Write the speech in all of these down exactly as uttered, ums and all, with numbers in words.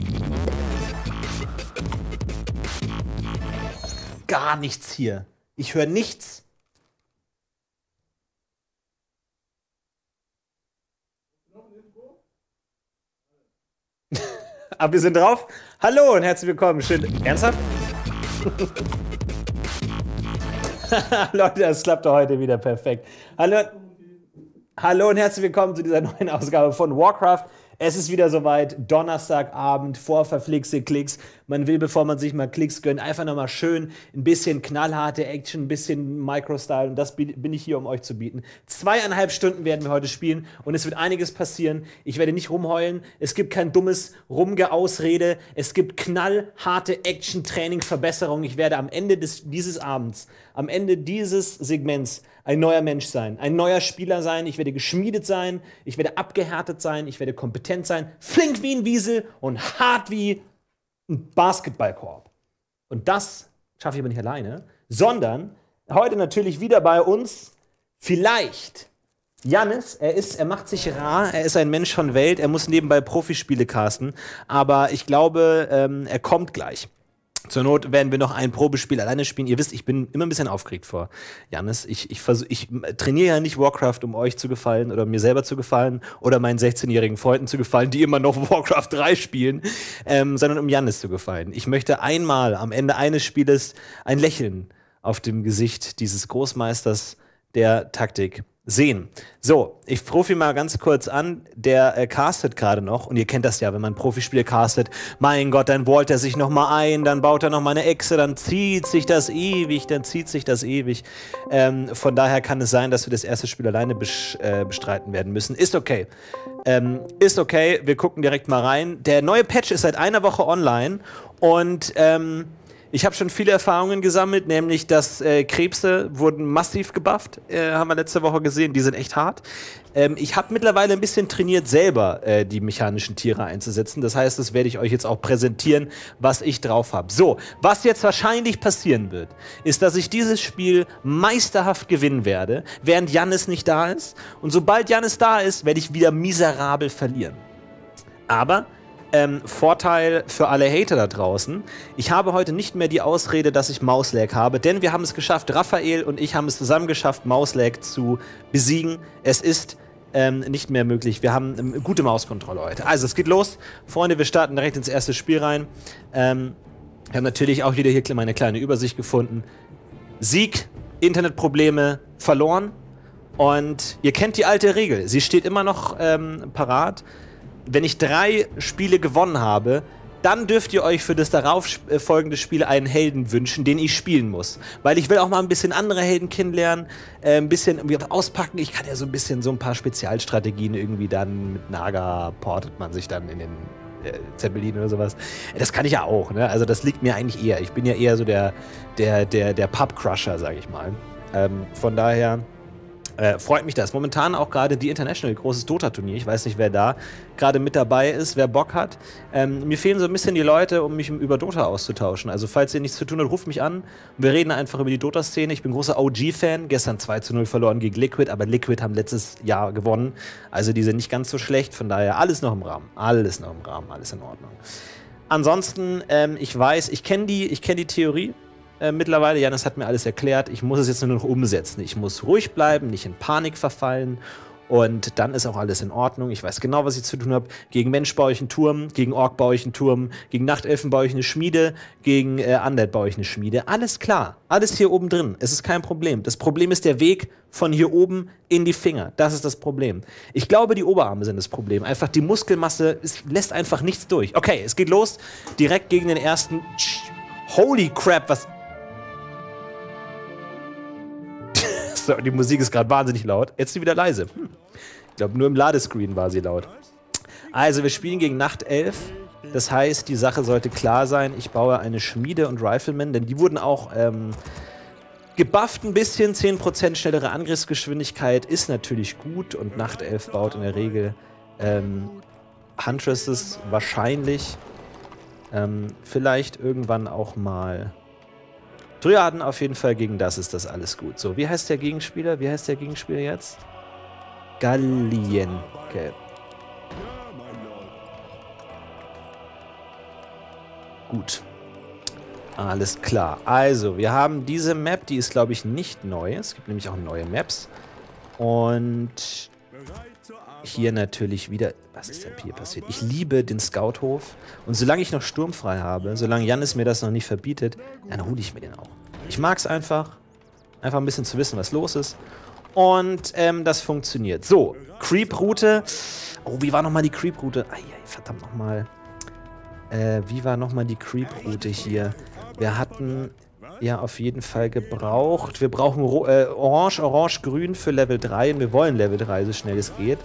Gar nichts hier. Ich höre nichts. Aber wir sind drauf. Hallo und herzlich willkommen. Schön. Ernsthaft? Leute, das klappt doch heute wieder perfekt. Hallo. Hallo und herzlich willkommen zu dieser neuen Ausgabe von Warcraft. Es ist wieder soweit, Donnerstagabend, vor verflixte Klicks. Man will, bevor man sich mal Klicks gönnt, einfach nochmal schön ein bisschen knallharte Action, ein bisschen Micro-Style. Und das bin ich hier, um euch zu bieten. Zweieinhalb Stunden werden wir heute spielen und es wird einiges passieren. Ich werde nicht rumheulen. Es gibt kein dummes Rumgeausrede. Es gibt knallharte Action-Training-Verbesserungen. Ich werde am Ende des, dieses Abends, am Ende dieses Segments ein neuer Mensch sein, ein neuer Spieler sein. Ich werde geschmiedet sein, ich werde abgehärtet sein, ich werde kompetent sein, flink wie ein Wiesel und hart wie ein Basketballkorb. Und das schaffe ich aber nicht alleine, sondern heute natürlich wieder bei uns vielleicht Jannis. Er ist, er macht sich rar, er ist ein Mensch von Welt, er muss nebenbei Profispiele casten, aber ich glaube, ähm, er kommt gleich. Zur Not werden wir noch ein Probespiel alleine spielen. Ihr wisst, ich bin immer ein bisschen aufgeregt vor Jannis. Ich, ich, ich trainiere ja nicht Warcraft, um euch zu gefallen oder mir selber zu gefallen oder meinen sechzehnjährigen Freunden zu gefallen, die immer noch Warcraft drei spielen, ähm, sondern um Jannis zu gefallen. Ich möchte einmal am Ende eines Spieles ein Lächeln auf dem Gesicht dieses Großmeisters der Taktik sehen. So, ich profi mal ganz kurz an, der äh, castet gerade noch, und ihr kennt das ja, wenn man Profispiele castet, mein Gott, dann wallt er sich noch mal ein, dann baut er noch mal eine Echse, dann zieht sich das ewig, dann zieht sich das ewig. Ähm, von daher kann es sein, dass wir das erste Spiel alleine bes äh, bestreiten werden müssen. Ist okay. Ähm, ist okay, wir gucken direkt mal rein. Der neue Patch ist seit einer Woche online und ähm, ich habe schon viele Erfahrungen gesammelt, nämlich, dass äh, Krebse wurden massiv gebufft, äh, haben wir letzte Woche gesehen, die sind echt hart. Ähm, ich habe mittlerweile ein bisschen trainiert, selber äh, die mechanischen Tiere einzusetzen. Das heißt, das werde ich euch jetzt auch präsentieren, was ich drauf habe. So, was jetzt wahrscheinlich passieren wird, ist, dass ich dieses Spiel meisterhaft gewinnen werde, während Jannis nicht da ist. Und sobald Jannis da ist, werde ich wieder miserabel verlieren. Aber Ähm, Vorteil für alle Hater da draußen. Ich habe heute nicht mehr die Ausrede, dass ich Mauslag habe, denn wir haben es geschafft, Raphael und ich haben es zusammen geschafft, Mauslag zu besiegen. Es ist ähm, nicht mehr möglich. Wir haben ähm, gute Mauskontrolle heute. Also, es geht los. Freunde, wir starten direkt ins erste Spiel rein. Ähm, wir haben natürlich auch wieder hier meine kleine Übersicht gefunden. Sieg, Internetprobleme, verloren. Und ihr kennt die alte Regel. Sie steht immer noch ähm, parat. Wenn ich drei Spiele gewonnen habe, dann dürft ihr euch für das darauf folgende Spiel einen Helden wünschen, den ich spielen muss. Weil ich will auch mal ein bisschen andere Helden kennenlernen, äh, ein bisschen irgendwie auspacken. Ich kann ja so ein bisschen so ein paar Spezialstrategien irgendwie dann mit Naga portet man sich dann in den äh, Zeppelin oder sowas. Das kann ich ja auch, ne? Also das liegt mir eigentlich eher. Ich bin ja eher so der, der, der, der Pub-Crusher, sag ich mal. Ähm, von daher Äh, freut mich das. Momentan auch gerade die International, großes Dota-Turnier. Ich weiß nicht, wer da gerade mit dabei ist, wer Bock hat. Ähm, mir fehlen so ein bisschen die Leute, um mich über Dota auszutauschen. Also falls ihr nichts zu tun habt, ruft mich an. Wir reden einfach über die Dota-Szene. Ich bin großer O G-Fan. Gestern zwei zu null verloren gegen Liquid, aber Liquid haben letztes Jahr gewonnen. Also die sind nicht ganz so schlecht. Von daher alles noch im Rahmen. Alles noch im Rahmen. Alles in Ordnung. Ansonsten, ähm, ich weiß, ich kenne die, ich kenn die Theorie. Äh, mittlerweile, Jannis hat mir alles erklärt, ich muss es jetzt nur noch umsetzen. Ich muss ruhig bleiben, nicht in Panik verfallen und dann ist auch alles in Ordnung. Ich weiß genau, was ich zu tun habe. Gegen Mensch baue ich einen Turm, gegen Ork baue ich einen Turm, gegen Nachtelfen baue ich eine Schmiede, gegen äh, Undead baue ich eine Schmiede. Alles klar, alles hier oben drin. Es ist kein Problem. Das Problem ist der Weg von hier oben in die Finger. Das ist das Problem. Ich glaube, die Oberarme sind das Problem. Einfach die Muskelmasse, es lässt einfach nichts durch. Okay, es geht los. Direkt gegen den ersten. Holy crap, was... So, die Musik ist gerade wahnsinnig laut. Jetzt ist sie wieder leise. Hm. Ich glaube, nur im Ladescreen war sie laut. Also, wir spielen gegen Nachtelf. Das heißt, die Sache sollte klar sein. Ich baue eine Schmiede und Rifleman, denn die wurden auch ähm, gebufft ein bisschen. zehn Prozent schnellere Angriffsgeschwindigkeit ist natürlich gut. Und Nachtelf baut in der Regel ähm, Huntresses wahrscheinlich. Ähm, vielleicht irgendwann auch mal Dryaden. Auf jeden Fall, gegen das ist das alles gut. So, wie heißt der Gegenspieler? Wie heißt der Gegenspieler jetzt? Gallienke. Gut. Alles klar. Also, wir haben diese Map, die ist, glaube ich, nicht neu. Es gibt nämlich auch neue Maps. Und hier natürlich wieder... Was ist denn hier passiert? Ich liebe den Scouthof. Und solange ich noch sturmfrei habe, solange Jannis mir das noch nicht verbietet, dann hole ich mir den auch. Ich mag es einfach. Einfach ein bisschen zu wissen, was los ist. Und ähm, das funktioniert. So, Creep-Route. Oh, wie war nochmal die Creep-Route? Eieiei, verdammt nochmal. Äh, wie war nochmal die Creep-Route hier? Wir hatten ja auf jeden Fall gebraucht. Wir brauchen äh, Orange, Orange, Grün für Level drei. Und wir wollen Level drei, so schnell es geht.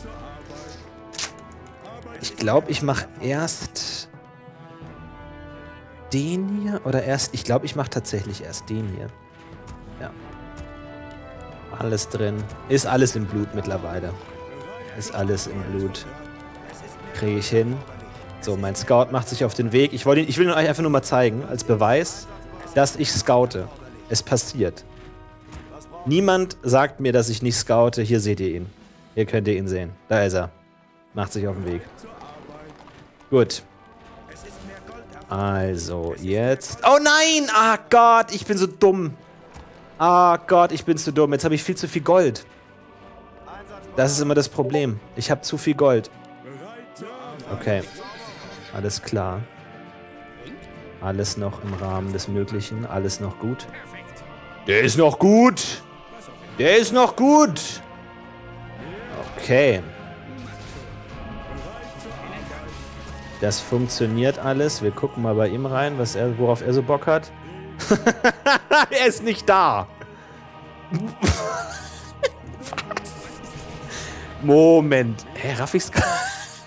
Ich glaube, ich mache erst den hier. Oder erst... Ich glaube, ich mache tatsächlich erst den hier. Ja. Alles drin. Ist alles im Blut mittlerweile. Ist alles im Blut. Kriege ich hin. So, mein Scout macht sich auf den Weg. Ich, wollte, ich will euch einfach nur mal zeigen, als Beweis, dass ich scoute. Es passiert. Niemand sagt mir, dass ich nicht scoute. Hier seht ihr ihn. Hier könnt ihr ihn sehen. Da ist er. Macht sich auf den Weg. Gut. Also, jetzt... Oh nein! Ah Gott, ich bin so dumm. Ah Gott, ich bin zu dumm. Jetzt habe ich viel zu viel Gold. Das ist immer das Problem. Ich habe zu viel Gold. Okay. Alles klar. Alles noch im Rahmen des Möglichen. Alles noch gut. Der ist noch gut. Der ist noch gut. Okay. Das funktioniert alles. Wir gucken mal bei ihm rein, was er, worauf er so Bock hat. Er ist nicht da. Moment. Hä, raff ich's gerade?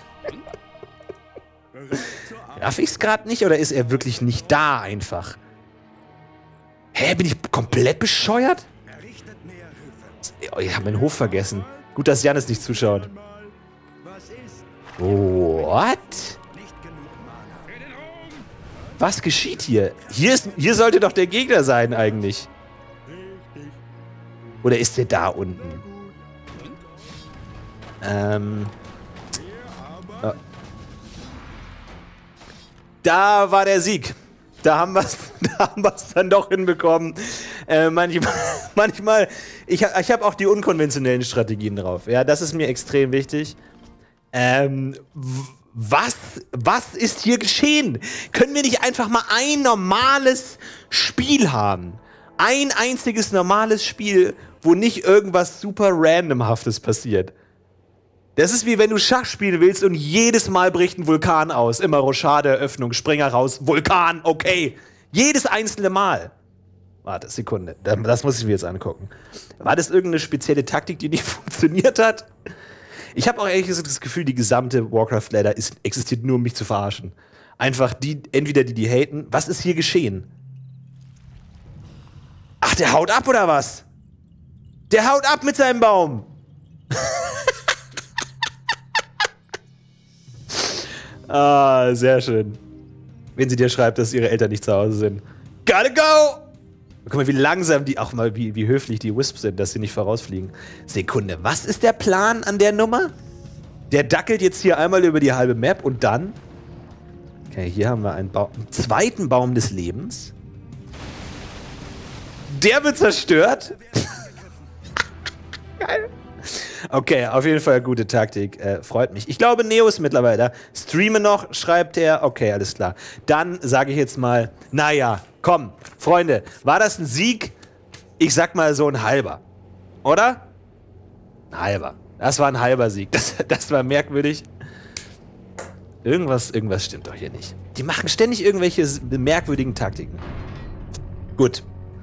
Raff ich's gerade nicht oder ist er wirklich nicht da einfach? Hä, bin ich komplett bescheuert? Oh, ich habe meinen Hof vergessen. Gut, dass Jannis nicht zuschaut. What? Was geschieht hier? Hier, ist, hier sollte doch der Gegner sein eigentlich. Oder ist der da unten? Ähm. Oh. Da war der Sieg. Da haben wir es da haben wir's dann doch hinbekommen. Äh, manchmal, manchmal, ich, ich habe auch die unkonventionellen Strategien drauf. Ja, das ist mir extrem wichtig. Ähm, was, was ist hier geschehen? Können wir nicht einfach mal ein normales Spiel haben? Ein einziges normales Spiel, wo nicht irgendwas super randomhaftes passiert. Das ist wie wenn du Schach spielen willst und jedes Mal bricht ein Vulkan aus. Immer Rochade, Eröffnung, Springer raus, Vulkan, okay. Jedes einzelne Mal. Warte, Sekunde. Das muss ich mir jetzt angucken. War das irgendeine spezielle Taktik, die nicht funktioniert hat? Ich habe auch ehrlich gesagt das Gefühl, die gesamte Warcraft-Ladder existiert nur, um mich zu verarschen. Einfach die, entweder die, die haten. Was ist hier geschehen? Ach, der haut ab, oder was? Der haut ab mit seinem Baum. Ah, sehr schön. Wenn sie dir schreibt, dass ihre Eltern nicht zu Hause sind. Gotta go! Guck mal, wie langsam die, auch mal, wie, wie höflich die Wisps sind, dass sie nicht vorausfliegen. Sekunde, was ist der Plan an der Nummer? Der dackelt jetzt hier einmal über die halbe Map und dann... Okay, hier haben wir einen, Baum, einen zweiten Baum des Lebens. Der wird zerstört. Geil. Okay, auf jeden Fall gute Taktik. Äh, freut mich. Ich glaube, Neo ist mittlerweile da. Streame noch, schreibt er. Okay, alles klar. Dann sage ich jetzt mal, naja, komm, Freunde, war das ein Sieg? Ich sag mal so ein halber. Oder? Ein halber. Das war ein halber Sieg. Das, das war merkwürdig. Irgendwas, irgendwas stimmt doch hier nicht. Die machen ständig irgendwelche merkwürdigen Taktiken. Gut.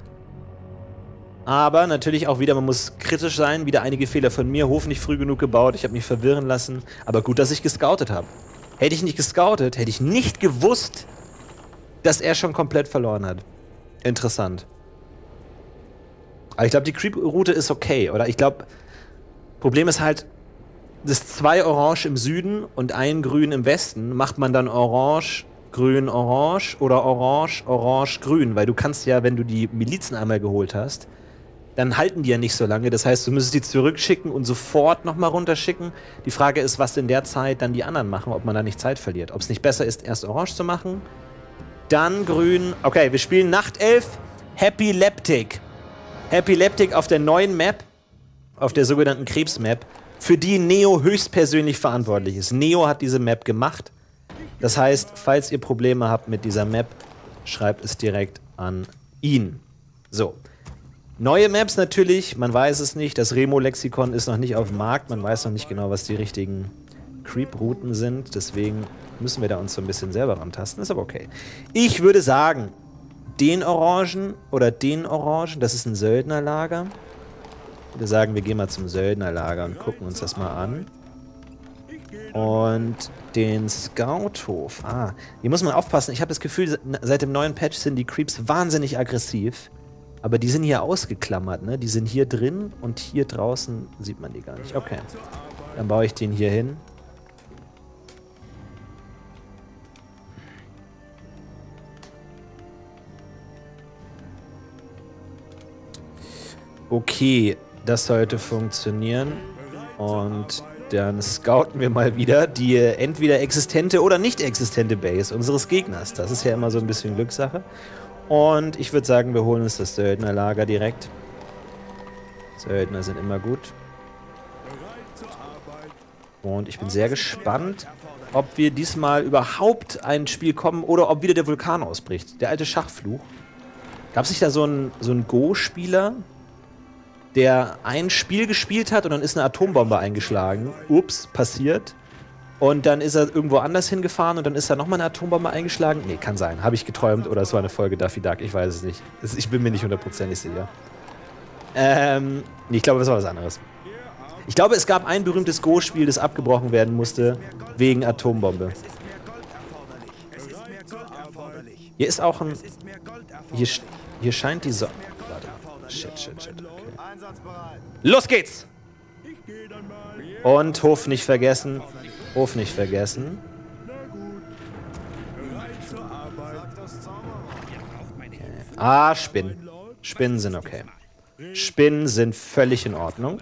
Aber natürlich auch wieder, man muss kritisch sein. Wieder einige Fehler von mir. Hof nicht früh genug gebaut. Ich habe mich verwirren lassen. Aber gut, dass ich gescoutet habe. Hätte ich nicht gescoutet, hätte ich nicht gewusst, dass er schon komplett verloren hat. Interessant. Aber ich glaube, die Creep-Route ist okay. Oder ich glaube, Problem ist halt, das zwei Orange im Süden und ein Grün im Westen. Macht man dann Orange, Grün, Orange oder Orange, Orange, Grün. Weil du kannst ja, wenn du die Milizen einmal geholt hast, dann halten die ja nicht so lange. Das heißt, du müsstest die zurückschicken und sofort nochmal runterschicken. Die Frage ist, was in der Zeit dann die anderen machen, ob man da nicht Zeit verliert. Ob es nicht besser ist, erst Orange zu machen Dann grün. Okay, wir spielen Nachtelf. Happy Leptic. Happy Leptic auf der neuen Map. Auf der sogenannten Krebs-Map. Für die Neo höchstpersönlich verantwortlich ist. Neo hat diese Map gemacht. Das heißt, falls ihr Probleme habt mit dieser Map, schreibt es direkt an ihn. So. Neue Maps natürlich, man weiß es nicht. Das Remo-Lexikon ist noch nicht auf dem Markt. Man weiß noch nicht genau, was die richtigen Creep-Routen sind. Deswegen müssen wir da uns so ein bisschen selber rantasten. Ist aber okay. Ich würde sagen, den Orangen oder den Orangen, das ist ein Söldnerlager. Ich würde sagen, wir gehen mal zum Söldnerlager und gucken uns das mal an. Und den Scouthof. Ah, hier muss man aufpassen. Ich habe das Gefühl, seit dem neuen Patch sind die Creeps wahnsinnig aggressiv. Aber die sind hier ausgeklammert, ne? Die sind hier drin und hier draußen sieht man die gar nicht. Okay. Dann baue ich den hier hin. Okay, das sollte funktionieren. Und dann scouten wir mal wieder die entweder existente oder nicht existente Base unseres Gegners. Das ist ja immer so ein bisschen Glückssache. Und ich würde sagen, wir holen uns das Söldnerlager direkt. Söldner sind immer gut. Und ich bin sehr gespannt, ob wir diesmal überhaupt ein Spiel kommen oder ob wieder der Vulkan ausbricht. Der alte Schachfluch. Gab es nicht da so einen, so einen Go-Spieler, der ein Spiel gespielt hat und dann ist eine Atombombe eingeschlagen. Ups, passiert. Und dann ist er irgendwo anders hingefahren und dann ist da nochmal eine Atombombe eingeschlagen. Nee, kann sein. Habe ich geträumt oder es war eine Folge Daffy Duck. Ich weiß es nicht. Ich bin mir nicht hundertprozentig sicher. Ähm, nee, ich glaube, das war was anderes. Ich glaube, es gab ein berühmtes Go-Spiel, das abgebrochen werden musste wegen Atombombe. Hier ist auch ein... Hier, hier scheint die Sonne... Warte. Shit, shit, shit. Okay. Los geht's! Und Hof nicht vergessen. Hof nicht vergessen. Okay. Ah, Spinnen. Spinnen sind okay. Spinnen sind völlig in Ordnung.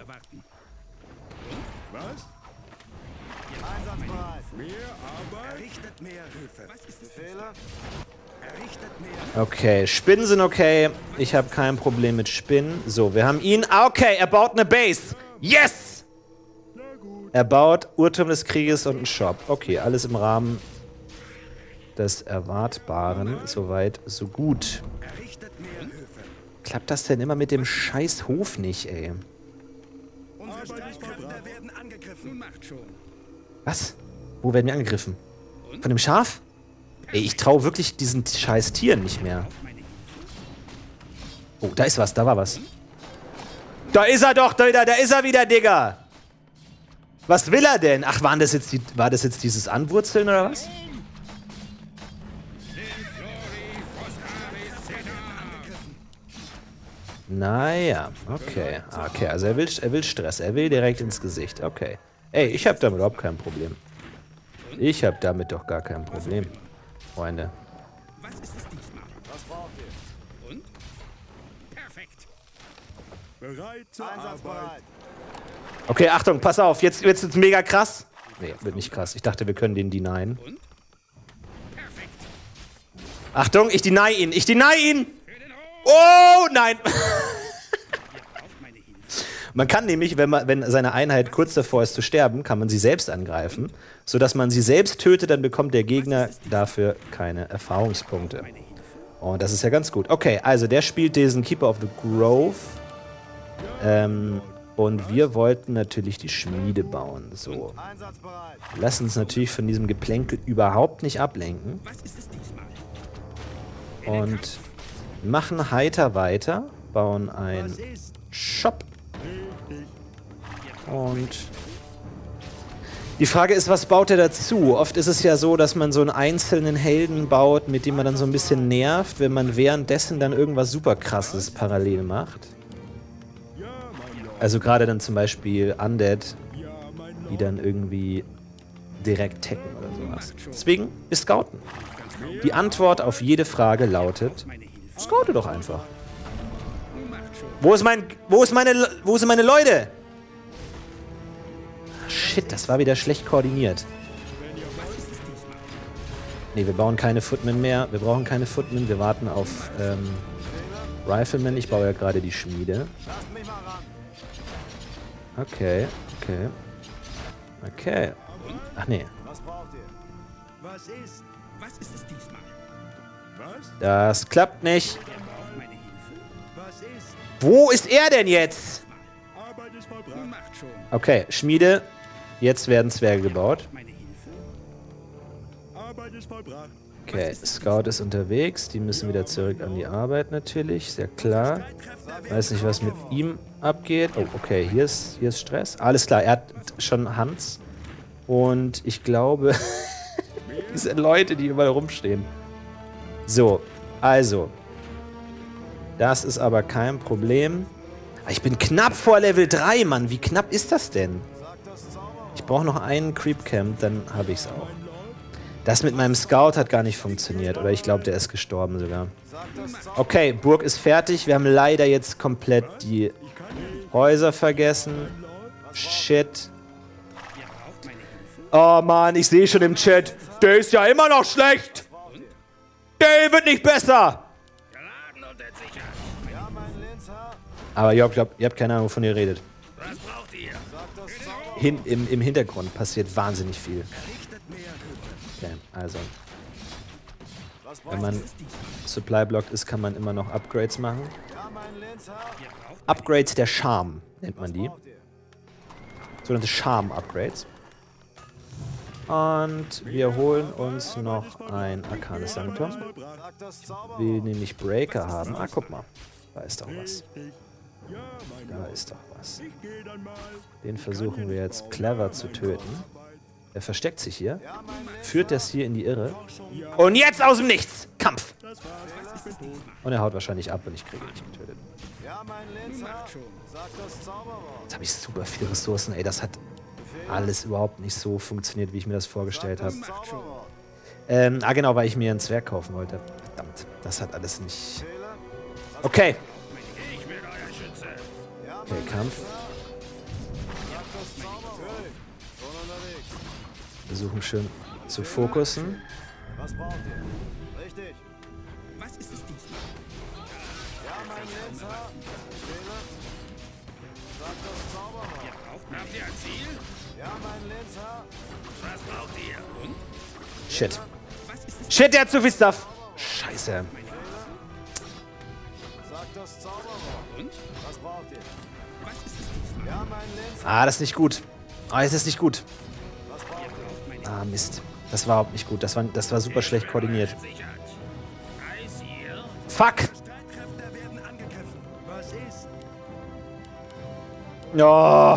Okay, Spinnen sind okay. Ich habe kein Problem mit Spinnen. So, wir haben ihn. Ah, okay, er baut eine Base. Yes! Er baut Uhrturm des Krieges und einen Shop. Okay, alles im Rahmen des Erwartbaren. Soweit, so gut. Klappt das denn immer mit dem scheiß Hof nicht, ey? Was? Wo werden wir angegriffen? Von dem Schaf? Ey, ich traue wirklich diesen scheiß Tieren nicht mehr. Oh, da ist was, da war was. Da ist er doch, da, da ist er wieder, Digga. Was will er denn? Ach, waren das jetzt die, war das jetzt dieses Anwurzeln oder was? Naja, okay. Okay, also er will, er will Stress. Er will direkt ins Gesicht. Okay. Ey, ich habe damit überhaupt kein Problem. Ich habe damit doch gar kein Problem, Freunde. Was ist es diesmal? Was braucht ihr? Und? Perfekt. Bereit zur Arbeit. Okay, Achtung, pass auf. Jetzt wird es mega krass. Nee, wird nicht krass. Ich dachte, wir können den denyen. Und? Perfekt. Achtung, ich deny ihn. Ich deny ihn. Oh, nein. Man kann nämlich, wenn, man, wenn seine Einheit kurz davor ist zu sterben, kann man sie selbst angreifen. Sodass man sie selbst tötet, dann bekommt der Gegner dafür keine Erfahrungspunkte. Und das ist ja ganz gut. Okay, also der spielt diesen Keeper of the Grove. Ähm, und wir wollten natürlich die Schmiede bauen. So. Lass uns natürlich von diesem Geplänkel überhaupt nicht ablenken. Und machen heiter weiter. Bauen einen Shop. Und die Frage ist, was baut er dazu? Oft ist es ja so, dass man so einen einzelnen Helden baut, mit dem man dann so ein bisschen nervt, wenn man währenddessen dann irgendwas super krasses parallel macht. Also gerade dann zum Beispiel Undead, die dann irgendwie direkt tacken oder sowas. Deswegen, wir scouten. Die Antwort auf jede Frage lautet, scoute doch einfach. Wo ist mein, wo ist meine, wo sind meine Leute? Shit, das war wieder schlecht koordiniert. Ne, wir bauen keine Footmen mehr. Wir brauchen keine Footmen. Wir warten auf ähm, Rifleman. Ich baue ja gerade die Schmiede. Okay, okay. Okay. Ach nee. Was braucht ihr? Was ist? Was ist es diesmal? Was? Das klappt nicht. Wer braucht meine Hilfe? Was ist? Wo ist er denn jetzt? Arbeit ist vollbracht. Macht schon. Okay, Schmiede. Jetzt werden Zwerge gebaut. Meine Hilfe? Arbeit ist vollbracht. Okay, Scout ist unterwegs. Die müssen wieder zurück an die Arbeit natürlich. Sehr klar. Weiß nicht, was mit ihm abgeht. Oh, okay, hier ist, hier ist Stress. Alles klar, er hat schon Hans. Und ich glaube, diese Leute, die überall rumstehen. So, also. Das ist aber kein Problem. Ich bin knapp vor Level drei, Mann. Wie knapp ist das denn? Ich brauche noch einen Creep Camp, dann habe ich es auch. Das mit meinem Scout hat gar nicht funktioniert. Oder ich glaube, der ist gestorben sogar. Okay, Burg ist fertig. Wir haben leider jetzt komplett die Häuser vergessen. Shit. Oh Mann, ich sehe schon im Chat. Der ist ja immer noch schlecht. Der wird nicht besser. Aber Jörg, glaub, ihr habt keine Ahnung, wovon ihr redet. Hin, im, Im Hintergrund passiert wahnsinnig viel. Okay, also. Wenn man Supply-Block ist, kann man immer noch Upgrades machen. Upgrades der Charme nennt man die. Sogenannte Charme-Upgrades. Und wir holen uns noch ein Arcanes Sanctum. Wir nämlich Breaker haben. Ah, guck mal. Da ist doch was. Da ist doch was. Den versuchen wir jetzt clever zu töten. Er versteckt sich hier. Führt das hier in die Irre. Und jetzt aus dem Nichts! Kampf! Und er haut wahrscheinlich ab und ich kriege ihn nicht getötet. Jetzt habe ich super viele Ressourcen. Ey, das hat alles überhaupt nicht so funktioniert, wie ich mir das vorgestellt habe. Ähm, ah genau, weil ich mir einen Zwerg kaufen wollte. Verdammt, das hat alles nicht... Okay. Okay, Kampf. Versuchen schön zu fokussen. Was braucht ihr? Richtig. Was ist es diesmal? Ja, mein Lenzer. Sag das Zauberwort. Habt ihr ein Ziel? Ja, mein Lenzer. Was braucht ihr? Und? Shit. Shit, der hat zu viel Stuff. Scheiße. Sag das Zauberwort. Und? Was braucht ihr? Was ist es diesmal? Ja, mein Lenzer. Ah, das ist nicht gut. Ah, das ist nicht gut. Ah, Mist. Das war überhaupt nicht gut. Das war, das war super schlecht koordiniert. Fuck! Oh.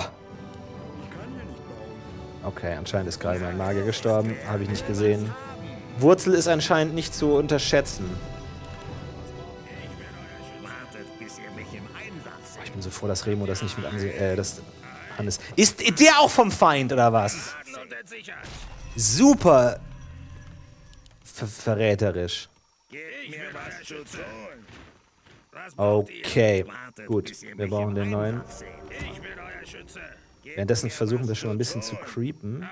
Okay, anscheinend ist gerade mein Magier gestorben. Habe ich nicht gesehen. Wurzel ist anscheinend nicht zu unterschätzen. Ich bin so froh, dass Remo das nicht mit ansehen. Äh, das Hannes. Ist der auch vom Feind, oder was? Super ver verräterisch. Okay, gut. Wir brauchen den neuen. Währenddessen versuchen wir schon mal ein bisschen zu creepen.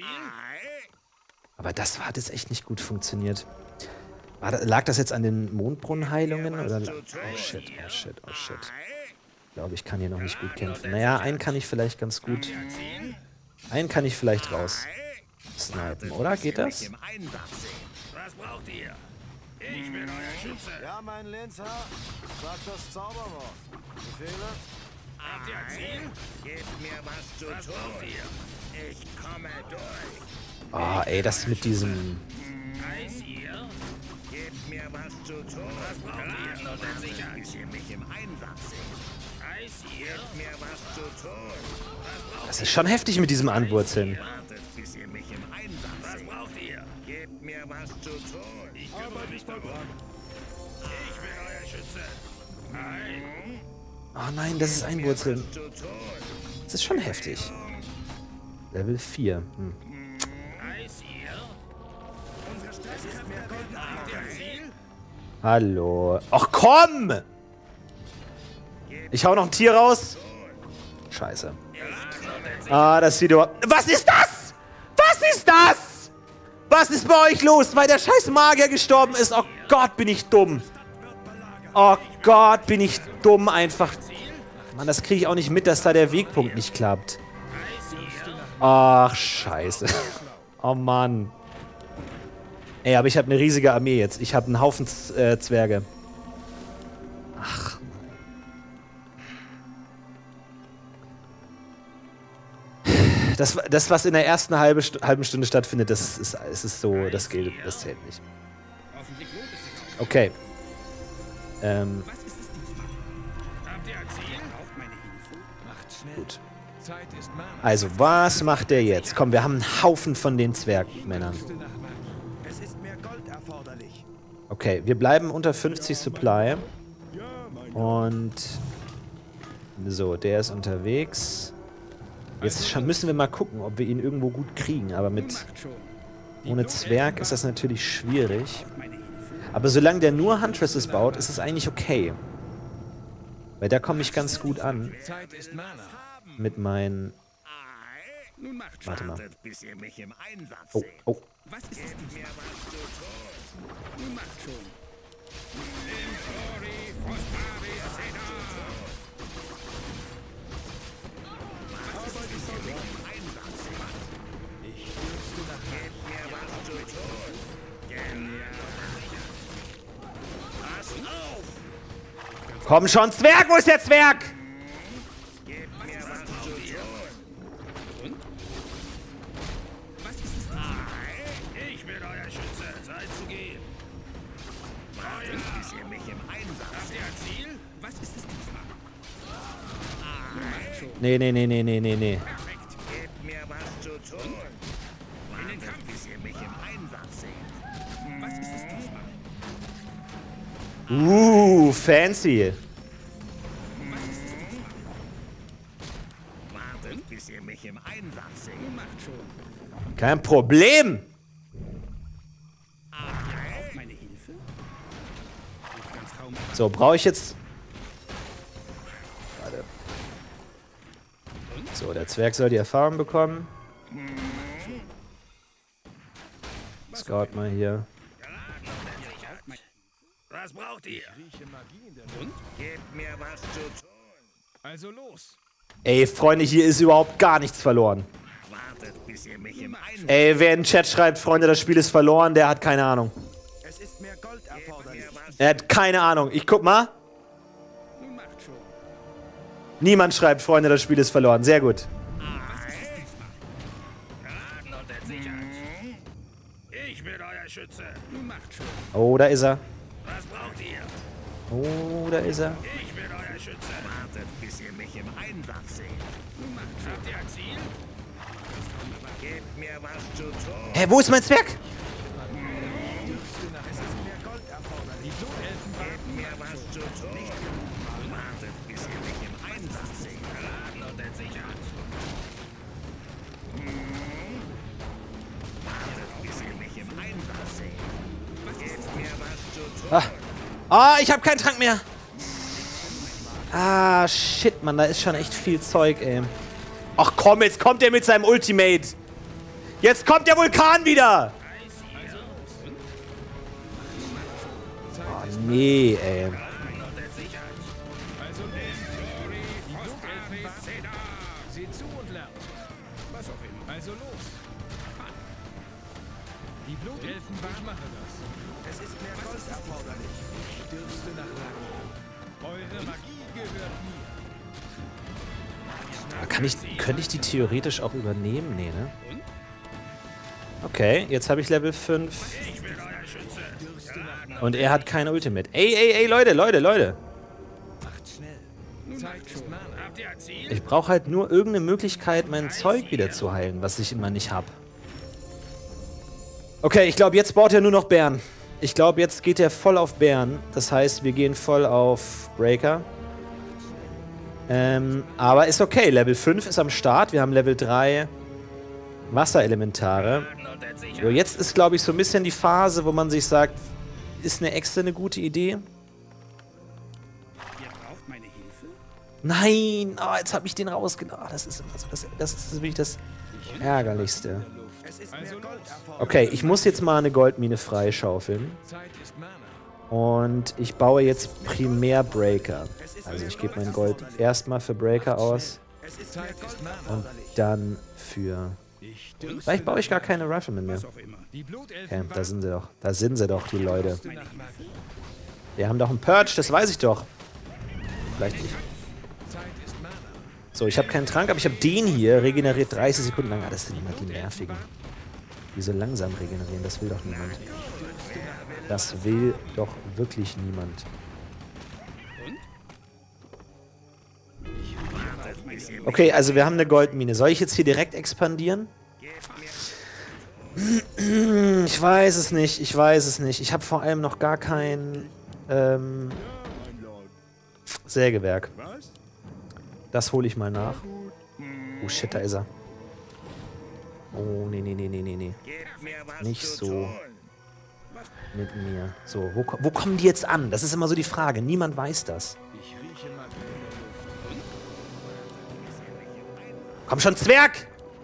Aber das hat jetzt echt nicht gut funktioniert. War da, lag das jetzt an den Mondbrunnenheilungen? Oder? Oh shit, oh shit, oh shit. Ich glaube, ich kann hier noch nicht gut kämpfen. Naja, einen kann ich vielleicht ganz gut. Einen kann ich vielleicht raus snipen, oder? Geht das? Was braucht ihr? Ich bin euer Schütze. Ja, mein Lenzer. Sag das Zauberwort. Befehle? Habt ihr ein Ziel? Gebt mir was zu was tun. Braucht ihr? Ich komme durch. Oh, ey, das mit diesem... Eis ihr? Gebt mir was zu tun. Was braucht ihr? Und dann sicher, bis ihr mich im Einsatz seht. Eis ihr? Gebt mir was zu tun. Was braucht Das ist schon heftig mit diesem Anwurzeln. Wartet, bis ihr mich im Einsatz seht. Was braucht ihr? Gebt mir was zu tun. Ich kümmere mich darum. Ich bin euer Schütze. Nein. Oh nein, das ist Einwurzeln. Das ist schon heftig. Level vier. Hm. Hallo. Ach komm! Ich hau noch ein Tier raus. Scheiße. Ah, das sieht überhaupt... Was ist das? Was ist das? Was ist bei euch los? Weil der scheiß Magier gestorben ist. Oh Gott, bin ich dumm. Oh Gott, bin ich dumm einfach. Mann, das kriege ich auch nicht mit, dass da der Wegpunkt nicht klappt. Ach, scheiße. Oh Mann. Ey, aber ich habe eine riesige Armee jetzt. Ich habe einen Haufen Z äh, Zwerge. Ach. Das, das, was in der ersten halbe St halben Stunde stattfindet, das ist, das ist so, das gilt, das zählt nicht. Okay. Ähm. Gut. Also, was macht der jetzt? Komm, wir haben einen Haufen von den Zwergmännern. Okay, wir bleiben unter fünfzig Supply. Und so, der ist unterwegs. Jetzt müssen wir mal gucken, ob wir ihn irgendwo gut kriegen. Aber mit ohne Zwerg ist das natürlich schwierig. Aber solange der nur Huntresses baut, ist es eigentlich okay. Weil da komme ich ganz gut an. Mit meinen... Warte mal. Oh, oh. Komm schon, Zwerg! Wo ist der Zwerg? Ich bin euer Schütze. Seid zu gehen. Wartet, bis ihr mich im Einsatz. Habt ihr ein Ziel? Was ist das diesmal? Nee, nee, nee, nee, nee, nee, nee. Perfekt. Gebt mir was zu tun. Wartet, bis ihr mich im Einsatz seht. Was ist das diesmal? Uh, fancy. Wartet, bis ihr mich im Einsatz seht. Macht schon. Kein Problem. Meine Hilfe? So, brauche ich jetzt... Warte. So, der Zwerg soll die Erfahrung bekommen. Scout mal hier. Was braucht ihr? Und? Gebt mir was zu tun. Also los. Ey, Freunde, hier ist überhaupt gar nichts verloren. Wartet, bis ihr mich im Einsatz. Ey, wer in den Chat schreibt, Freunde, das Spiel ist verloren, der hat keine Ahnung. Es ist mehr Gold erforderlich. Er hat keine Ahnung. Ich guck mal. Macht schon. Niemand schreibt, Freunde, das Spiel ist verloren. Sehr gut. Ich bin euer Schütze. Macht schon. Oh, da ist er. Was braucht ihr? Oh, da ist er. Ich bin euer Schütze. Wartet, bis ihr mich im Einsatz seht. Macht schon. Habt ihr ein Ziel? Gebt mir was zu tun. Hä, wo ist mein Zwerg? Es ist mehr Gold erforderlich. Die Blutelfen gebt mir was zu tun. Wartet, bis ihr mich im Einsatz seht. Geladen und entsichert. Wartet, bis ihr mich im Einsatz seht. Gebt mir was zu tun. Ah, ah ich habe keinen Trank mehr. Ah, shit, Mann, da ist schon echt viel Zeug, ey. Ach komm, jetzt kommt er mit seinem Ultimate. Jetzt kommt der Vulkan wieder. Oh, nee, ey. Seht zu und lernt. Was auch immer. Also los. Die Blutelfen machen das. Es ist mehr Gold erforderlich. Ich dürste nach Magie. Eure Magie gehört mir. Kann ich, könnte ich die theoretisch auch übernehmen? Nee, ne? Okay, jetzt habe ich Level fünf. Ich bin euer Schütze. Und er hat kein Ultimate. Ey, ey, ey, Leute, Leute, Leute. Macht schnell. Zeit schon. Habt ihr ein Ziel? Ich brauche halt nur irgendeine Möglichkeit, mein Zeug wieder zu heilen, was ich immer nicht habe. Okay, ich glaube, jetzt baut er nur noch Bären. Ich glaube, jetzt geht er voll auf Bären. Das heißt, wir gehen voll auf Breaker. Ähm, aber ist okay. Level fünf ist am Start. Wir haben Level drei Wasserelementare. So, jetzt ist, glaube ich, so ein bisschen die Phase, wo man sich sagt, ist eine Exe eine gute Idee? Ihr braucht meine Hilfe? Nein! Oh, jetzt habe ich den rausgenommen. Oh, das ist immer so. Das, das ist wirklich das Ärgerlichste. Okay, ich muss jetzt mal eine Goldmine freischaufeln. Und ich baue jetzt primär Breaker. Also ich gebe mein Gold erstmal für Breaker aus. Und dann für... Vielleicht baue ich gar keine Riflemen mehr. Okay, da sind sie doch. Da sind sie doch, die Leute. Wir haben doch einen Purge, das weiß ich doch. Vielleicht nicht. So, ich habe keinen Trank, aber ich habe den hier. Regeneriert dreißig Sekunden lang. Ah, das sind immer die nervigen. Die so langsam regenerieren, das will doch niemand. Das will doch wirklich niemand. Okay, also wir haben eine Goldmine. Soll ich jetzt hier direkt expandieren? Ich weiß es nicht, ich weiß es nicht. Ich habe vor allem noch gar kein ähm, Sägewerk. Das hole ich mal nach. Oh shit, da ist er. Oh, nee, nee, nee, nee, nee, nee. Nicht so mit mir. So, wo, wo kommen die jetzt an? Das ist immer so die Frage. Niemand weiß das. Komm schon, Zwerg!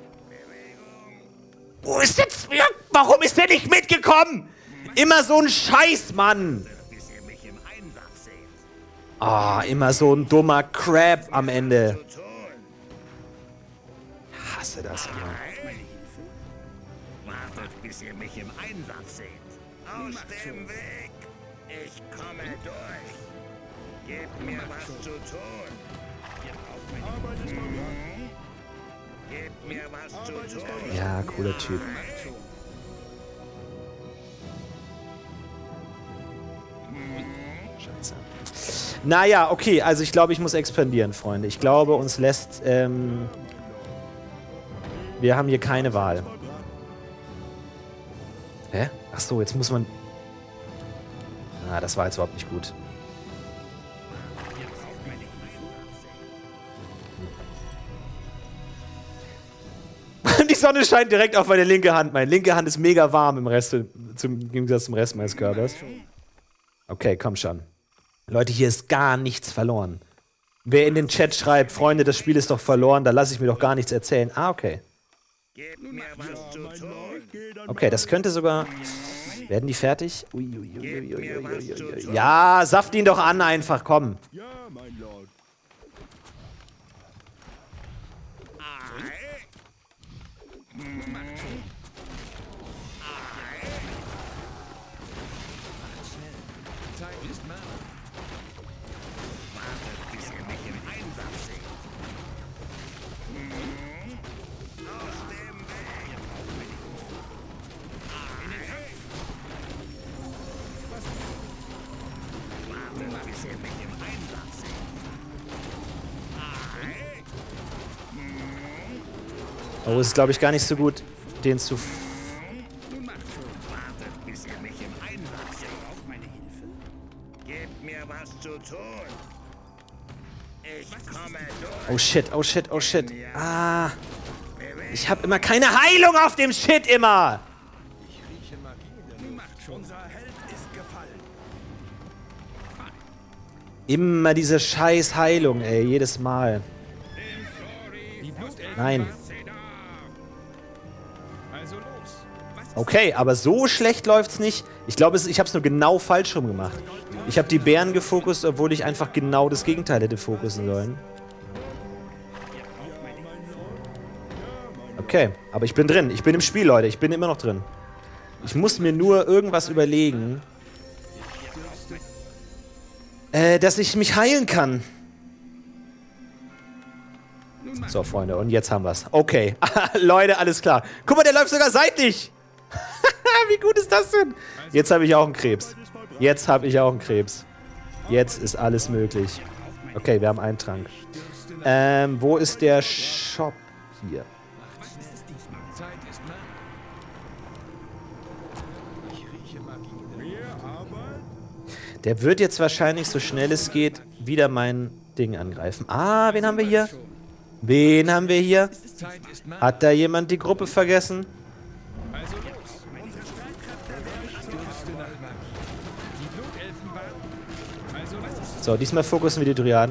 Wo ist der Zwerg? Warum ist der nicht mitgekommen? Immer so ein Scheiß, Mann! Ah, oh, immer so ein dummer Crap am Ende. Ich hasse das immer. Wartet, bis ihr mich im Einsatz seht. Aus dem Weg! Ich komme durch! Gebt mir was zu tun! Hm? Gebt mir was zu tun! Ja, cooler Typ. Scheiße. Naja, okay, also ich glaube, ich muss expandieren, Freunde. Ich glaube, uns lässt... Ähm, wir haben hier keine Wahl. Hä? Ach so, jetzt muss man... Ah, das war jetzt überhaupt nicht gut. Die Sonne scheint direkt auf meine linke Hand. Meine linke Hand ist mega warm im Rest, zum Gegensatz zum Rest meines Körpers. Okay, komm schon. Leute, hier ist gar nichts verloren. Wer in den Chat schreibt, Freunde, das Spiel ist doch verloren, da lasse ich mir doch gar nichts erzählen. Ah, okay. Okay, das könnte sogar... Werden die fertig? Ui, ui, ui, ui, ui, ui, ui. Ja, saft ihn doch an einfach, komm. Oh, es ist, glaube ich, gar nicht so gut, den zu... Oh shit, oh shit, oh shit. Ah. Ich habe immer keine Heilung auf dem Shit immer. Immer diese scheiß Heilung, ey, jedes Mal. Nein. Okay, aber so schlecht läuft's nicht. Ich glaube, ich habe es nur genau falsch rum gemacht. Ich habe die Bären gefokust, obwohl ich einfach genau das Gegenteil hätte fokussen sollen. Okay, aber ich bin drin. Ich bin im Spiel, Leute. Ich bin immer noch drin. Ich muss mir nur irgendwas überlegen, äh, dass ich mich heilen kann. So, Freunde, und jetzt haben wir's. Okay, Leute, alles klar. Guck mal, der läuft sogar seitlich. Wie gut ist das denn? Jetzt habe ich auch einen Krebs. Jetzt habe ich auch einen Krebs. Jetzt ist alles möglich. Okay, wir haben einen Trank. Ähm, wo ist der Shop hier? Der wird jetzt wahrscheinlich, so schnell es geht, wieder mein Ding angreifen. Ah, wen haben wir hier? Wen haben wir hier? Hat da jemand die Gruppe vergessen? So, diesmal fokussen wir die Dryaden.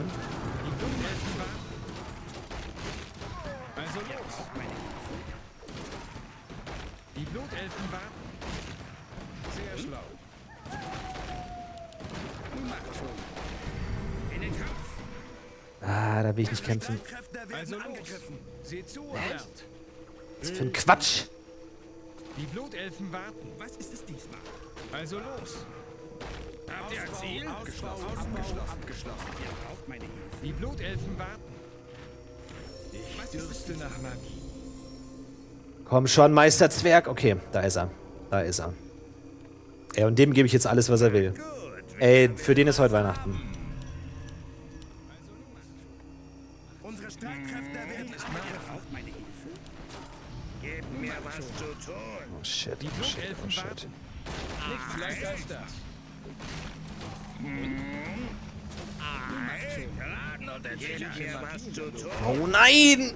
Ah, da will ich nicht kämpfen. Also angegriffen. Seht zu und lernt. Was für ein Quatsch. Die Blutelfen warten. Was ist es diesmal? Also los. Habt ihr ein Ziel? Abgeschlossen. Abgeschlossen. Abgeschlossen. Ihr braucht meine Hilfe. Die Blutelfen warten. Ich dürste nach Magie. Komm schon, Meisterzwerg. Okay, da ist er. Da ist er. Ey, und dem gebe ich jetzt alles, was er will. Ey, für den ist heute Weihnachten. Unsere Streitkräfte werden es machen. Auch meine Hilfe. Gebt mir was zu tun. Oh shit, Die oh shit, oh Blutelfen shit. warten. Nichts leichter als das. Gebt mir was zu tun. Oh nein!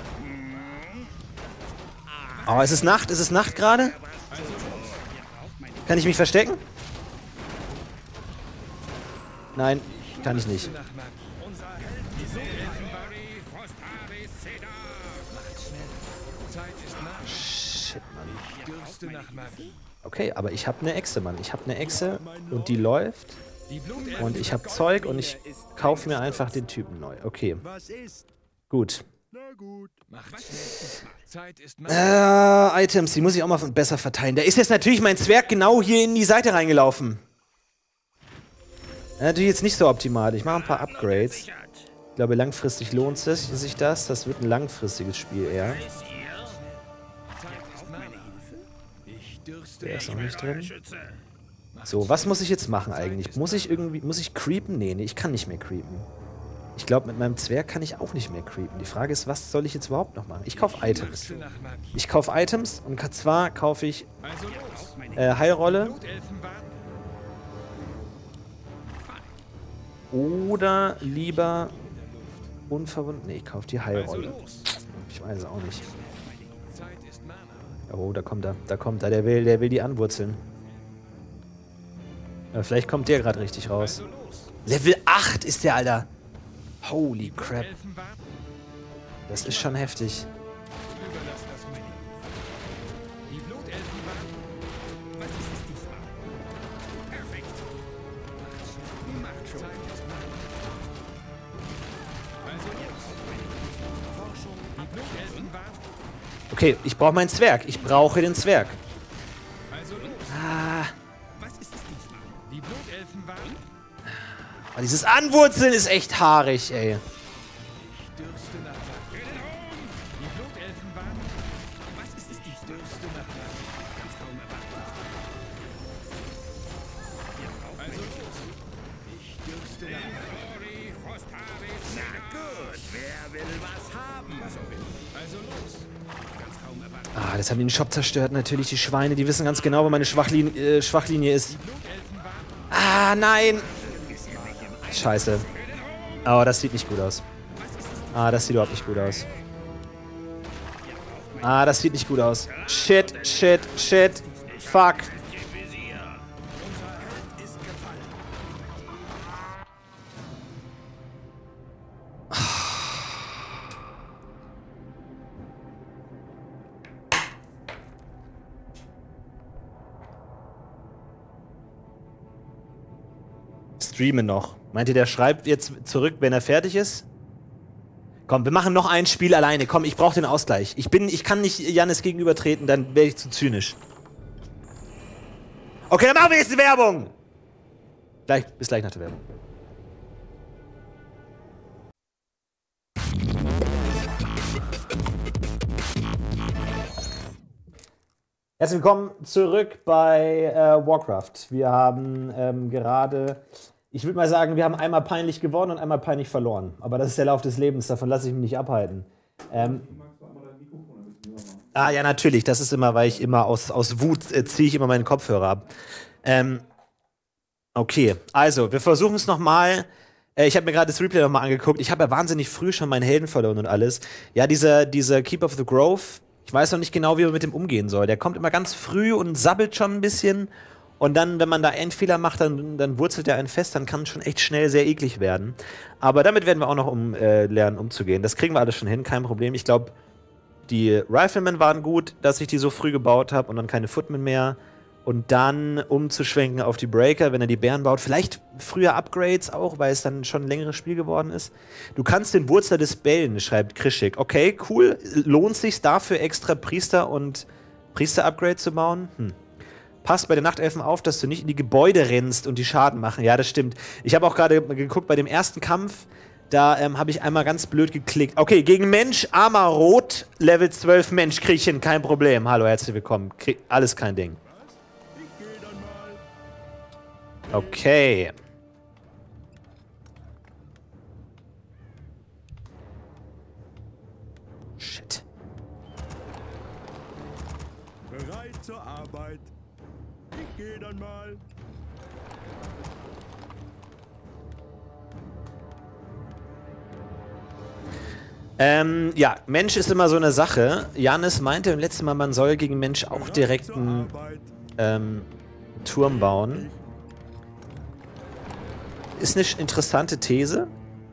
Oh, ist es Nacht? Ist es Nacht gerade? Kann ich mich verstecken? Nein, kann ich nicht. Shit, Mann. Okay, aber ich habe eine Echse, Mann. Ich habe eine Echse und die läuft. Und ich habe Zeug und ich kaufe mir einfach den Typen neu. Okay. Gut. Äh, Items, die muss ich auch mal besser verteilen. Da ist jetzt natürlich mein Zwerg genau hier in die Seite reingelaufen. Ja, natürlich jetzt nicht so optimal. Ich mache ein paar Upgrades. Ich glaube, langfristig lohnt sich, sich das. Das wird ein langfristiges Spiel eher. Der ist noch nicht drin. So, was muss ich jetzt machen eigentlich? Muss ich irgendwie, muss ich creepen? Nee, nee, ich kann nicht mehr creepen. Ich glaube, mit meinem Zwerg kann ich auch nicht mehr creepen. Die Frage ist, was soll ich jetzt überhaupt noch machen? Ich kaufe Items. Ich kaufe Items und zwar kaufe ich äh, Heilrolle. Oder lieber unverwundet. Nee, ich kaufe die Heilrolle. Ich weiß es auch nicht. Oh, da kommt er. Da kommt er. Der will, der will die anwurzeln. Aber vielleicht kommt der gerade richtig raus. Level acht ist der, Alter. Holy crap. Das ist schon heftig. Okay, ich brauche meinen Zwerg. Ich brauche den Zwerg. Ah. Oh, dieses Anwurzeln ist echt haarig, ey. Ah, das haben die den Shop zerstört. Natürlich die Schweine, die wissen ganz genau, wo meine Schwachlinie, äh, Schwachlinie ist. Ah, nein! Scheiße. Oh, das sieht nicht gut aus. Ah, das sieht überhaupt nicht gut aus. Ah, das sieht nicht gut aus. Shit, shit, shit. Fuck. Streame noch. Meint ihr, der schreibt jetzt zurück, wenn er fertig ist? Komm, wir machen noch ein Spiel alleine. Komm, ich brauche den Ausgleich. Ich bin, ich kann nicht Jannis gegenübertreten, dann wäre ich zu zynisch. Okay, dann machen wir jetzt die Werbung. Gleich, bis gleich nach der Werbung. Herzlich willkommen zurück bei äh, Warcraft. Wir haben ähm, gerade... Ich würde mal sagen, wir haben einmal peinlich gewonnen und einmal peinlich verloren. Aber das ist der Lauf des Lebens, davon lasse ich mich nicht abhalten. Ähm, ah ja, natürlich, das ist immer, weil ich immer aus, aus Wut äh, ziehe ich immer meinen Kopfhörer ab. Ähm, okay, also, wir versuchen es nochmal. Äh, ich habe mir gerade das Replay nochmal angeguckt. Ich habe ja wahnsinnig früh schon meinen Helden verloren und alles. Ja, dieser, dieser Keep of the Grove, ich weiß noch nicht genau, wie man mit dem umgehen soll. Der kommt immer ganz früh und sabbelt schon ein bisschen. Und dann, wenn man da einen Fehler macht, dann, dann wurzelt er einen fest, dann kann es schon echt schnell sehr eklig werden. Aber damit werden wir auch noch um, äh, lernen, umzugehen. Das kriegen wir alles schon hin, kein Problem. Ich glaube, die Riflemen waren gut, dass ich die so früh gebaut habe und dann keine Footmen mehr. Und dann umzuschwenken auf die Breaker, wenn er die Bären baut. Vielleicht früher Upgrades auch, weil es dann schon ein längeres Spiel geworden ist. Du kannst den Wurzel des Bällen, schreibt Krischik. Okay, cool. Lohnt sich dafür extra Priester und Priester-Upgrade zu bauen? Hm. Passt bei den Nachtelfen auf, dass du nicht in die Gebäude rennst und die Schaden machen. Ja, das stimmt. Ich habe auch gerade geguckt, bei dem ersten Kampf, da ähm, habe ich einmal ganz blöd geklickt. Okay, gegen Mensch, Armer Rot, Level zwölf Mensch, krieg ich hin, kein Problem. Hallo, herzlich willkommen. Krieg, alles kein Ding. Okay. Shit. Bereit zur Arbeit. Ich gehe dann mal. Ähm, ja, Mensch ist immer so eine Sache. Janis meinte im letzten Mal, man soll gegen Mensch auch direkt einen ähm, Turm bauen. Ist eine interessante These.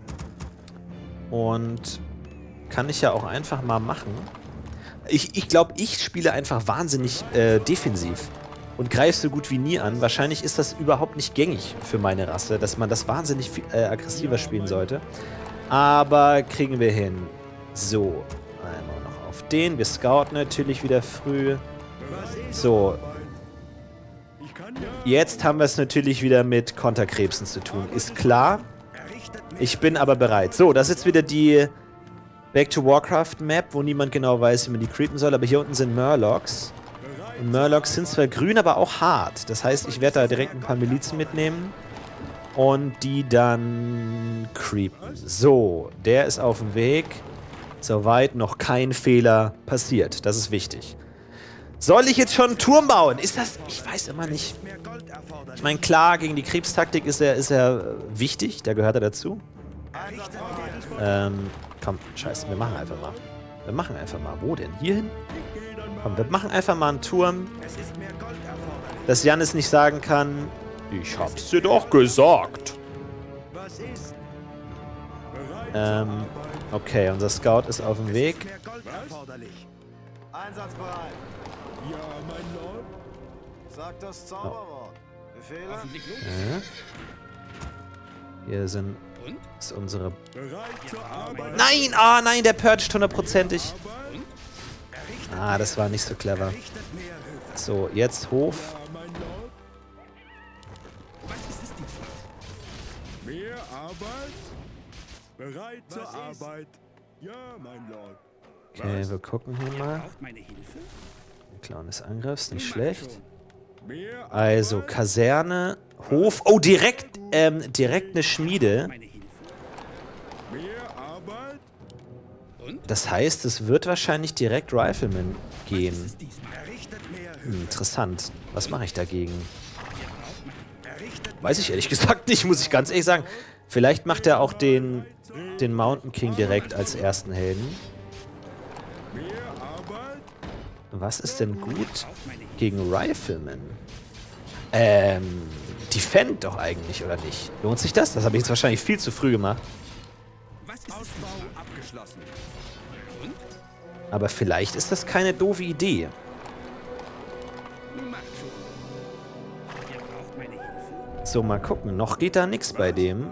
Und kann ich ja auch einfach mal machen. Ich, ich glaube, ich spiele einfach wahnsinnig äh, defensiv und greife so gut wie nie an. Wahrscheinlich ist das überhaupt nicht gängig für meine Rasse, dass man das wahnsinnig viel, äh, aggressiver spielen sollte. Aber kriegen wir hin. So, einmal noch auf den. Wir scouten natürlich wieder früh. So. Jetzt haben wir es natürlich wieder mit Konterkrebsen zu tun. Ist klar. Ich bin aber bereit. So, das ist jetzt wieder die Back to Warcraft Map, wo niemand genau weiß, wie man die creepen soll. Aber hier unten sind Murlocs. Und Murlocs sind zwar grün, aber auch hart. Das heißt, ich werde da direkt ein paar Milizen mitnehmen. Und die dann creepen. So, der ist auf dem Weg. Soweit noch kein Fehler passiert. Das ist wichtig. Soll ich jetzt schon einen Turm bauen? Ist das... Ich weiß immer nicht. Ich meine, klar, gegen die Krebstaktik ist er, ist er wichtig. Da gehört er dazu. Ähm, komm, scheiße, wir machen einfach mal. Wir machen einfach mal. Wo denn? Hier hin? Komm, wir machen einfach mal einen Turm. Dass Janis nicht sagen kann, ich hab's dir doch gesagt. Ähm, okay, unser Scout ist auf dem Weg. Einsatzbereit. Ja, mein Lord. Sag das Zauberwort. Befehle? Ja. Hier sind ist unsere... Bereit zur Arbeit. Nein! Ah, nein, der purgt hundertprozentig. Ah, das war nicht so clever. So, jetzt Hof. Ja, mein Lord. Mehr Arbeit? Bereit zur Arbeit. Ja, mein Lord. Okay, wir gucken hier mal. Ein kleines Angriffs, nicht schlecht. Mehr Also, Kaserne, Hof. Oh, direkt, ähm, direkt eine Schmiede. Mehr Arbeit? Das heißt, es wird wahrscheinlich direkt Rifleman gehen. Hm, interessant. Was mache ich dagegen? Weiß ich ehrlich gesagt nicht, muss ich ganz ehrlich sagen. Vielleicht macht er auch den, den Mountain King direkt als ersten Helden. Was ist denn gut gegen Rifleman? Ähm, Defend doch eigentlich, oder nicht? Lohnt sich das? Das habe ich jetzt wahrscheinlich viel zu früh gemacht. Ausbau abgeschlossen. Aber vielleicht ist das keine doofe Idee. So, mal gucken. Noch geht da nichts bei dem.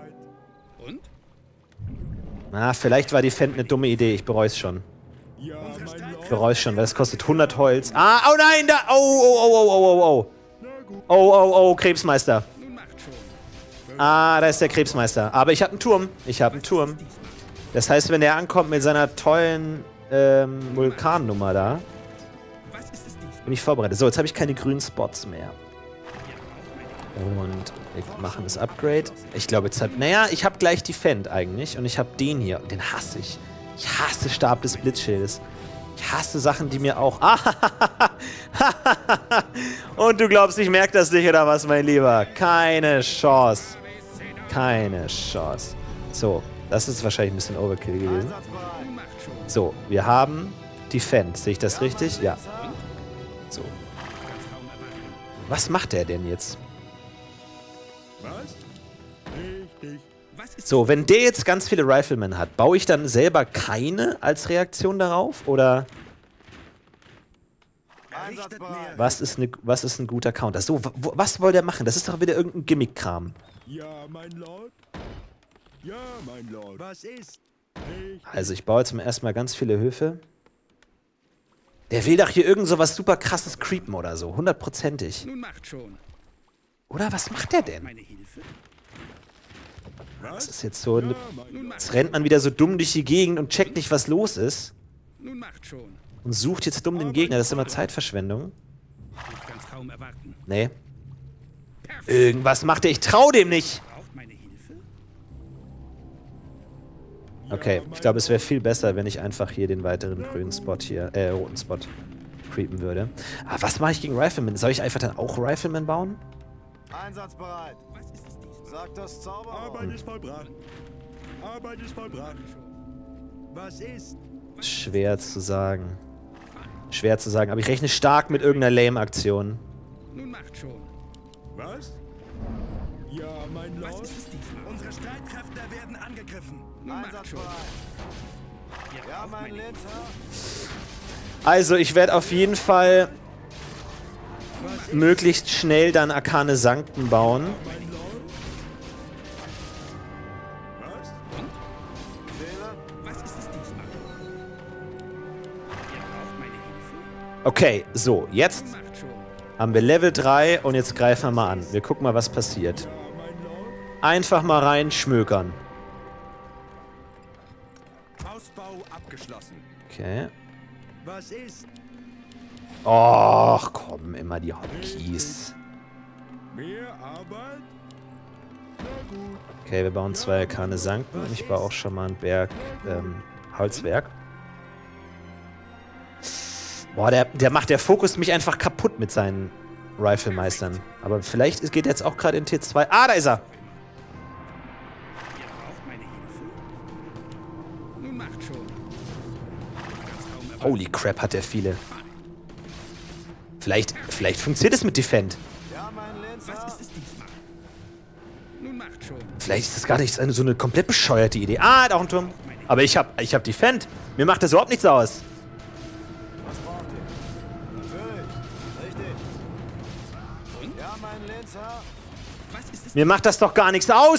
Na, vielleicht war Defend eine dumme Idee. Ich bereue es schon. Ja, mein Lord. Ich bereue es schon, weil es kostet hundert Holz. Ah, oh nein, da... Oh, oh, oh, oh, oh, oh, oh. Oh, oh, oh, Krebsmeister. Ah, da ist der Krebsmeister. Aber ich habe einen Turm. Ich habe einen Turm. Das heißt, wenn er ankommt mit seiner tollen ähm, Vulkannummer da, bin ich vorbereitet. So, jetzt habe ich keine grünen Spots mehr. Und wir machen das Upgrade. Ich glaube, jetzt hat... Naja, ich habe gleich Defend eigentlich. Und ich habe den hier. Den hasse ich. Ich hasse Stab des Blitzschildes. Ich hasse Sachen, die mir auch... Ah, und du glaubst, ich merke das nicht, oder was, mein Lieber? Keine Chance. Keine Chance. So, das ist wahrscheinlich ein bisschen Overkill gewesen. So, wir haben Defend. Sehe ich das richtig? Ja. So. Was macht der denn jetzt? Was? Richtig. So, wenn der jetzt ganz viele Riflemen hat, baue ich dann selber keine als Reaktion darauf? Oder... Was ist, ne, was ist ein guter Counter? So, wo, was wollt er machen? Das ist doch wieder irgendein Gimmick-Kram. Ja, mein Lord. Ja, mein Lord. Was ist? Also ich baue jetzt zum ersten Mal ganz viele Höfe. Der will doch hier irgend so was super krasses creepen oder so. Hundertprozentig. Nun macht schon. Oder was macht der denn? Meine Hilfe? Das ist jetzt so... Ne, jetzt rennt man wieder so dumm durch die Gegend und checkt nicht, was los ist. Nun macht schon. Und sucht jetzt dumm den Gegner. Das ist immer Zeitverschwendung. Ich kann's kaum erwarten. Nee. Irgendwas macht er. Ich trau dem nicht. Braucht meine Hilfe? Okay, ich glaube, es wäre viel besser, wenn ich einfach hier den weiteren grünen Spot hier, äh, roten Spot creepen würde. Aber was mache ich gegen Rifleman? Soll ich einfach dann auch Rifleman bauen? Einsatzbereit. Was ist es diesmal? Sagt das Zauberwort. Arbeit ist vollbracht. Arbeit ist vollbracht. Was ist? Schwer zu sagen. Schwer zu sagen, aber ich rechne stark mit irgendeiner Lame-Aktion. Nun macht schon. Was? Ja, mein Was Lord. ist es diesmal? Unsere Streitkräfte werden angegriffen. Nun macht schon. Einsatzbereit. Ihr Ja, braucht mein meine Hilfe. Linzer. Also, ich werde auf jeden Fall möglichst schnell dann Arkane Sancten bauen. Mein Lord. Was? Fehler. Was ist es diesmal? Ihr braucht meine Hilfe? Okay, so, jetzt Nun macht schon. haben wir Level drei und jetzt greifen wir mal an. Wir gucken mal, was passiert. Ja, mein Lord. Einfach mal rein schmökern. Ausbau abgeschlossen. Okay. Was ist? Och, komm, immer die Hotkeys. Mehr Arbeit? Na gut. Okay, wir bauen zwei Arkane Sancten und ich baue auch schon mal ein Berg, ähm, Holzwerk. Boah, der, der macht, der Fokus mich einfach kaputt mit seinen Riflemeistern. Aber vielleicht geht er jetzt auch gerade in T zwei. Ah, da ist er! Ihr braucht meine Hilfe? Nun macht schon. Ich kann's kaum erwarten. Holy crap, hat der viele. Vielleicht, vielleicht funktioniert es mit Defend. Ja, mein Linzer. Was ist es diesmal? Nun macht schon. Vielleicht ist das gar nicht eine, so eine komplett bescheuerte Idee. Ah, da auch ein Turm. Aber ich hab, ich hab Defend. Mir macht das überhaupt nichts aus. Was braucht ihr? Natürlich. Richtig. Ja, mein Linzer. Was ist es? Mir macht das doch gar nichts aus.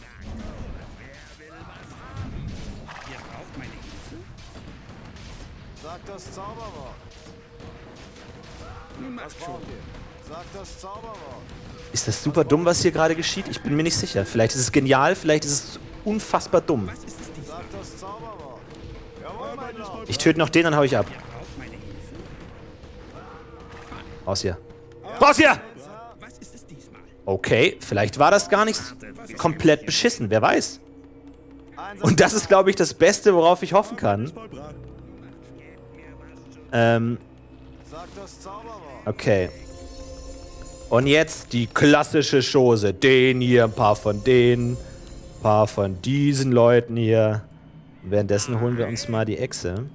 Ihr braucht meine Hilfe? Sagt das Zauberwort. Nun Was macht schon. braucht ihr? Sagt das Zauberwort. Ist das super dumm, was hier gerade geschieht? Ich bin mir nicht sicher. Vielleicht ist es genial, vielleicht ist es unfassbar dumm. Was ist es diesmal? Sagt das Zauberwort. Jawohl, mein Lord. Ich töte noch den, dann hau ich ab. Ihr braucht meine Hilfe? Raus hier. Raus hier! Was ist es diesmal? Okay, vielleicht war das gar nicht komplett beschissen. Wer weiß. Und das ist, glaube ich, das Beste, worauf ich hoffen kann. Vollbracht. Ähm, Sagt das Zauberwort. okay. Und jetzt die klassische Chose. Den hier, ein paar von denen, ein paar von diesen Leuten hier. Währenddessen holen wir uns mal die Echse.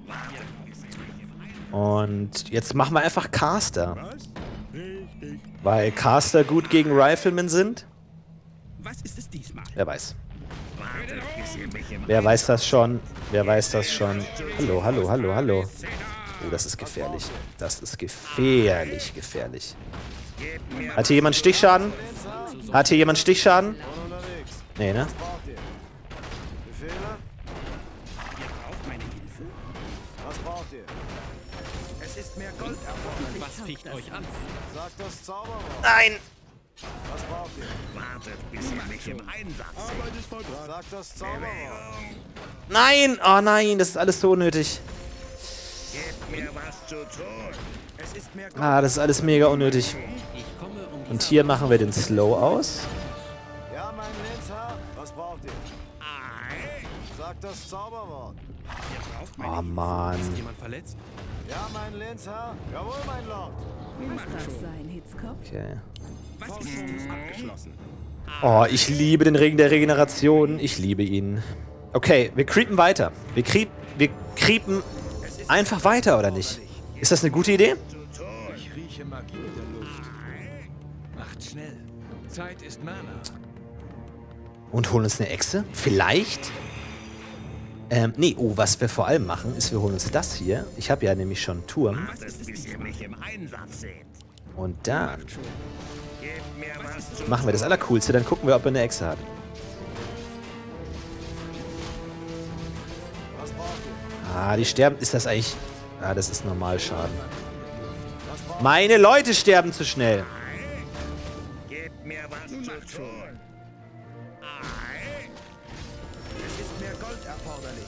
Und jetzt machen wir einfach Caster. Was? Richtig. Weil Caster gut gegen Riflemen sind. Was ist es diesmal? Wer weiß. Wer weiß das schon? Wer weiß das schon? Hallo, hallo, hallo, hallo. Oh, das ist gefährlich. Das ist gefährlich, gefährlich. Hat hier jemand Stichschaden? Hat hier jemand Stichschaden? Unterwegs. Nee, ne? Braucht ihr? Befehle? Ihr braucht meine Hilfe? Was braucht ihr? Es ist mehr Gold erforderlich. Was ficht euch an? Sagt das Zauberwort. Nein! Was braucht ihr? Wartet, bis ihr mich im Einsatz seht. Arbeit ist vollbracht. Sagt das Zauberwort. Nein! Oh nein, das ist alles so unnötig. Gebt mir was zu tun. Es ist mehr Gold. Ah, das ist alles mega unnötig. Ich komme um Und hier machen wir den Slow aus. Ja, mein Linzer. Was braucht ihr? Sagt das Zauberwort. Ihr braucht meine Oh Hilfe. Mann. Ist jemand verletzt? Ja, mein Linzer. Jawohl, mein Lord. Nun Was macht darf schon. sein, Hitzkopf? Okay. Was ist es diesmal? Abgeschlossen. Oh, ich liebe den Ring der Regeneration. Ich liebe ihn. Okay, wir creepen weiter. Wir, creep, wir creepen einfach weiter, oder nicht? Ist das eine gute Idee? Ich rieche Magie in der Luft. Macht schnell. Zeit ist Mana. Und holen uns eine Echse? Vielleicht? Ähm, nee, oh, was wir vor allem machen, ist, wir holen uns das hier. Ich habe ja nämlich schon einen Turm. Bis ihr mich im Einsatz seht. Und dann Gebt mir was zu machen wir das Allercoolste, dann gucken wir, ob er eine Echse hat. Ah, die sterben, ist das eigentlich... Ah, das ist Normalschaden. Meine Leute sterben zu schnell. Gebt mir was zu tun. Es ist mehr Gold erforderlich.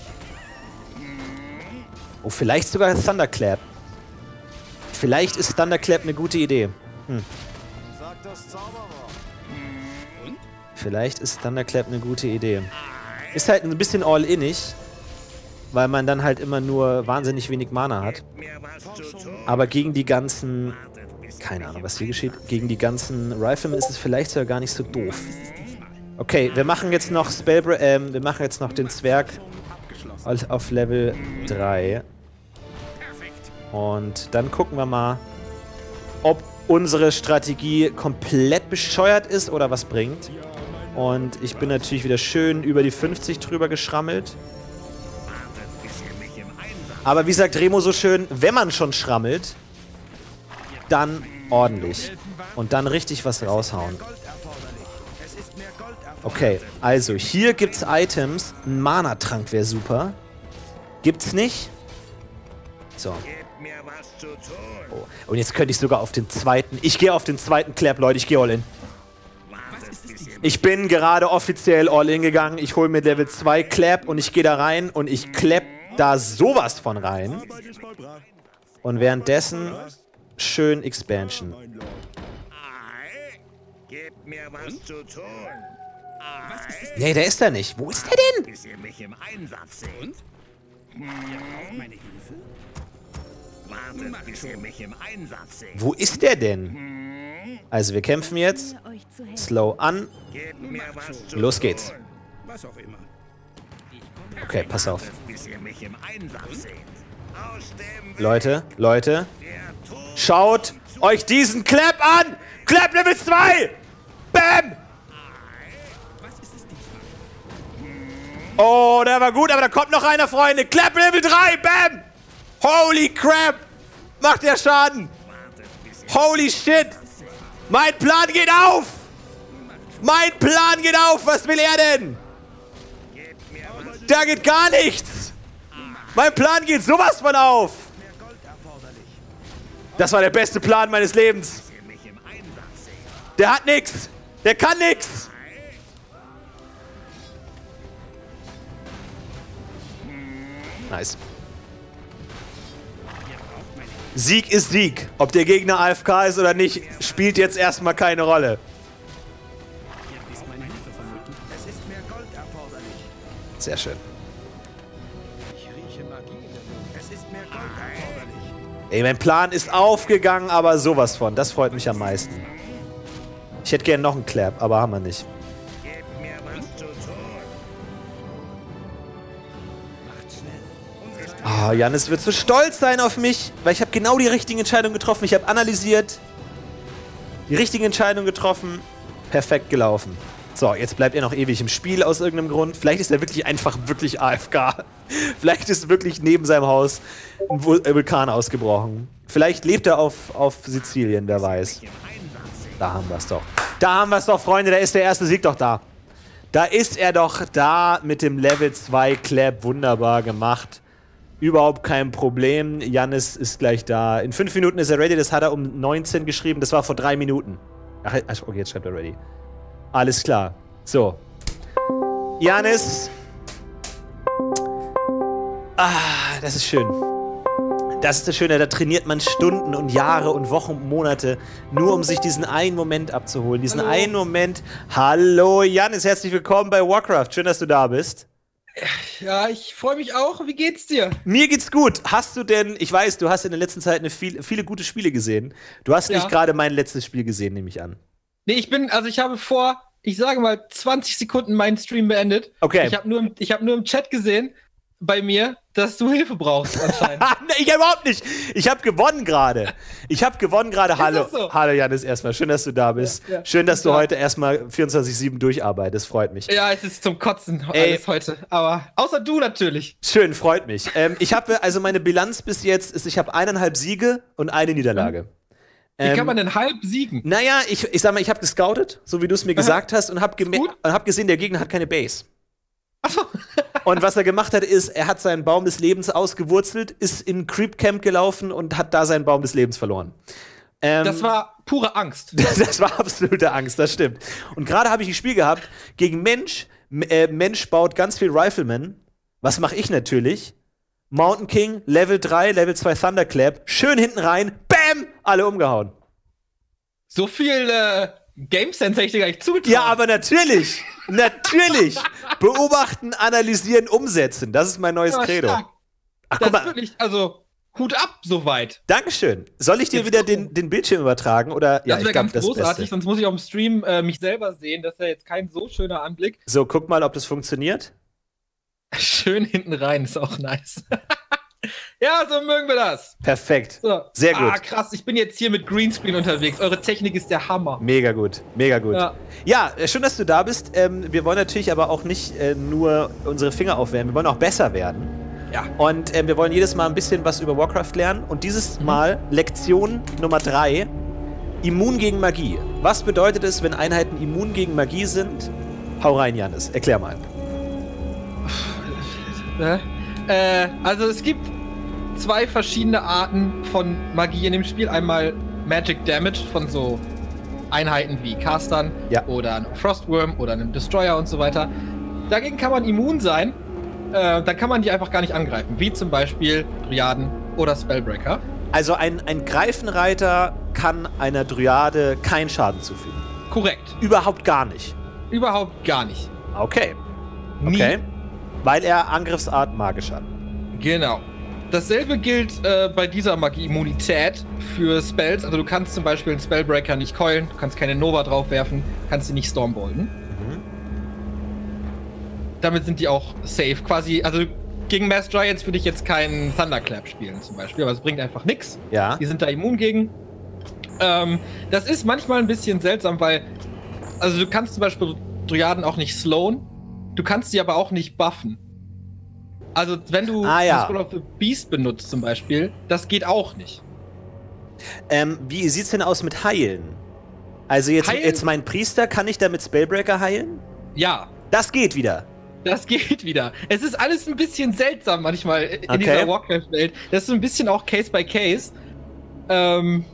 Oh, vielleicht sogar Thunderclap. Vielleicht ist Thunderclap eine gute Idee. Hm. Sag das Zauberwort. Vielleicht ist Thunderclap eine gute Idee. Ist halt ein bisschen all-innig, weil man dann halt immer nur wahnsinnig wenig Mana hat. Mir was zu tun. Aber gegen die ganzen... Keine Ahnung, was hier geschieht. Gegen die ganzen Riflemen ist es vielleicht sogar gar nicht so doof. Okay, wir machen jetzt noch Spellbreak, ähm, wir machen jetzt noch den Zwerg auf auf Level drei. Und dann gucken wir mal, ob unsere Strategie komplett bescheuert ist oder was bringt. Und ich bin natürlich wieder schön über die fünfzig drüber geschrammelt. Aber wie sagt Remo so schön, wenn man schon schrammelt, dann ordentlich. Und dann richtig was raushauen. Gold erforderlich. Es ist mehr Gold erforderlich. Okay, also hier gibt's Items. Ein Mana-Trank wäre super. Gibt's nicht? So. Gebt mir was zu tun. Oh. Und jetzt könnte ich sogar auf den zweiten. Ich gehe auf den zweiten Clap, Leute. Ich gehe all in. Wartet, bis ihr Ich bin gerade offiziell all in gegangen. Ich hole mir Level zwei Clap und ich gehe da rein und ich clap da sowas von rein. Arbeit ist vollbracht. Und währenddessen schön Expansion. Mein Lord. Ei, gebt mir was zu tun. Ei, Nee, der ist da nicht. Wo ist der denn? bis ihr mich im Einsatz seht. Und? Ihr braucht meine Hilfe? Wartet, bis ihr mich im Einsatz seht. Wo ist der denn? Also wir kämpfen jetzt. euch zu helfen. Slow an. Gebt mir was zu Los geht's. Was auch immer. Okay, pass auf. bis ihr mich im Einsatz seht. Aus dem Weg Leute, Leute. der Tod. Schaut euch diesen Clap an! Clap Level zwei! Bam! Oh, der war gut, aber da kommt noch einer, Freunde. Clap Level drei! Bam! Holy crap! Macht der Schaden! Holy shit! Mein Plan geht auf! Mein Plan geht auf! Was will er denn? Da geht gar nichts! Mein Plan geht sowas von auf! Das war der beste Plan meines Lebens. Der hat nix. Der kann nix. Nice. Sieg ist Sieg. Ob der Gegner A F K ist oder nicht, spielt jetzt erstmal keine Rolle. Es ist mehr Gold erforderlich. Sehr schön. Ich rieche Magie in der Luft. Es ist mehr Gold erforderlich. Ey, mein Plan ist aufgegangen, aber sowas von. Das freut mich am meisten. Ich hätte gern noch einen Clap, aber haben wir nicht. Gebt mir was zu tun. Ah, Jannis wird so stolz sein auf mich, weil ich habe genau die richtigen Entscheidungen getroffen. Ich habe analysiert, die richtigen Entscheidungen getroffen, perfekt gelaufen. So, jetzt bleibt er noch ewig im Spiel aus irgendeinem Grund. Vielleicht ist er wirklich einfach wirklich A F K. Vielleicht ist wirklich neben seinem Haus ein Vul- äh, Vulkan ausgebrochen. Vielleicht lebt er auf, auf Sizilien, wer weiß. Da haben wir es doch. Da haben wir es doch, Freunde. Da ist der erste Sieg doch da. Da ist er doch da mit dem Level zwei Clap. Wunderbar gemacht. Überhaupt kein Problem. Jannis ist gleich da. In fünf Minuten ist er ready. Das hat er um neunzehn geschrieben. Das war vor drei Minuten. Ach, okay, jetzt schreibt er ready. Alles klar. So. Jannis. Ah, das ist schön. Das ist das Schöne. Da trainiert man Stunden und Jahre und Wochen und Monate, nur um sich diesen einen Moment abzuholen. Diesen Hallo. einen Moment. Hallo Jannis, herzlich willkommen bei Warcraft. Schön, dass du da bist. Ja, ich freue mich auch. Wie geht's dir? Mir geht's gut. Hast du denn, ich weiß, du hast in der letzten Zeit eine viel, viele gute Spiele gesehen. Du hast Ja. nicht gerade mein letztes Spiel gesehen, nehme ich an. Nee, ich bin, also ich habe vor, ich sage mal, zwanzig Sekunden meinen Stream beendet. Okay. Ich habe nur, im- ich hab nur im Chat gesehen, bei mir, dass du Hilfe brauchst anscheinend. Nee, ich überhaupt nicht. Ich habe gewonnen gerade. Ich habe gewonnen gerade. Hallo, das so? hallo Janis erstmal. Schön, dass du da bist. Ja, ja. Schön, dass du Ja. heute erstmal vierundzwanzig sieben durcharbeitest. Freut mich. Ja, es ist zum Kotzen Ey. alles heute. Aber außer du natürlich. Schön, freut mich. Ähm, ich habe also meine Bilanz bis jetzt ist, ich habe eineinhalb Siege und eine Niederlage. Wie Ähm, kann man denn halb siegen? Naja, ich, ich sag mal, ich habe gescoutet, so wie du es mir gesagt hast, und habe gut. hab gesehen, der Gegner hat keine Base. Achso. Und was er gemacht hat, ist, er hat seinen Baum des Lebens ausgewurzelt, ist in Creep Camp gelaufen und hat da seinen Baum des Lebens verloren. Ähm, Das war pure Angst. das war absolute Angst, das stimmt. Und gerade habe ich ein Spiel gehabt gegen Mensch. M äh, Mensch baut ganz viel Rifleman. Was mache ich natürlich? Mountain King, Level drei, Level zwei Thunderclap, schön hinten rein, bam, alle umgehauen. So viel äh, Game Sense hätte ich dir gar nicht zugetraut. Ja, aber natürlich, natürlich. Beobachten, analysieren, umsetzen. Das ist mein neues Ja, Credo. stark. Ach, Das guck ist mal. wirklich, also Hut ab soweit. Dankeschön. Soll ich dir Jetzt wieder gucken. den, den Bildschirm übertragen? Oder? Ja, Das ich wäre glaub, ganz das großartig, Beste. sonst muss ich auf dem Stream äh, mich selber sehen. Das ist ja jetzt kein so schöner Anblick. So, guck mal, ob das funktioniert. Schön hinten rein, ist auch nice. Ja, so mögen wir das. Perfekt. So. Sehr gut. Ah, krass, ich bin jetzt hier mit Greenscreen unterwegs. Eure Technik ist der Hammer. Mega gut, mega gut. Ja, Ja. äh, schön, dass du da bist. Ähm, wir wollen natürlich aber auch nicht äh, nur unsere Finger aufwärmen, wir wollen auch besser werden. Ja. Und ähm, wir wollen jedes Mal ein bisschen was über Warcraft lernen. Und dieses Mal Lektion Nummer drei, immun gegen Magie. Was bedeutet es, wenn Einheiten immun gegen Magie sind? Hau rein, Janis, erklär mal. Ne? Äh, also es gibt zwei verschiedene Arten von Magie in dem Spiel. Einmal Magic Damage von so Einheiten wie Castern Ja. oder einem Frostworm oder einem Destroyer und so weiter. Dagegen kann man immun sein. Äh, dann kann man die einfach gar nicht angreifen. Wie zum Beispiel Dryaden oder Spellbreaker. Also ein, ein Greifenreiter kann einer Dryade keinen Schaden zufügen. Korrekt. Überhaupt gar nicht. Überhaupt gar nicht. Okay. Nie. Okay. Weil er Angriffsart magisch hat. Genau. Dasselbe gilt äh, bei dieser Magie-Immunität für Spells. Also du kannst zum Beispiel einen Spellbreaker nicht coilen, du kannst keine Nova draufwerfen, kannst sie nicht Stormbolten. Mhm. Damit sind die auch safe. Quasi, also gegen Mass Giants würde ich jetzt keinen Thunderclap spielen zum Beispiel, aber es bringt einfach nichts. Ja. Die sind da immun gegen. Ähm, das ist manchmal ein bisschen seltsam, weil also du kannst zum Beispiel Dryaden auch nicht slowen, du kannst sie aber auch nicht buffen. Also wenn du Ah, ja. Scroll of the Beast benutzt zum Beispiel, das geht auch nicht. Ähm, wie sieht's denn aus mit Heilen? Also jetzt, Heilen? jetzt mein Priester, kann ich damit Spellbreaker heilen? Ja, Das geht wieder. das geht wieder. Es ist alles ein bisschen seltsam manchmal in Okay. dieser Warcraft-Welt. Das ist so ein bisschen auch Case by Case. Ähm,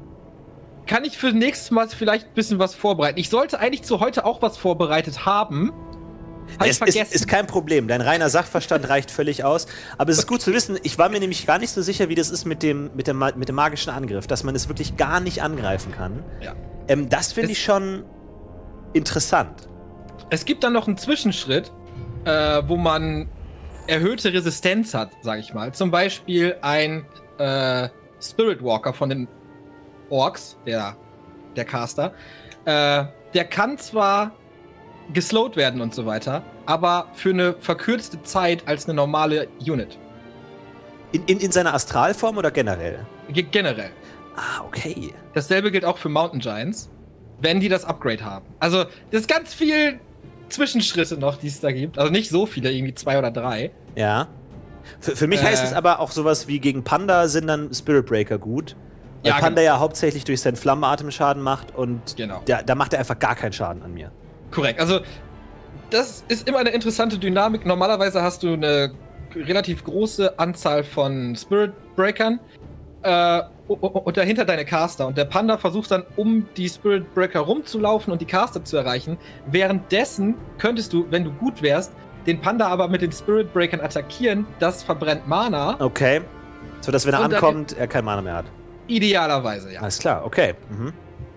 kann ich für nächstes Mal vielleicht ein bisschen was vorbereiten? Ich sollte eigentlich zu heute auch was vorbereitet haben. Hab ich Es ist, vergessen. ist kein Problem. Dein reiner Sachverstand reicht völlig aus. Aber es ist gut zu wissen, ich war mir nämlich gar nicht so sicher, wie das ist mit dem, mit dem, mit dem magischen Angriff, dass man es wirklich gar nicht angreifen kann. Ja. Ähm, das finde Es- ich schon interessant. Es gibt dann noch einen Zwischenschritt, äh, wo man erhöhte Resistenz hat, sag ich mal. Zum Beispiel ein äh, Spirit Walker von den Orks, der, der Caster. Äh, der kann zwar geslowt werden und so weiter, aber für eine verkürzte Zeit als eine normale Unit. In, in, in seiner Astralform oder generell? Ge generell. Ah, okay. Dasselbe gilt auch für Mountain Giants, wenn die das Upgrade haben. Also, das ist ganz viel Zwischenschritte noch, die es da gibt. Also nicht so viele, irgendwie zwei oder drei. Ja. Für, für mich Äh. heißt es aber auch sowas wie gegen Panda sind dann Spirit Breaker gut. Weil Ja, Panda genau. ja hauptsächlich durch seinen Flammenatem Schaden macht und Genau. der, da macht er einfach gar keinen Schaden an mir. Korrekt. Also, das ist immer eine interessante Dynamik. Normalerweise hast du eine relativ große Anzahl von Spirit Breakern äh, und dahinter deine Caster. Und der Panda versucht dann, um die Spirit Breaker rumzulaufen und die Caster zu erreichen. Währenddessen könntest du, wenn du gut wärst, den Panda aber mit den Spirit Breakern attackieren. Das verbrennt Mana. Okay. So dass, wenn er Und dann- ankommt, er kein Mana mehr hat. Idealerweise, ja. Alles klar, okay. Mhm.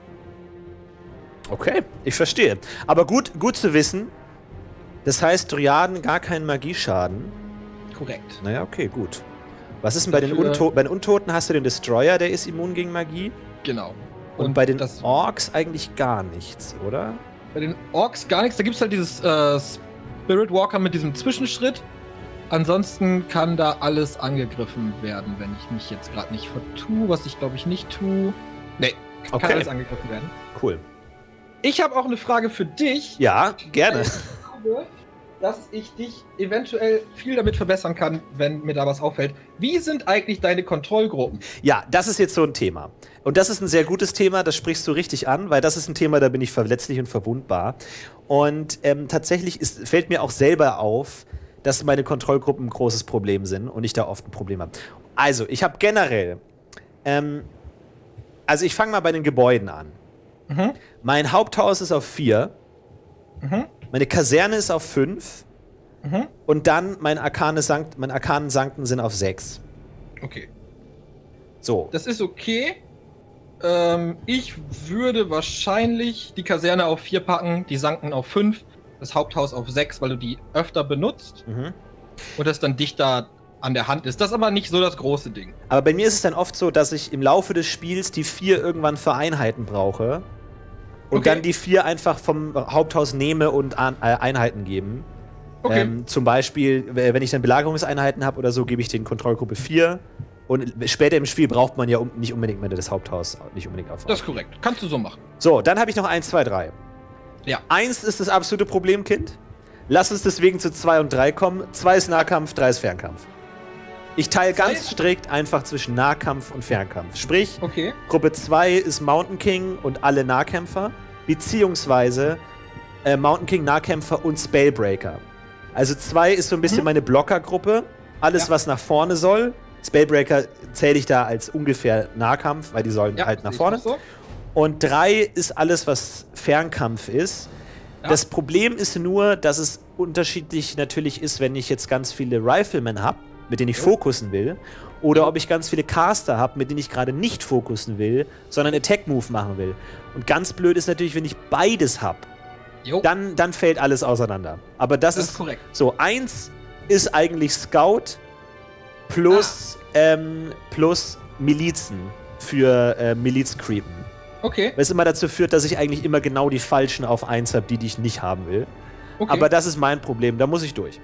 Okay, ich verstehe. Aber gut, gut zu wissen. Das heißt, Dryaden gar keinen Magieschaden. Korrekt. Naja, okay, gut. Was ist denn bei den, Dafür- Unto bei den Untoten? Hast du den Destroyer, der ist immun gegen Magie? Genau. Und, bei den das, Orks eigentlich gar nichts, oder? bei den Orks gar nichts. Da gibt es halt dieses äh, Spirit Walker mit diesem Zwischenschritt. Ansonsten kann da alles angegriffen werden, wenn ich mich jetzt gerade nicht vertue, was ich glaube ich nicht tue. Nee, kann Okay. alles angegriffen werden. Cool. Ich habe auch eine Frage für dich. Ja, gerne. Ich glaube, dass ich dich eventuell viel damit verbessern kann, wenn mir da was auffällt. Wie sind eigentlich deine Kontrollgruppen? Ja, das ist jetzt so ein Thema. Und das ist ein sehr gutes Thema, das sprichst du richtig an, weil das ist ein Thema, da bin ich verletzlich und verwundbar. Und ähm, tatsächlich ist, fällt mir auch selber auf, dass meine Kontrollgruppen ein großes Problem sind und ich da oft ein Problem habe. Also, ich habe generell, ähm, also ich fange mal bei den Gebäuden an. Mhm. Mein Haupthaus ist auf vier, Mhm. meine Kaserne ist auf fünf Mhm. und dann mein Arkane Sankt, mein Arkanen Sankten sind auf sechs. Okay. So. Das ist okay. Ähm, ich würde wahrscheinlich die Kaserne auf vier packen, die Sanken auf fünf, das Haupthaus auf sechs, weil du die öfter benutzt Mhm. und das dann dichter an der Hand ist. Das ist aber nicht so das große Ding. Aber bei mir ist es dann oft so, dass ich im Laufe des Spiels die vier irgendwann für Einheiten brauche und Okay. dann die vier einfach vom Haupthaus nehme und an, äh, Einheiten geben. Okay. Ähm, zum Beispiel, w- wenn ich dann Belagerungseinheiten habe oder so, gebe ich den Kontrollgruppe vier. Und später im Spiel braucht man ja um, nicht unbedingt mehr das Haupthaus nicht unbedingt aufbauen. Das ist korrekt. Kannst du so machen. So, dann habe ich noch eins, zwei, drei. Ja. eins ist das absolute Problemkind. Lass uns deswegen zu zwei und drei kommen. zwei ist Nahkampf, drei ist Fernkampf. Ich teile Zwei ganz ist- strikt einfach zwischen Nahkampf und Fernkampf. Sprich, Okay. Gruppe zwei ist Mountain King und alle Nahkämpfer, beziehungsweise äh, Mountain King, Nahkämpfer und Spellbreaker. Also zwei ist so ein bisschen Mhm. meine Blockergruppe. Alles, Ja. was nach vorne soll. Spellbreaker zähle ich da als ungefähr Nahkampf, weil die sollen Ja, halt nach sehe ich vorne. auch so. Und drei ist alles, was Fernkampf ist. Ja. Das Problem ist nur, dass es unterschiedlich natürlich ist, wenn ich jetzt ganz viele Riflemen habe, mit denen ich fokussen will, oder ob ich ganz viele Caster habe, mit denen ich gerade nicht fokussen will, sondern Attack-Move machen will. Und ganz blöd ist natürlich, wenn ich beides habe, Jo, dann, dann fällt alles auseinander. Aber das, das ist, ist korrekt. so, eins ist eigentlich Scout plus, ähm, plus Milizen für äh, Miliz-Creepen. Okay. Was immer dazu führt, dass ich eigentlich immer genau die falschen auf eins habe, die, die ich nicht haben will. okay. Aber das ist mein Problem, da muss ich durch.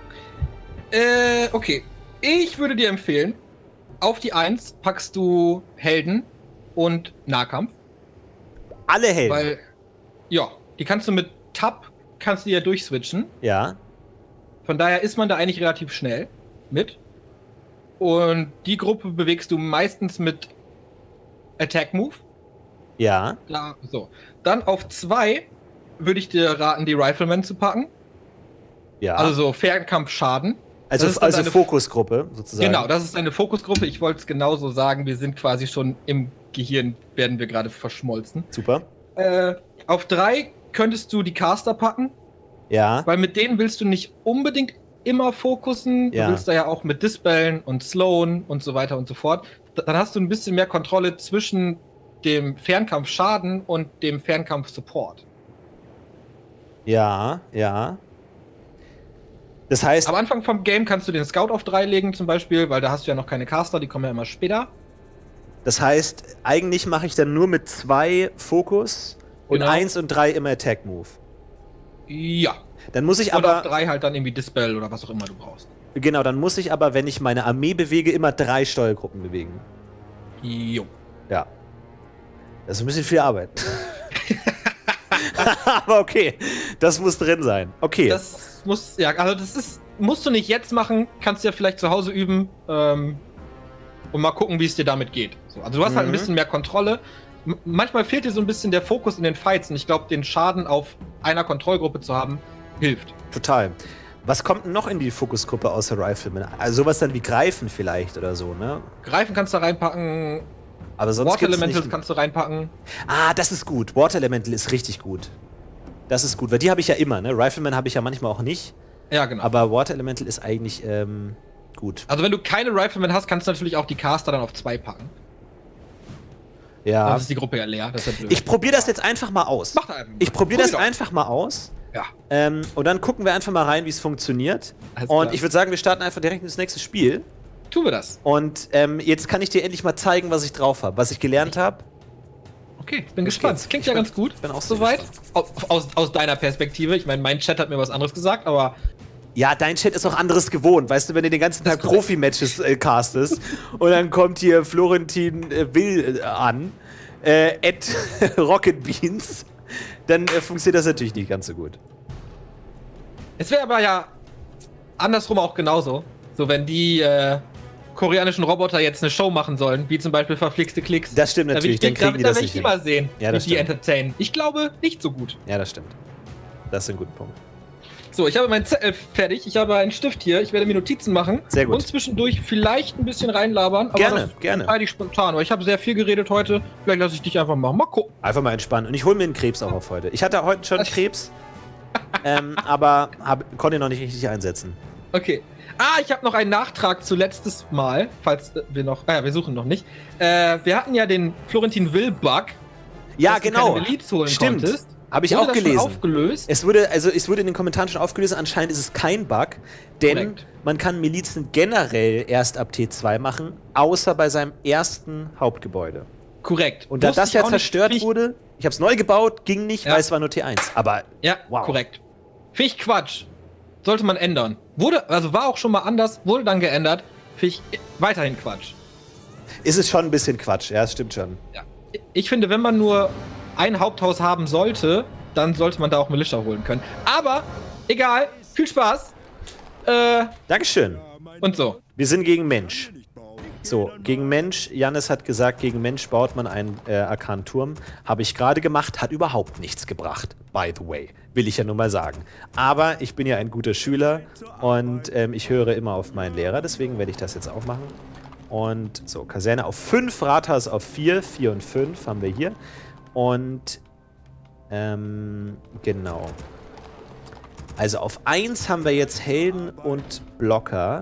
Äh, okay. Ich würde dir empfehlen, auf die eins packst du Helden und Nahkampf. Alle Helden. Weil, ja, die kannst du mit Tab, kannst du ja durchswitchen. ja. Von daher ist man da eigentlich relativ schnell mit. Und die Gruppe bewegst du meistens mit Attack Move. Ja. Da, so. Dann auf zwei würde ich dir raten, die Riflemen zu packen. Ja. Also so Fernkampfschaden. also das ist dann also deine- Fokusgruppe sozusagen. Genau, das ist eine Fokusgruppe. Ich wollte es genauso sagen. Wir sind quasi schon im Gehirn, werden wir gerade verschmolzen. Super. Äh, auf drei könntest du die Caster packen, Ja. weil mit denen willst du nicht unbedingt immer fokussen. Ja. Du willst da ja auch mit Dispellen und Slowen und so weiter und so fort. D- Dann hast du ein bisschen mehr Kontrolle zwischen dem Fernkampfschaden und dem Fernkampf-Support. Ja. Ja. Das heißt, Am Anfang vom Game kannst du den Scout auf drei legen zum Beispiel, weil da hast du ja noch keine Caster, die kommen ja immer später. das heißt, eigentlich mache ich dann nur mit zwei Fokus und Genau. eins und drei immer Attack Move. Ja. Dann muss ich Und auf aber drei halt dann irgendwie Dispel oder was auch immer du brauchst. genau, dann muss ich aber, wenn ich meine Armee bewege, immer drei Steuergruppen bewegen. Jo. Ja. Das ist ein bisschen viel Arbeit. Aber okay, das muss drin sein. Okay. Das muss, ja, also das ist, musst du nicht jetzt machen, kannst du ja vielleicht zu Hause üben ähm, und mal gucken, wie es dir damit geht. So, also du hast halt ein Mhm. bisschen mehr Kontrolle. M manchmal fehlt dir so ein bisschen der Fokus in den Fights und ich glaube, den Schaden auf einer Kontrollgruppe zu haben, hilft. Total. Was kommt denn noch in die Fokusgruppe außer Rifleman? Also sowas dann wie Greifen vielleicht oder so, ne? Greifen kannst du reinpacken, Aber sonst Water gibt's Elementals nicht... kannst du reinpacken. Ah, das ist gut. Water Elemental ist richtig gut. Das ist gut, weil die habe ich ja immer, ne? Rifleman habe ich ja manchmal auch nicht. Ja, genau. Aber Water Elemental ist eigentlich ähm, gut. Also wenn du keine Riflemen hast, kannst du natürlich auch die Caster dann auf zwei packen. Ja. Dann ist die Gruppe ja leer, das ist ja blöd. Ich probiere das jetzt einfach mal aus. Mach da einfach. Ich probiere das doch. einfach mal aus. Ja. Ähm, und dann gucken wir einfach mal rein, wie es funktioniert. Alles Und klar. ich würde sagen, wir starten einfach direkt ins nächste Spiel. Tun wir das. Und ähm, jetzt kann ich dir endlich mal zeigen, was ich drauf habe, was ich gelernt habe. Okay, ich bin Los gespannt. geht's. Klingt Ich ja bin- ganz gut. ich bin auch sehr soweit. Aus, aus, aus deiner Perspektive. Ich meine, mein Chat hat mir was anderes gesagt, aber Ja, dein Chat ist auch anderes gewohnt. Weißt du, wenn du den ganzen Tag Profi-Matches äh, castest und dann kommt hier Florentin äh, Will äh, an, äh, at Rocket Beans, dann äh, funktioniert das natürlich nicht ganz so gut. Es wäre aber ja andersrum auch genauso. So, wenn die äh, koreanischen Roboter jetzt eine Show machen sollen, wie zum Beispiel verflixte Klicks. Das stimmt natürlich, dann kriegen die das will nicht ich die mal sehen, ja, das wie die entertainen. Ich glaube, nicht so gut. Ja, das stimmt. Das ist ein guter Punkt. So, ich habe meinen Zettel fertig. Ich habe einen Stift hier. Ich werde mir Notizen machen. Sehr gut. Und zwischendurch vielleicht ein bisschen reinlabern. Aber Gerne, das gerne. entscheide ich spontan. Aber ich habe sehr viel geredet heute. Vielleicht lasse ich dich einfach machen. Mal gucken. Einfach mal entspannen. Und ich hole mir einen Krebs auch auf heute. Ich hatte heute schon Krebs, ähm, aber hab, konnte ihn noch nicht richtig einsetzen. Okay. Ah, ich habe noch einen Nachtrag zu letztes Mal, falls wir noch, ah ja, wir suchen noch nicht. Äh, wir hatten ja den Florentin Will-Bug. Ja, dass genau. Du keine Miliz holen Stimmt. konntest. Habe ich Wurde auch das schon gelesen. aufgelöst? Es wurde, also es wurde in den Kommentaren schon aufgelöst. Anscheinend ist es kein Bug, denn Korrekt. man kann Milizen generell erst ab T zwei machen, außer bei seinem ersten Hauptgebäude. Korrekt. Und da Wusste das ich ja auch zerstört nicht, wurde, ich habe es neu gebaut, ging nicht, Ja. weil es war nur T eins. Aber Ja, wow. korrekt. Finde ich Quatsch. Sollte man ändern. Wurde, also war auch schon mal anders, wurde dann geändert. Finde ich weiterhin Quatsch. Ist es schon ein bisschen Quatsch, ja, das stimmt schon. Ja. Ich finde, wenn man nur ein Haupthaus haben sollte, dann sollte man da auch Militia holen können. Aber, egal, viel Spaß. Äh, Dankeschön. und so. Wir sind gegen Mensch. So, gegen Mensch, Jannis hat gesagt, gegen Mensch baut man einen äh, arkanen Turm. Habe ich gerade gemacht, hat überhaupt nichts gebracht. By the way, will ich ja nur mal sagen. Aber ich bin ja ein guter Schüler und ähm, ich höre immer auf meinen Lehrer, deswegen werde ich das jetzt auch machen. Und so, Kaserne auf fünf, Rathaus auf vier, vier und fünf haben wir hier. Und, ähm, genau. Also auf eins haben wir jetzt Helden und Blocker.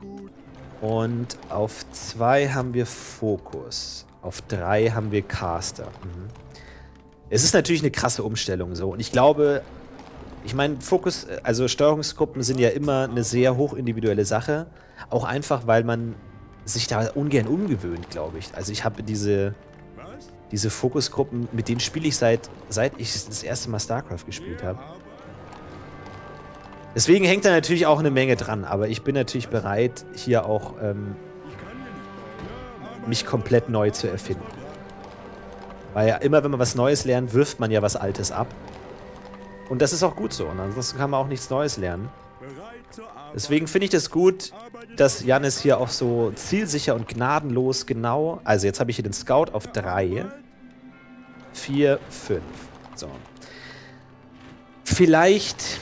Und auf zwei haben wir Fokus. Auf drei haben wir Caster. Mhm. Es ist natürlich eine krasse Umstellung so. Und ich glaube, ich meine, Fokus, also Steuerungsgruppen sind ja immer eine sehr hochindividuelle Sache. Auch einfach, weil man sich da ungern umgewöhnt, glaube ich. Also ich habe diese, diese Fokusgruppen, mit denen spiele ich seit, seit ich das erste Mal StarCraft gespielt habe. Deswegen hängt da natürlich auch eine Menge dran, aber ich bin natürlich bereit, hier auch ähm, mich komplett neu zu erfinden. Weil ja immer, wenn man was Neues lernt, wirft man ja was Altes ab. Und das ist auch gut so. Und ansonsten kann man auch nichts Neues lernen. Deswegen finde ich das gut, dass Jannis hier auch so zielsicher und gnadenlos genau... Also jetzt habe ich hier den Scout auf drei, vier, fünf. So. Vielleicht...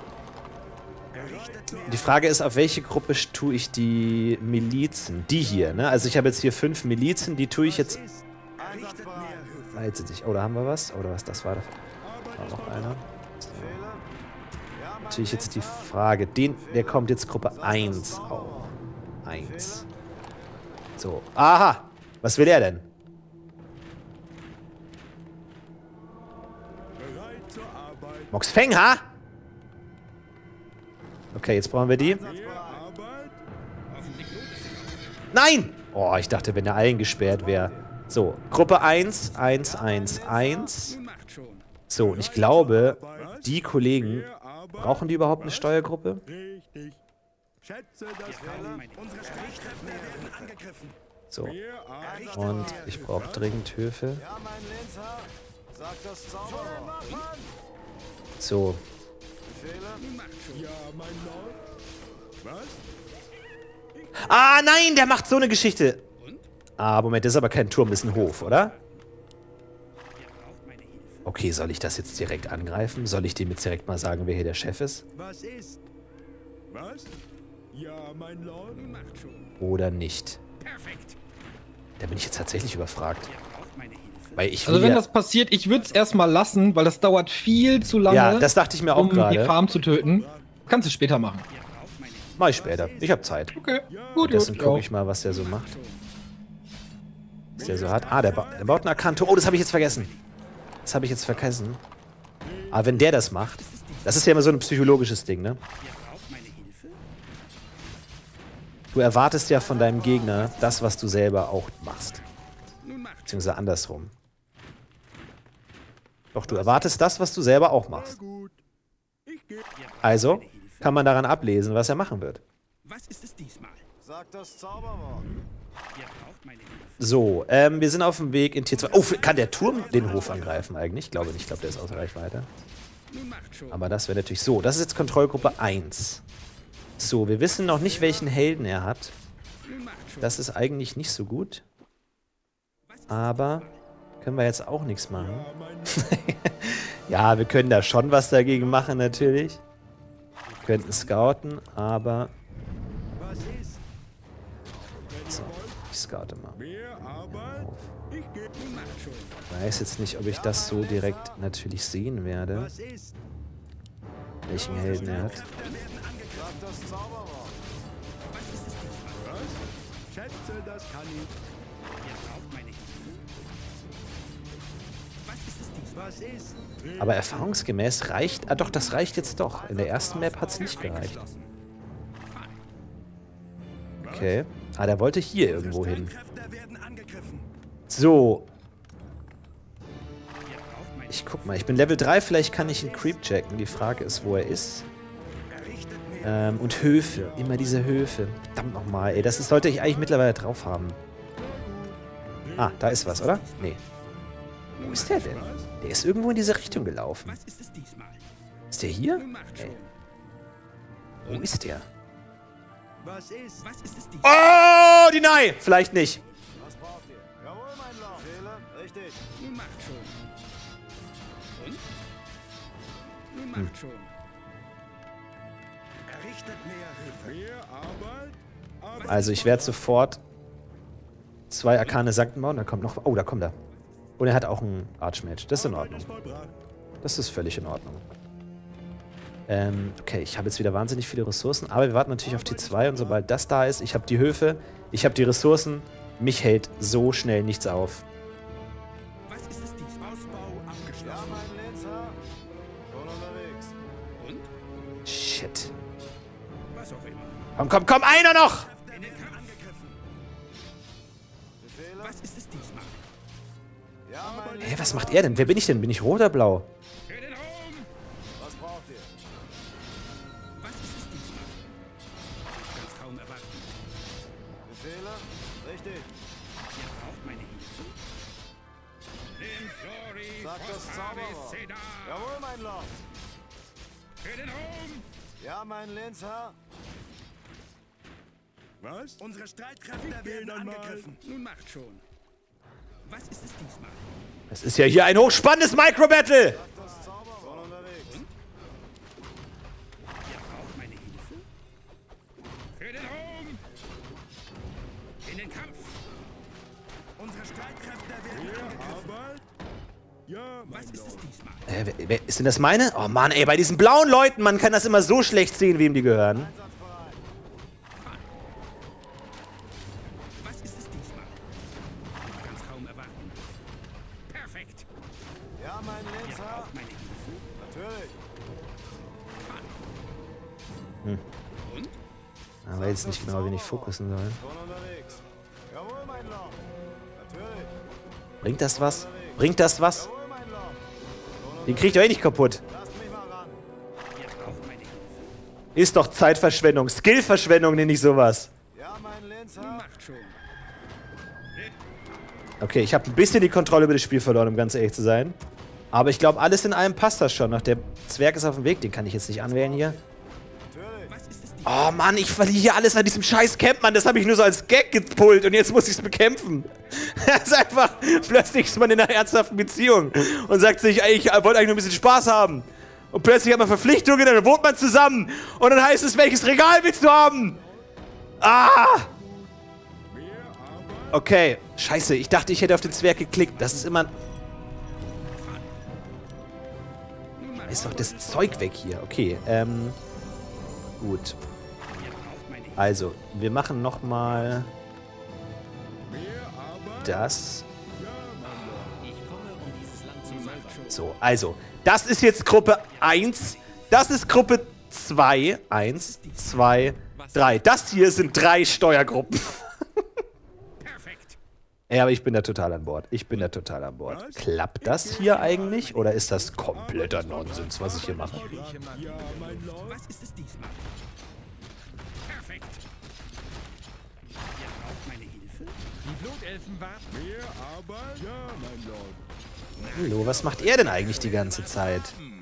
Die Frage ist, auf welche Gruppe tue ich die Milizen? Die hier, ne? Also ich habe jetzt hier fünf Milizen, die tue ich jetzt... Ah, jetzt sind ich... Oh, da haben wir was. Oder was, das war da... War noch einer. So. Natürlich jetzt die Frage. Den, der kommt jetzt Gruppe eins auch. eins. So. Aha! Was will er denn? Mox Fengha? Okay, jetzt brauchen wir die. Nein! Oh, ich dachte, wenn der eingesperrt wäre. So, Gruppe eins, eins, eins, eins. So, und ich glaube, die Kollegen, brauchen die überhaupt eine Steuergruppe? Richtig. Schätze, das Unsere Streitkräfte werden angegriffen. So, und ich brauche dringend Höfe. Ja, mein Lenzherr, sagt das Zauberwort. So, Ja, mein Lord. Was? ah, nein, der macht so eine Geschichte. Ah, Moment, das ist aber kein Turm, das ist ein Hof, oder? Okay, soll ich das jetzt direkt angreifen? Soll ich dem jetzt direkt mal sagen, wer hier der Chef ist? Was ist? Was? Ja, mein Lord. Oder nicht? Perfekt. Da bin ich jetzt tatsächlich überfragt. Weil ich Also will wenn ja, das passiert, ich würde es erstmal lassen, weil das dauert viel zu lange, ja, das dachte ich mir auch um die gerade. Farm zu töten. Kannst du später machen. Mach ich später. Ich habe Zeit. Okay, gut, Dessen gut. gucke ich mal, was der so macht. Was der so hat. Ah, der, ba der baut einen Arkanturm. Oh, das habe ich jetzt vergessen. Das habe ich jetzt vergessen. Aber wenn der das macht, das ist ja immer so ein psychologisches Ding, ne? Du erwartest ja von deinem Gegner das, was du selber auch machst. Beziehungsweise andersrum. Doch, du erwartest das, was du selber auch machst. Gut. Ich gehe. Also, kann man daran ablesen, was er machen wird. Was ist es diesmal? Sag das Zauberwort. Ihr braucht meine Hilfe. So, ähm, wir sind auf dem Weg in Tier zwei. Oh, kann der Turm den Hof angreifen eigentlich? Ich glaube nicht, ich glaube, der ist außer Reichweite. Nun macht schon. Aber das wäre natürlich so. Das ist jetzt Kontrollgruppe eins. So, wir wissen noch nicht, welchen Helden er hat. Nun macht schon. Das ist eigentlich nicht so gut. Aber können wir jetzt auch nichts machen. Ja, wir können da schon was dagegen machen, natürlich. Wir könnten scouten, aber... Was ist? So, ich scoute mal. Mehr Arbeit? Ich gebe. Nun macht schon. Ich weiß jetzt nicht, ob ich das so direkt natürlich sehen werde, Was ist? welchen Helden er hat. Sag das Zauberwort. Was? Schätze, das kann ich. Ihr braucht meine Hilfe. Was ist es diesmal? Was ist? Aber erfahrungsgemäß reicht... Ah doch, das reicht jetzt doch. In der ersten Map hat es nicht gereicht. Eingeschlossen. Okay. Ah, der wollte hier irgendwo hin. Streitkräfte werden angegriffen. So, Ihr braucht meine ich guck mal. Ich bin Level drei, vielleicht kann ich ihn Creep checken. Die Frage ist, wo er ist. Ähm, und Höfe. Immer diese Höfe. Verdammt nochmal, ey. Das ist, sollte ich eigentlich mittlerweile drauf haben. Ah, da ist was, oder? Nee. Wo ist der denn? Der ist irgendwo in diese Richtung gelaufen. Was ist es diesmal? Ist der hier? Nun macht schon. Wo ist der? Was ist? Was ist es diesmal? Oh, deny! Vielleicht nicht. Was braucht ihr? Jawohl, mein Lord. Fehler? Richtig. Nun macht schon. Und? Nun macht schon. Errichtet mehr Hilfe. Mehr Arbeit? Arbeit. Also ich werde sofort zwei Arkane Sankten bauen. Da kommt noch... Oh, da kommt er. Und er hat auch einen Archmage. Das ist in Ordnung. vollbracht. Das ist völlig in Ordnung. Ähm, okay, ich habe jetzt wieder wahnsinnig viele Ressourcen, aber wir warten natürlich auf T zwei und sobald das da ist, ich habe die Höfe, ich habe die Ressourcen, mich hält so schnell nichts auf. Was ist es diesmal? Ausbau Ja, abgeschlossen. mein Linzer. Schon unterwegs. Und? Shit. Was auch immer. Komm, komm, komm, einer noch! In den Kampf angegriffen. Befehle? Was ist es diesmal? Ja, mein Hä, was macht er denn? Wer bin ich denn? Bin ich rot oder blau? Für den Raum! Was braucht ihr? Was ist es diesmal? Kann's kaum erwarten. Befehle? Richtig. Ihr braucht meine Hilfe. Den Flori Sag das Zauberwort. Sedar. Jawohl, mein Lord. Für den Raum! Ja, mein Linzer. Was? Unsere Streitkräfte geh werden dann mal. angegriffen. Nun macht schon. Was ist es diesmal? Das ist ja hier ein hochspannendes Micro-Battle! Sag das Zauberwort. Schon unterwegs. Ihr braucht meine Hilfe? Für den Raum! In den Kampf! Unsere Streitkräfte werden Mehr angegriffen. Arbeit? Ja, mein Was ist es Lord. diesmal? Äh, wer, wer, ist denn das meine? Oh Mann, ey, bei diesen blauen Leuten, man kann das immer so schlecht sehen, wem die gehören. Einsatzbereit. Was ist es diesmal? Kann's kaum erwarten. Perfekt! Ja, mein Ihr Linzer. braucht meine Hilfe? Natürlich. Und? Aber jetzt nicht genau, wen ich fokussen soll. Schon unterwegs. Jawohl, mein Lord. Natürlich. Bringt das was? Bringt das was? Jawohl, mein Lord. Schon Den kriegt ihr eh nicht kaputt. Lasst mich mal ran. Ihr braucht meine Hilfe. Ist doch Zeitverschwendung. Skillverschwendung nenne ich sowas. Ja, mein Linzer. Macht schon. Okay, ich habe ein bisschen die Kontrolle über das Spiel verloren, um ganz ehrlich zu sein. Aber ich glaube, alles in allem passt das schon. Noch der Zwerg ist auf dem Weg, den kann ich jetzt nicht anwählen hier. Natürlich. Was ist es diesmal? Oh Mann, ich verliere hier alles an diesem scheiß Camp, Mann. Das habe ich nur so als Gag gepullt und jetzt muss ich es bekämpfen. Das ist einfach, plötzlich ist man in einer ernsthaften Beziehung und sagt sich, ey, ich wollte eigentlich nur ein bisschen Spaß haben. Und plötzlich hat man Verpflichtungen, dann wohnt man zusammen und dann heißt es, welches Regal willst du haben? Ah! Okay, scheiße, ich dachte, ich hätte auf den Zwerg geklickt. Das ist immer... Ist doch das Zeug weg hier. Okay, ähm... gut. Ihr braucht meine Hilfe. Also, wir machen nochmal das. Ich komme, um dieses Land zu machen. So, also, das ist jetzt Gruppe eins. Das ist Gruppe zwei. eins, zwei, drei. Das hier sind drei Steuergruppen. Perfekt! Ja, aber ich bin da total an Bord. Ich bin da total an Bord. Klappt das hier eigentlich? Oder ist das kompletter Nonsens, was ich hier mache? Ja, mein Lord. Was ist es diesmal? Perfekt. Ihr braucht meine Hilfe? Die Blutelfen warten. Mehr Arbeit? Ja, mein Lord. Hallo, was macht er denn eigentlich die ganze Zeit?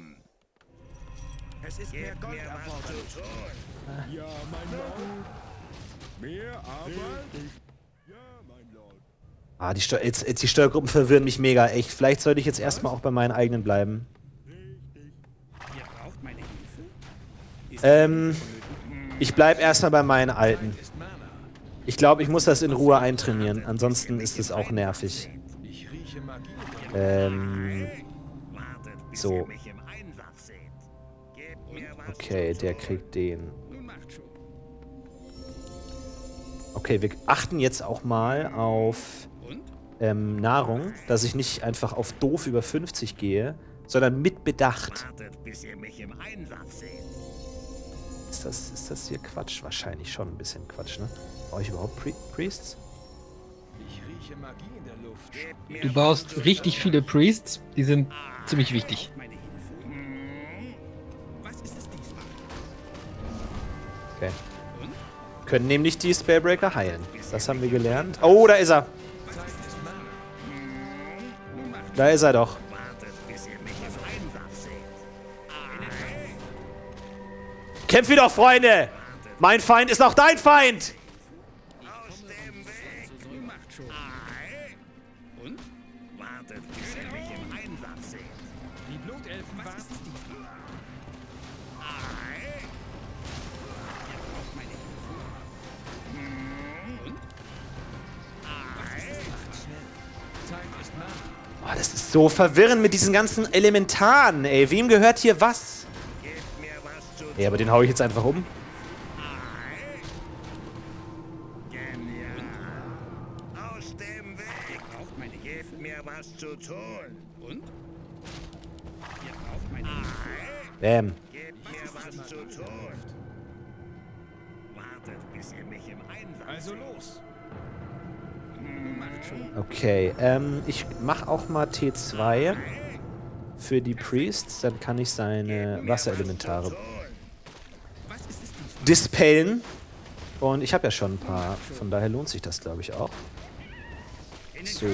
Es ist mehr Gold erforderlich. Ja, mein Lord. Mehr Arbeit? Ja, mein Lord. Ah, die, Steu jetzt, jetzt die Steuergruppen verwirren mich mega, echt. Vielleicht sollte ich jetzt erstmal auch bei meinen eigenen bleiben. Ihr braucht meine Hilfe? Ähm, ich bleib erstmal bei meinen alten. Ich glaube, ich muss das in Ruhe eintrainieren. Ansonsten ist es auch nervig. Ich rieche Magie. Ähm, Wartet, bis So. ihr mich im Einsatz seht. Gebt mir was okay, zu der tun. kriegt den. Nun macht schon. Okay, wir achten jetzt auch mal auf Und? ähm, Nahrung, dass ich nicht einfach auf doof über fünfzig gehe, sondern mit Bedacht. Wartet, bis ihr mich im Einsatz seht. Ist das, ist das hier Quatsch? Wahrscheinlich schon ein bisschen Quatsch, ne? Brauche ich überhaupt Pri Priests? Ich rieche Magie in der Luft. Gebt mir Du was baust zu richtig viele Priests, die sind ziemlich wichtig. Meine Hilfe? Was ist es diesmal? Okay. Können nämlich die Spellbreaker heilen. Das haben wir gelernt. Oh, da ist er. Da ist er doch. Wartet, bis ihr mich im Einsatz seht. Kämpf wieder, Freunde! Mein Feind ist auch dein Feind! Aus dem Weg. Nun macht schon. Und? Wartet, bis ihr mich im Einsatz seht. Die Blutelfen Was ist warten. es diesmal? Ei, Ihr braucht meine Hilfe? Und? Zeit ist nah. Oh, das ist so verwirrend mit diesen ganzen Elementaren, ey. Wem gehört hier was? gebt mir was zu tun. Ey, aber den hau ich jetzt einfach um. Genial. Aus dem Weg. Braucht meine Hilfe? Gebt mir was zu tun. Und? Ihr braucht meine Hilfe? Bam. Gebt mir was zu tun. Wartet, bis ihr mich im Einsatz Also seht. los. Nun macht schon. Okay, ähm, ich mach auch mal T zwei für die Priests. Dann kann ich seine Wasserelementare Was ist es diesmal? dispellen. Und ich habe ja schon ein paar. Von daher lohnt sich das, glaube ich, auch. So.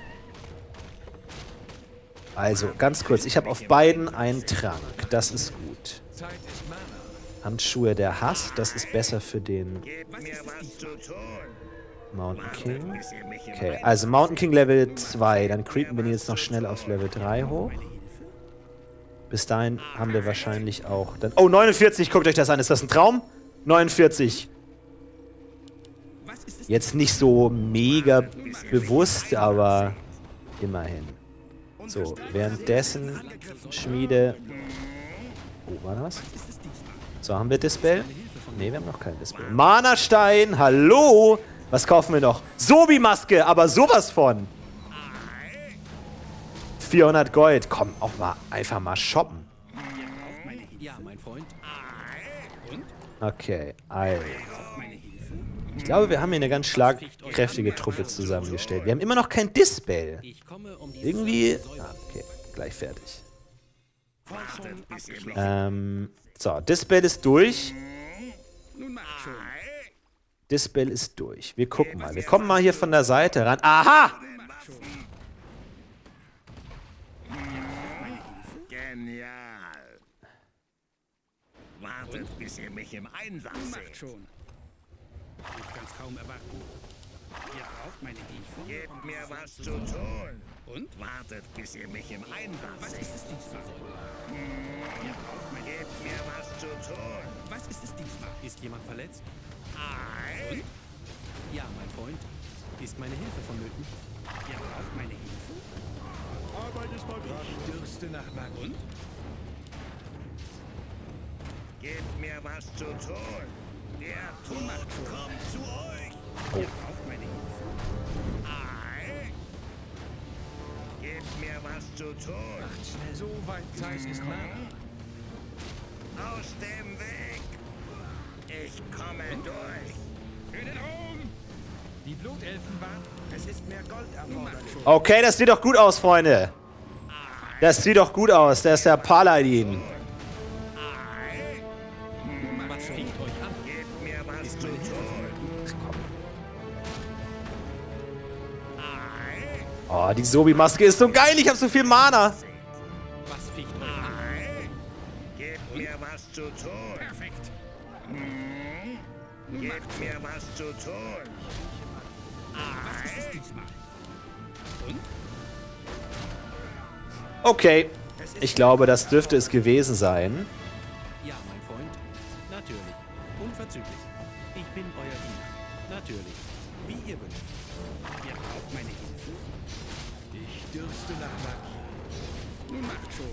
Also, ganz kurz. Ich habe auf beiden einen Trank. Das ist gut. Zeit ist Mana. Handschuhe der Hass. Das ist besser für den Gebt mir was zu tun. Mountain King. Bis ihr mich im Okay, also Mountain King Level zwei. Dann creepen wir jetzt noch schnell auf Level drei hoch. Bis dahin haben wir wahrscheinlich auch dann... Oh, neunundvierzig, guckt euch das an. Ist das ein Traum? neunundvierzig. Was ist es? Jetzt nicht so mega bewusst, aber immerhin. So, währenddessen Schmiede... Oh, war da was? So, haben wir Dispel? Ne, wir haben noch kein Dispel. Mana-Stein, hallo! Was kaufen wir noch? Sobi-Maske, aber sowas von! vierhundert Gold. Komm, auch mal einfach mal shoppen. Ja, mein Freund. Okay, also. Ich glaube, wir haben hier eine ganz schlagkräftige Truppe zusammengestellt. Wir haben immer noch kein Dispel. Ich komme, um die Irgendwie... Ah, okay, gleich fertig. Wartet, bis ihr mich Ähm, so, Dispel ist durch. Nun macht schon. Dispel ist durch. Wir gucken mal. Wir kommen mal hier von der Seite ran. Aha! Genial. Wartet, bis ihr mich im Einsatz Nun macht seht. schon. Ich kann's kaum erwarten. Ihr braucht meine Hilfe? Gebt mir was zu tun. Und? Wartet, bis ihr mich im Einsatz Was seht. ist es diesmal? Ihr braucht meine Hilfe. Gebt mir was zu tun. Was ist es diesmal? Ist jemand verletzt? Ei, Ja, mein Freund. Ist meine Hilfe vonnöten? Ihr braucht meine Hilfe? Arbeit ist vollbracht. Dürste nach Magie. Und? gebt mir was zu tun. Der Tod kommt zu euch. Ihr braucht meine Hilfe? Ei, gebt mir was zu tun. So weit Zeit ist Mana. Aus dem Weg. Ich komme durch. Für den Raum! Die Blutelfen waren. Es ist mehr Gold erforderlich. Okay, das sieht doch gut aus, Freunde. Das sieht doch gut aus. Der ist der Paladin. Was fängt euch an? Gebt mir was zu tun. Oh, die Sobi-Maske ist so geil. Ich habe so viel Mana. Was fängt euch an? Gebt mir was zu tun. Perfekt. Gebt mir was zu tun. Was ist es diesmal? Und? Okay. Ich glaube, das dürfte es gewesen sein. Ja, mein Freund. Natürlich. Unverzüglich. Ich bin euer Diener. Natürlich. Wie ihr wünscht. Ihr braucht meine Hilfe? Ich dürste nach Magie. Nun macht schon.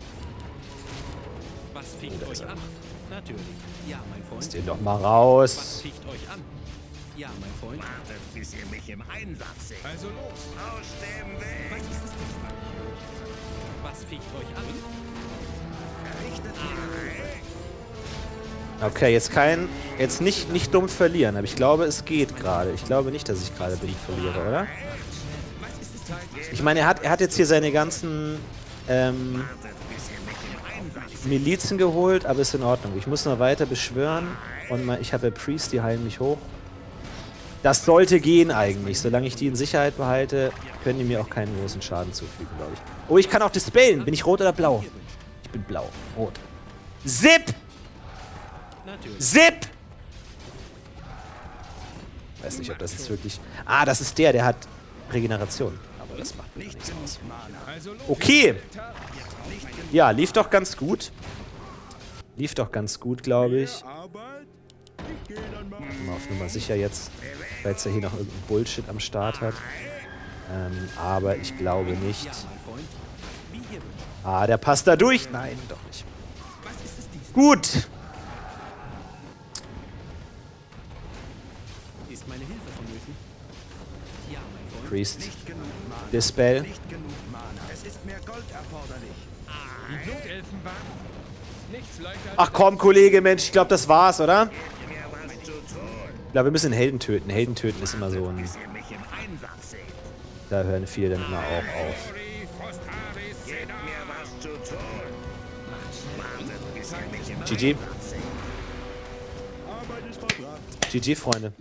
Was ficht euch an? Natürlich. Ja, mein Freund. Lass den doch mal Was raus. ficht euch an? Ja, mein Freund. Wartet, bis ihr mich im Einsatz seht. Also los. Aus dem Was Weg. ist es diesmal? Was ficht euch an? Richtet Okay, jetzt kein... Jetzt nicht, nicht dumm verlieren. Aber ich glaube, es geht gerade. Ich glaube nicht, dass ich gerade blind verliere, oder? Was ist es Zeit? Ich meine, er hat, er hat jetzt hier seine ganzen ähm, Milizen geholt, aber ist in Ordnung. Ich muss noch weiter beschwören. Und mal, ich habe ja Priest, die heilen mich hoch. Das sollte gehen eigentlich. Solange ich die in Sicherheit behalte, können die mir auch keinen großen Schaden zufügen, glaube ich. Oh, ich kann auch dispellen. Bin ich rot oder blau? Ich bin blau. Rot. Zip! Natürlich. Zip! Weiß nicht, ob das jetzt wirklich... Ah, das ist der, der hat Regeneration. Aber das macht mir nichts aus. Also los. Okay. Ja, lief doch ganz gut. Lief doch ganz gut, glaube ich. Arbeit? Ich gehe dann mal. Mal auf Nummer sicher jetzt, weil es ja hier noch irgendein Bullshit am Start hat. Ähm, aber ich glaube nicht. Ja, mein Freund. Wie ihr wünscht. Ah, der passt da durch. Nein, doch nicht. Gut. Ist meine Hilfe vonnöten? Ja, mein Freund. Priest. Nicht genug Mana. Dispel. Nicht genug Mana. Es ist mehr Gold erforderlich. Die Blutelfen waren. Nichts leichter als Ach komm, Kollege, Mensch, ich glaube, das war's, oder? Ich glaube, wir müssen den Helden töten. Helden töten ist immer so ein... bis ihr mich im Einsatz seht. Da hören viele dann immer auch auf. Fury, Fostaris, Gebt mir was zu tun. Wartet, bis ihr mich im G G. Einsatz seht. Arbeit ist verbracht. G G, Freunde.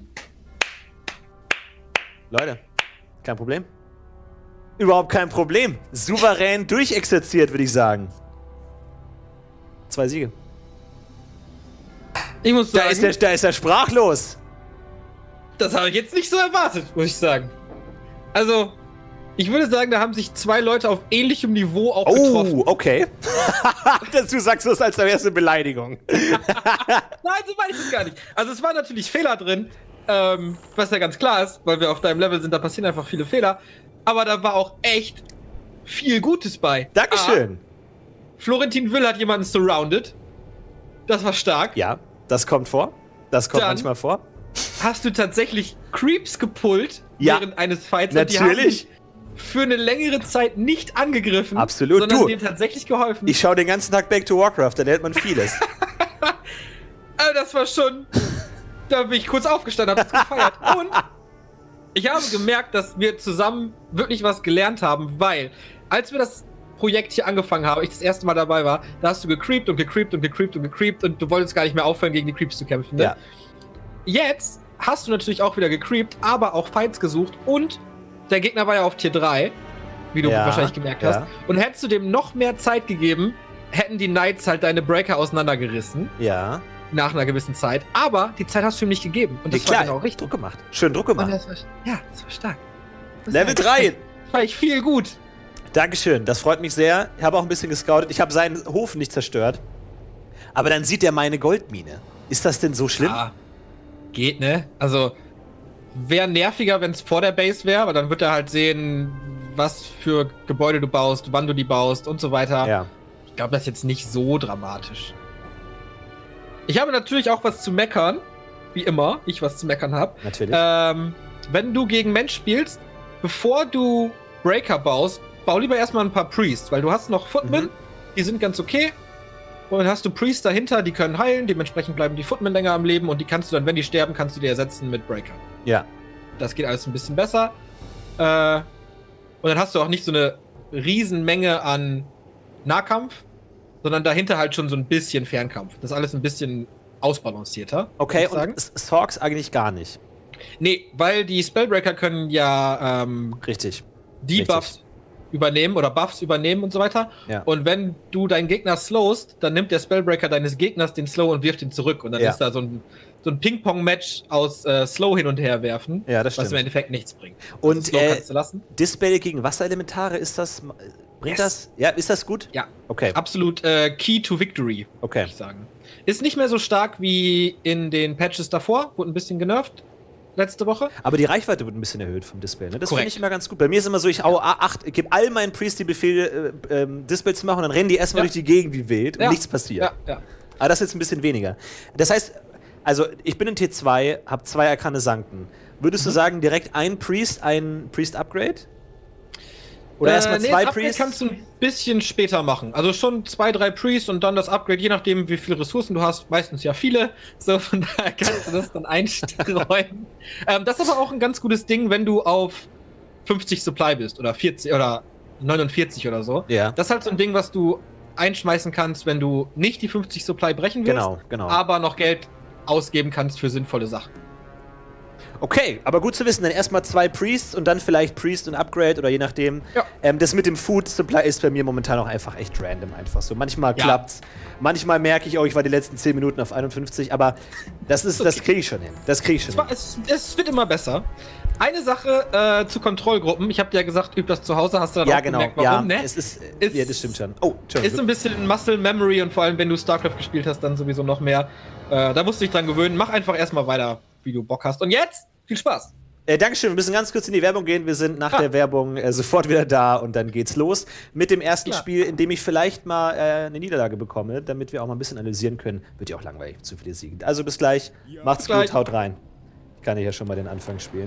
Leute, kein Problem. Überhaupt kein Problem. Souverän durchexerziert, würde ich sagen. Zwei Siege. Ich muss Da sagen, ist, der, da ist er sprachlos. das habe ich jetzt nicht so erwartet, muss ich sagen. Also, ich würde sagen, da haben sich zwei Leute auf ähnlichem Niveau auch getroffen. Oh, okay. Du sagst das als erste Beleidigung. Nein, so meine ich das gar nicht. Also es waren natürlich Fehler drin, ähm, was ja ganz klar ist, weil wir auf deinem Level sind, da passieren einfach viele Fehler. Aber da war auch echt viel Gutes bei. Dankeschön. A, Florentin Will hat jemanden surrounded. Das war stark. Ja, das kommt vor. Das kommt Dann- manchmal vor. Hast du tatsächlich Creeps gepullt Ja, während eines Fights? Und die natürlich. haben dich für eine längere Zeit nicht angegriffen. Absolut. Sondern Du, dir tatsächlich geholfen. Ich schaue den ganzen Tag Back to Warcraft, da lernt man vieles. Also das war schon... Da bin ich kurz aufgestanden, hab das gefeiert. Und ich habe gemerkt, dass wir zusammen wirklich was gelernt haben, weil als wir das Projekt hier angefangen haben, ich das erste Mal dabei war, da hast du gecreept und gecreept und gecreept und gecreept und du wolltest gar nicht mehr aufhören, gegen die Creeps zu kämpfen. Ne? Ja. Jetzt hast du natürlich auch wieder gecreept, aber auch Fights gesucht und der Gegner war ja auf Tier drei, wie du Ja, wahrscheinlich gemerkt ja. hast. Und hättest du dem noch mehr Zeit gegeben, hätten die Knights halt deine Breaker auseinandergerissen. Ja. Nach einer gewissen Zeit. Aber die Zeit hast du ihm nicht gegeben. Und das Ja, klar, war genau richtig. Druck gemacht. Schön Druck Und gemacht. das war, ja, das war stark. Das Level war- drei. War ich viel gut. Dankeschön, das freut mich sehr. Ich habe auch ein bisschen gescoutet. Ich habe seinen Hof nicht zerstört. Aber dann sieht er meine Goldmine. Ist das denn so schlimm? Ah, geht, ne? Also, wäre nerviger, wenn es vor der Base wäre, weil dann wird er halt sehen, was für Gebäude du baust, wann du die baust und so weiter. Ja. Ich glaube, das ist jetzt nicht so dramatisch. Ich habe natürlich auch was zu meckern. Wie immer, ich was zu meckern habe. Natürlich. Ähm, wenn du gegen Mensch spielst, bevor du Breaker baust, bau lieber erstmal ein paar Priests, weil du hast noch Footmen, Mhm. die sind ganz okay. Und dann hast du Priests dahinter, die können heilen, dementsprechend bleiben die Footmen länger am Leben und die kannst du dann, wenn die sterben, kannst du die ersetzen mit Breaker. Ja. Das geht alles ein bisschen besser. Äh, und dann hast du auch nicht so eine Riesenmenge an Nahkampf, sondern dahinter halt schon so ein bisschen Fernkampf. Das ist alles ein bisschen ausbalancierter. Okay, und Sorks eigentlich gar nicht. Nee, weil die Spellbreaker können ja ähm, Richtig. Debuffs Richtig. übernehmen oder Buffs übernehmen und so weiter. Ja. Und wenn du deinen Gegner slowst, dann nimmt der Spellbreaker deines Gegners den Slow und wirft ihn zurück. Und dann ja. ist da so ein, so ein Ping-Pong-Match aus äh, Slow hin und her werfen, ja, das was stimmt. im Endeffekt nichts bringt. Und also Slow äh, kannst du lassen. Dispel gegen Wasserelementare, ist das... Bringt yes. das? Ja, ist das gut? Ja. Okay. Absolut äh, Key to Victory, okay. würde ich sagen. Ist nicht mehr so stark wie in den Patches davor, wurde ein bisschen genervt letzte Woche. Aber die Reichweite wird ein bisschen erhöht vom Dispel, ne? Das finde ich immer ganz gut. Bei mir ist immer so, ich hau A acht, gebe all meinen Priest die Befehle, äh, ähm, Dispel zu machen und dann rennen die erstmal ja. durch die Gegend wie wild und ja. nichts passiert. Ja, ja. Aber das ist jetzt ein bisschen weniger. Das heißt, also ich bin in T zwei, habe zwei Arkane Sancten. Würdest mhm. du sagen, direkt ein Priest, ein Priest-Upgrade? Oder äh, erstmal nee, zwei das Priests? kannst du ein bisschen später machen. Also schon zwei, drei Priests und dann das Upgrade, je nachdem, wie viele Ressourcen du hast. Meistens ja viele. So, von daher kannst du das dann einstreuen. ähm, das ist aber auch ein ganz gutes Ding, wenn du auf fünfzig Supply bist oder vierzig oder neunundvierzig oder so. Ja. Das ist halt so ein Ding, was du einschmeißen kannst, wenn du nicht die fünfzig Supply brechen willst, genau, genau. aber noch Geld ausgeben kannst für sinnvolle Sachen. Okay, aber gut zu wissen, dann erstmal zwei Priests und dann vielleicht Priest und Upgrade oder je nachdem. Ja. Ähm, das mit dem Food Supply ist bei mir momentan auch einfach echt random einfach so. Manchmal ja. klappt's, manchmal merke ich, oh, ich war die letzten zehn Minuten auf einundfünfzig, aber das ist, okay. das kriege ich schon hin. Das kriege ich schon es, war, hin. Es, es wird immer besser. Eine Sache äh, zu Kontrollgruppen. Ich habe dir ja gesagt, üb das zu Hause, hast du dann ja, auch genau. gemerkt, warum, ja, ne? Es ist, ist, ja, das stimmt schon. Oh, ist ein bisschen Muscle Memory und vor allem, wenn du StarCraft gespielt hast, dann sowieso noch mehr. Äh, da musst du dich dran gewöhnen. Mach einfach erstmal weiter, wie du Bock hast. Und jetzt viel Spaß. Äh, Dankeschön, wir müssen ganz kurz in die Werbung gehen. Wir sind nach ah. der Werbung äh, sofort wieder da und dann geht's los mit dem ersten Klar. Spiel, in dem ich vielleicht mal äh, eine Niederlage bekomme, damit wir auch mal ein bisschen analysieren können. Wird ja auch langweilig, zu viele Siegen. Also bis gleich, ja. macht's bis gut, gleich. haut rein. Ich kann ja schon mal den Anfang spielen.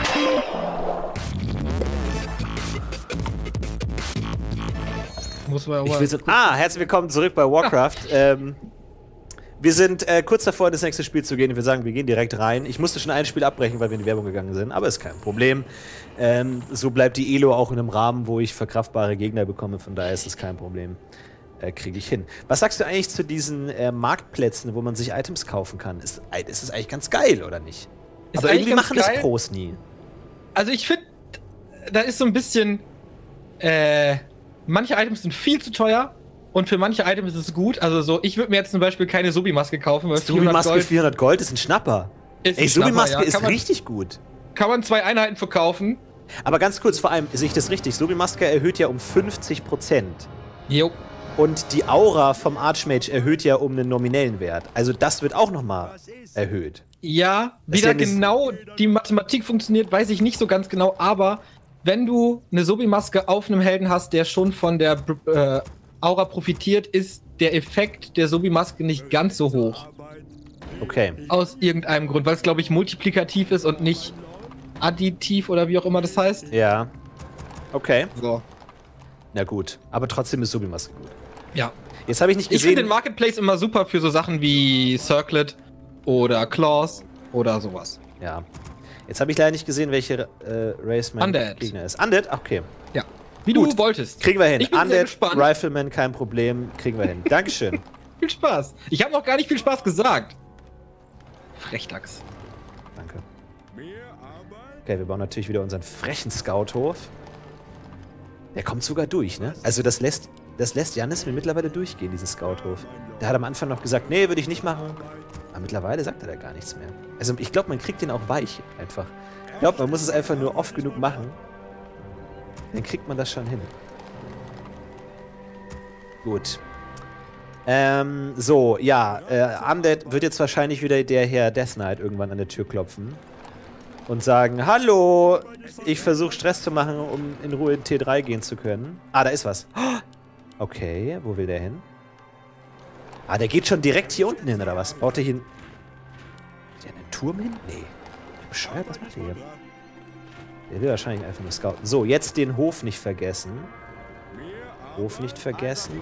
Muss man ich will so, ah, herzlich willkommen zurück bei Warcraft. Ja. Ähm, Wir sind äh, kurz davor, in das nächste Spiel zu gehen. Wir sagen, wir gehen direkt rein. Ich musste schon ein Spiel abbrechen, weil wir in die Werbung gegangen sind, aber ist kein Problem. Ähm, so bleibt die Elo auch in einem Rahmen, wo ich verkraftbare Gegner bekomme. Von daher ist das kein Problem. Äh, Kriege ich hin. Was sagst du eigentlich zu diesen äh, Marktplätzen, wo man sich Items kaufen kann? Ist, ist das eigentlich ganz geil, oder nicht? Ist aber irgendwie machen geil. das Pros nie. Also ich finde, da ist so ein bisschen, äh, manche Items sind viel zu teuer. Und für manche Items ist es gut. Also so, ich würde mir jetzt zum Beispiel keine Subi-Maske kaufen. Weil Subi-Maske vierhundert Gold ist ein Schnapper. Ist Ey, Subi-Maske ja. ist man, richtig gut. Kann man zwei Einheiten verkaufen. Aber ganz kurz, vor allem, sehe ich das richtig? Subi-Maske erhöht ja um fünfzig Prozent. Jo. Und die Aura vom Archmage erhöht ja um einen nominellen Wert. Also das wird auch nochmal erhöht. Ja, wie da genau die Mathematik funktioniert, weiß ich nicht so ganz genau. Aber wenn du eine Subi-Maske auf einem Helden hast, der schon von der äh, Aura profitiert, ist der Effekt der Subi-Maske nicht ganz so hoch. Okay. Aus irgendeinem Grund, weil es, glaube ich, multiplikativ ist und nicht additiv oder wie auch immer das heißt. Ja. Okay. So. Na gut, aber trotzdem ist Subi-Maske gut. Ja. Jetzt habe ich nicht gesehen... Ich finde den Marketplace immer super für so Sachen wie Circlet oder Claws oder sowas. Ja. Jetzt habe ich leider nicht gesehen, welche äh, Race mein Undead. Gegner ist. Undead? Okay. Ja. Wie Gut. du wolltest. Kriegen wir hin. Ich bin Undead, sehr gespannt. Rifleman, kein Problem. Kriegen wir hin. Dankeschön. Viel Spaß. Ich habe noch gar nicht viel Spaß gesagt. Frechdachs. Danke. Okay, wir bauen natürlich wieder unseren frechen Scouthof. Der kommt sogar durch, ne? Also das lässt, das lässt Jannis mir mittlerweile durchgehen, diesen Scouthof. Der hat am Anfang noch gesagt, nee, würde ich nicht machen. Aber mittlerweile sagt er da gar nichts mehr. Also ich glaube, man kriegt den auch weich einfach. Ich glaube, man muss es einfach nur oft genug machen. Dann kriegt man das schon hin. Gut. Ähm, so, ja, äh, Undead wird jetzt wahrscheinlich wieder der Herr Death Knight irgendwann an der Tür klopfen. Und sagen, hallo, ich versuche Stress zu machen, um in Ruhe in T drei gehen zu können. Ah, da ist was. Okay, wo will der hin? Ah, der geht schon direkt hier unten hin, oder was? Baut der hier... Hat der einen Turm hin? Nee. Bescheuert, was macht der hier? Der will wahrscheinlich einfach nur scouten. So, jetzt den Hof nicht vergessen. Hof nicht vergessen.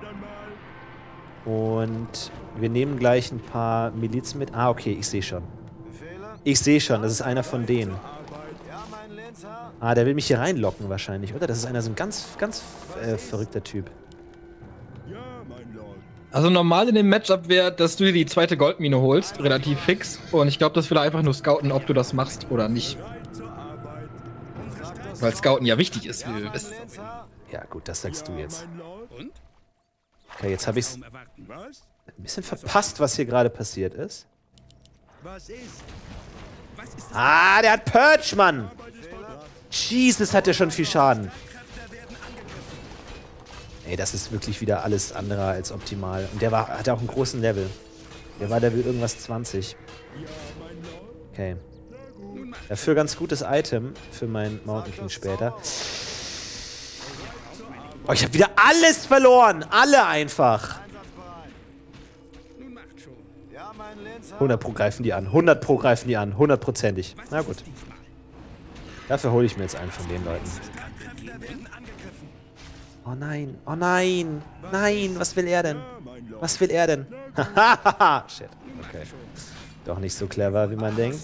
Und wir nehmen gleich ein paar Milizen mit. Ah, okay, ich sehe schon. Ich sehe schon, das ist einer von denen. Ah, der will mich hier reinlocken wahrscheinlich, oder? Das ist einer so ein ganz, ganz äh, verrückter Typ. Ja, mein Lord. Also normal in dem Matchup wäre, dass du dir die zweite Goldmine holst, relativ fix. Und ich glaube, das will er einfach nur scouten, ob du das machst oder nicht. Bereit zur Arbeit. Weil Scouten ja wichtig ist, wie wir wissen. Ja, gut, das sagst du jetzt. Mein Lord. Und? Okay, jetzt habe ich Kaum erwarten. Was? ein bisschen verpasst, was hier gerade passiert ist. Was ist? Was ist das? Ah, der hat Purge, Mann! Arbeit ist vollbracht. Jesus, hat der schon viel Schaden. Ey, das ist wirklich wieder alles andere als optimal. Und der war, hatte auch einen großen Level. Der war Level irgendwas zwanzig. Okay. Dafür ganz gutes Item für meinen Mountain King später. Oh, ich habe wieder alles verloren. Alle einfach. Nun macht schon. Ja, mein Linzer. hundert Pro greifen die an. hundert Pro greifen die an. hundertprozentig. Na gut. Dafür hole ich mir jetzt einen von den Leuten. Oh nein. Oh nein. Nein. Was will er denn? Was will er denn? Hahaha. Shit. Okay. Doch nicht so clever, wie man denkt.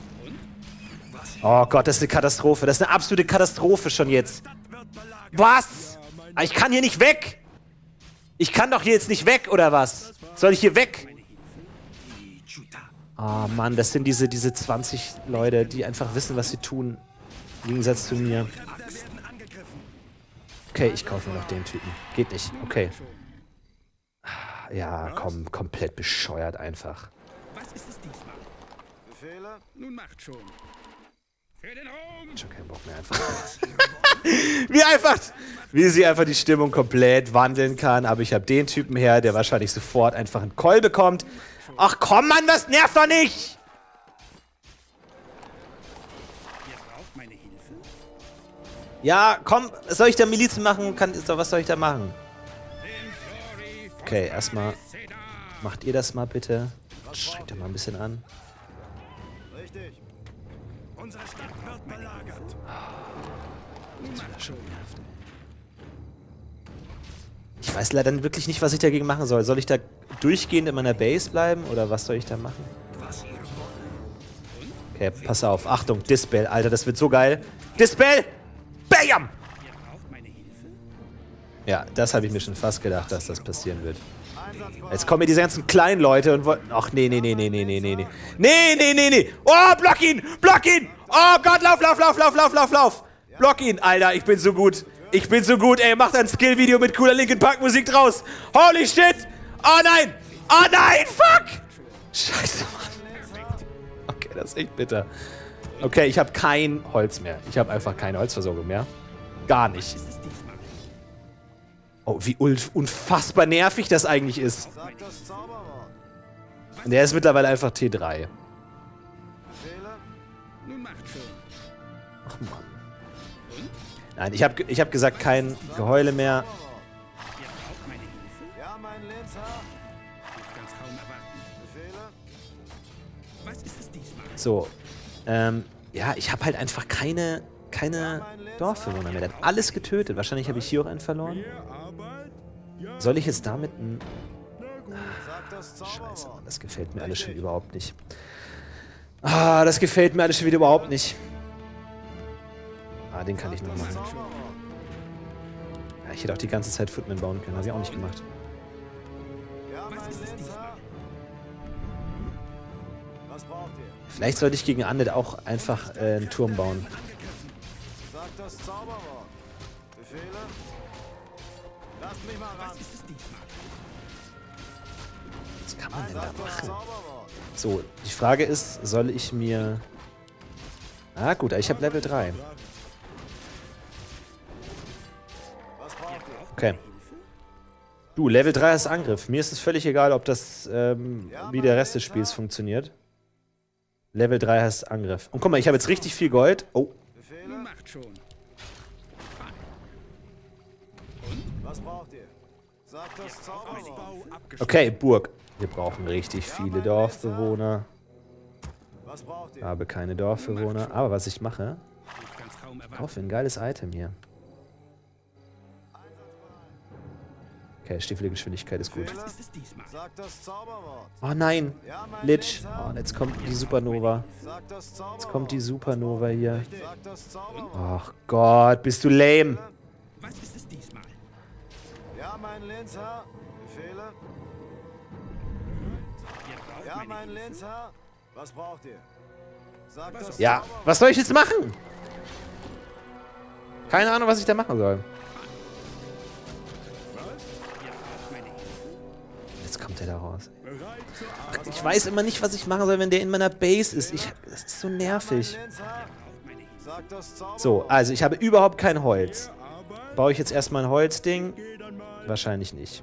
Oh Gott, das ist eine Katastrophe. Das ist eine absolute Katastrophe schon jetzt. Was? Ich kann hier nicht weg. Ich kann doch hier jetzt nicht weg, oder was? Soll ich hier weg? Oh Mann, das sind diese, diese zwanzig Leute, die einfach wissen, was sie tun. Im Gegensatz zu mir. Okay, ich kaufe mir noch den Typen. Geht nicht. Okay. Ja, komm, komplett bescheuert einfach. Was ist es diesmal? Befehle? Nun macht schon. Für den Ruhm! Schon keinen Bock mehr einfach. wie einfach, wie sie einfach die Stimmung komplett wandeln kann. Aber ich habe den Typen her, der wahrscheinlich sofort einfach einen Call bekommt. Ach komm, Mann, das nervt doch nicht! Ihr braucht meine Hilfe? Ja, komm, soll ich da Milizen machen? Kann, was soll ich da machen? Okay, erstmal macht ihr das mal bitte. Schreibt doch mal ein bisschen an. Richtig. Unsere Stadt wird belagert. Ich weiß leider wirklich nicht, was ich dagegen machen soll. Soll ich da durchgehend in meiner Base bleiben oder was soll ich da machen? Okay, pass auf. Achtung, Dispel. Alter, das wird so geil. Dispel! Bam! Ihr braucht meine Hilfe? Ja, das habe ich mir schon fast gedacht, dass das passieren wird. Jetzt kommen mir diese ganzen kleinen Leute und wollen... Ach, nee, nee, nee, nee, nee, nee, nee, nee. Nee, nee, nee, nee. Oh, block ihn! Block ihn! Oh Gott, lauf, lauf, lauf, lauf, lauf, lauf, lauf! Block ihn! Alter, ich bin so gut. Ich bin so gut, ey. Macht ein Skill-Video mit cooler Linkin Park Musik draus. Holy shit! Oh nein! Oh nein! Fuck! Scheiße, Mann. Okay, das ist echt bitter. Okay, ich habe kein Holz mehr. Ich habe einfach keine Holzversorgung mehr. Gar nicht. Oh, wie unfassbar nervig das eigentlich ist. Sag das Zauberwort. Und der ist mittlerweile einfach T drei. Befehle? Nun macht schon. Ach Mann. Nein, ich habe ich hab gesagt, kein Geheule mehr. Ihr braucht meine Hilfe? Ja, mein Linzer. Ich kann's kaum erwarten. Befehle? Was ist es diesmal? So. Ähm, ja, ich habe halt einfach keine, keine Dorfbewohner mehr. Der hat alles getötet. Wahrscheinlich habe ich hier auch einen verloren. Mehr Arbeit? Ja. Soll ich jetzt damit ein... Sag das Scheiße, Zauberwort. Mann, das gefällt mir alles schon überhaupt nicht. Ah, das gefällt mir alles schon wieder überhaupt nicht. Ah, den kann ich noch machen. Zauberwort. Ja, ich hätte auch die ganze Zeit Footman bauen können. Habe ich auch nicht gemacht. Ja, mein Linzer. Was braucht ihr? Vielleicht sollte ich gegen Undead auch einfach äh, einen Turm bauen. Sag das Zauberwort. Befehle? Lasst mich mal ran. Was ist es diesmal? Was kann man denn da Sag das machen? Zauberwort. So, die Frage ist, soll ich mir... Ah gut, ich habe Level drei. Was braucht ihr? Okay. Du, Level drei ist Angriff. Mir ist es völlig egal, ob das, ähm, wie der Rest des Spiels funktioniert. Level drei heißt Angriff. Und guck mal, ich habe jetzt richtig viel Gold. Oh, Befehle? Nun macht schon. Was braucht ihr? Sag das Zauberwort. Bau abgeschlossen. okay, Burg. Wir brauchen richtig viele Dorfbewohner. Was braucht ihr? Habe keine Dorfbewohner. Aber was ich mache, Ich kann's kaum erwarten. kaufe ein geiles Item hier. Okay, Stiefelgeschwindigkeit ist gut. Was ist es diesmal? Sag das Zauberwort. Oh nein, Ja, mein Lich. Linzer. Oh, und jetzt kommt die Supernova. Sag das Zauberwort. Jetzt kommt die Supernova hier. Sag das Zauberwort. Ach Gott, bist du lame. Was ist es diesmal? Ja, mein Linzer. Befehle? Ihr braucht Ja, meine mein Hilfe. Linzer. Was braucht ihr? Sag das Ja, Zauberwort. was soll ich jetzt machen? Keine Ahnung, was ich da machen soll. Ihr braucht meine Hilfe. Jetzt kommt er da raus. Bereit zur Arbeit. Ich weiß immer nicht, was ich machen soll, wenn der in meiner Base ist. Ich, das ist so nervig. Linzer. Sag das Zauberwort. So, also ich habe überhaupt kein Holz. Arbeit. Baue ich jetzt erstmal ein Holzding? Geh dann mal. Wahrscheinlich nicht.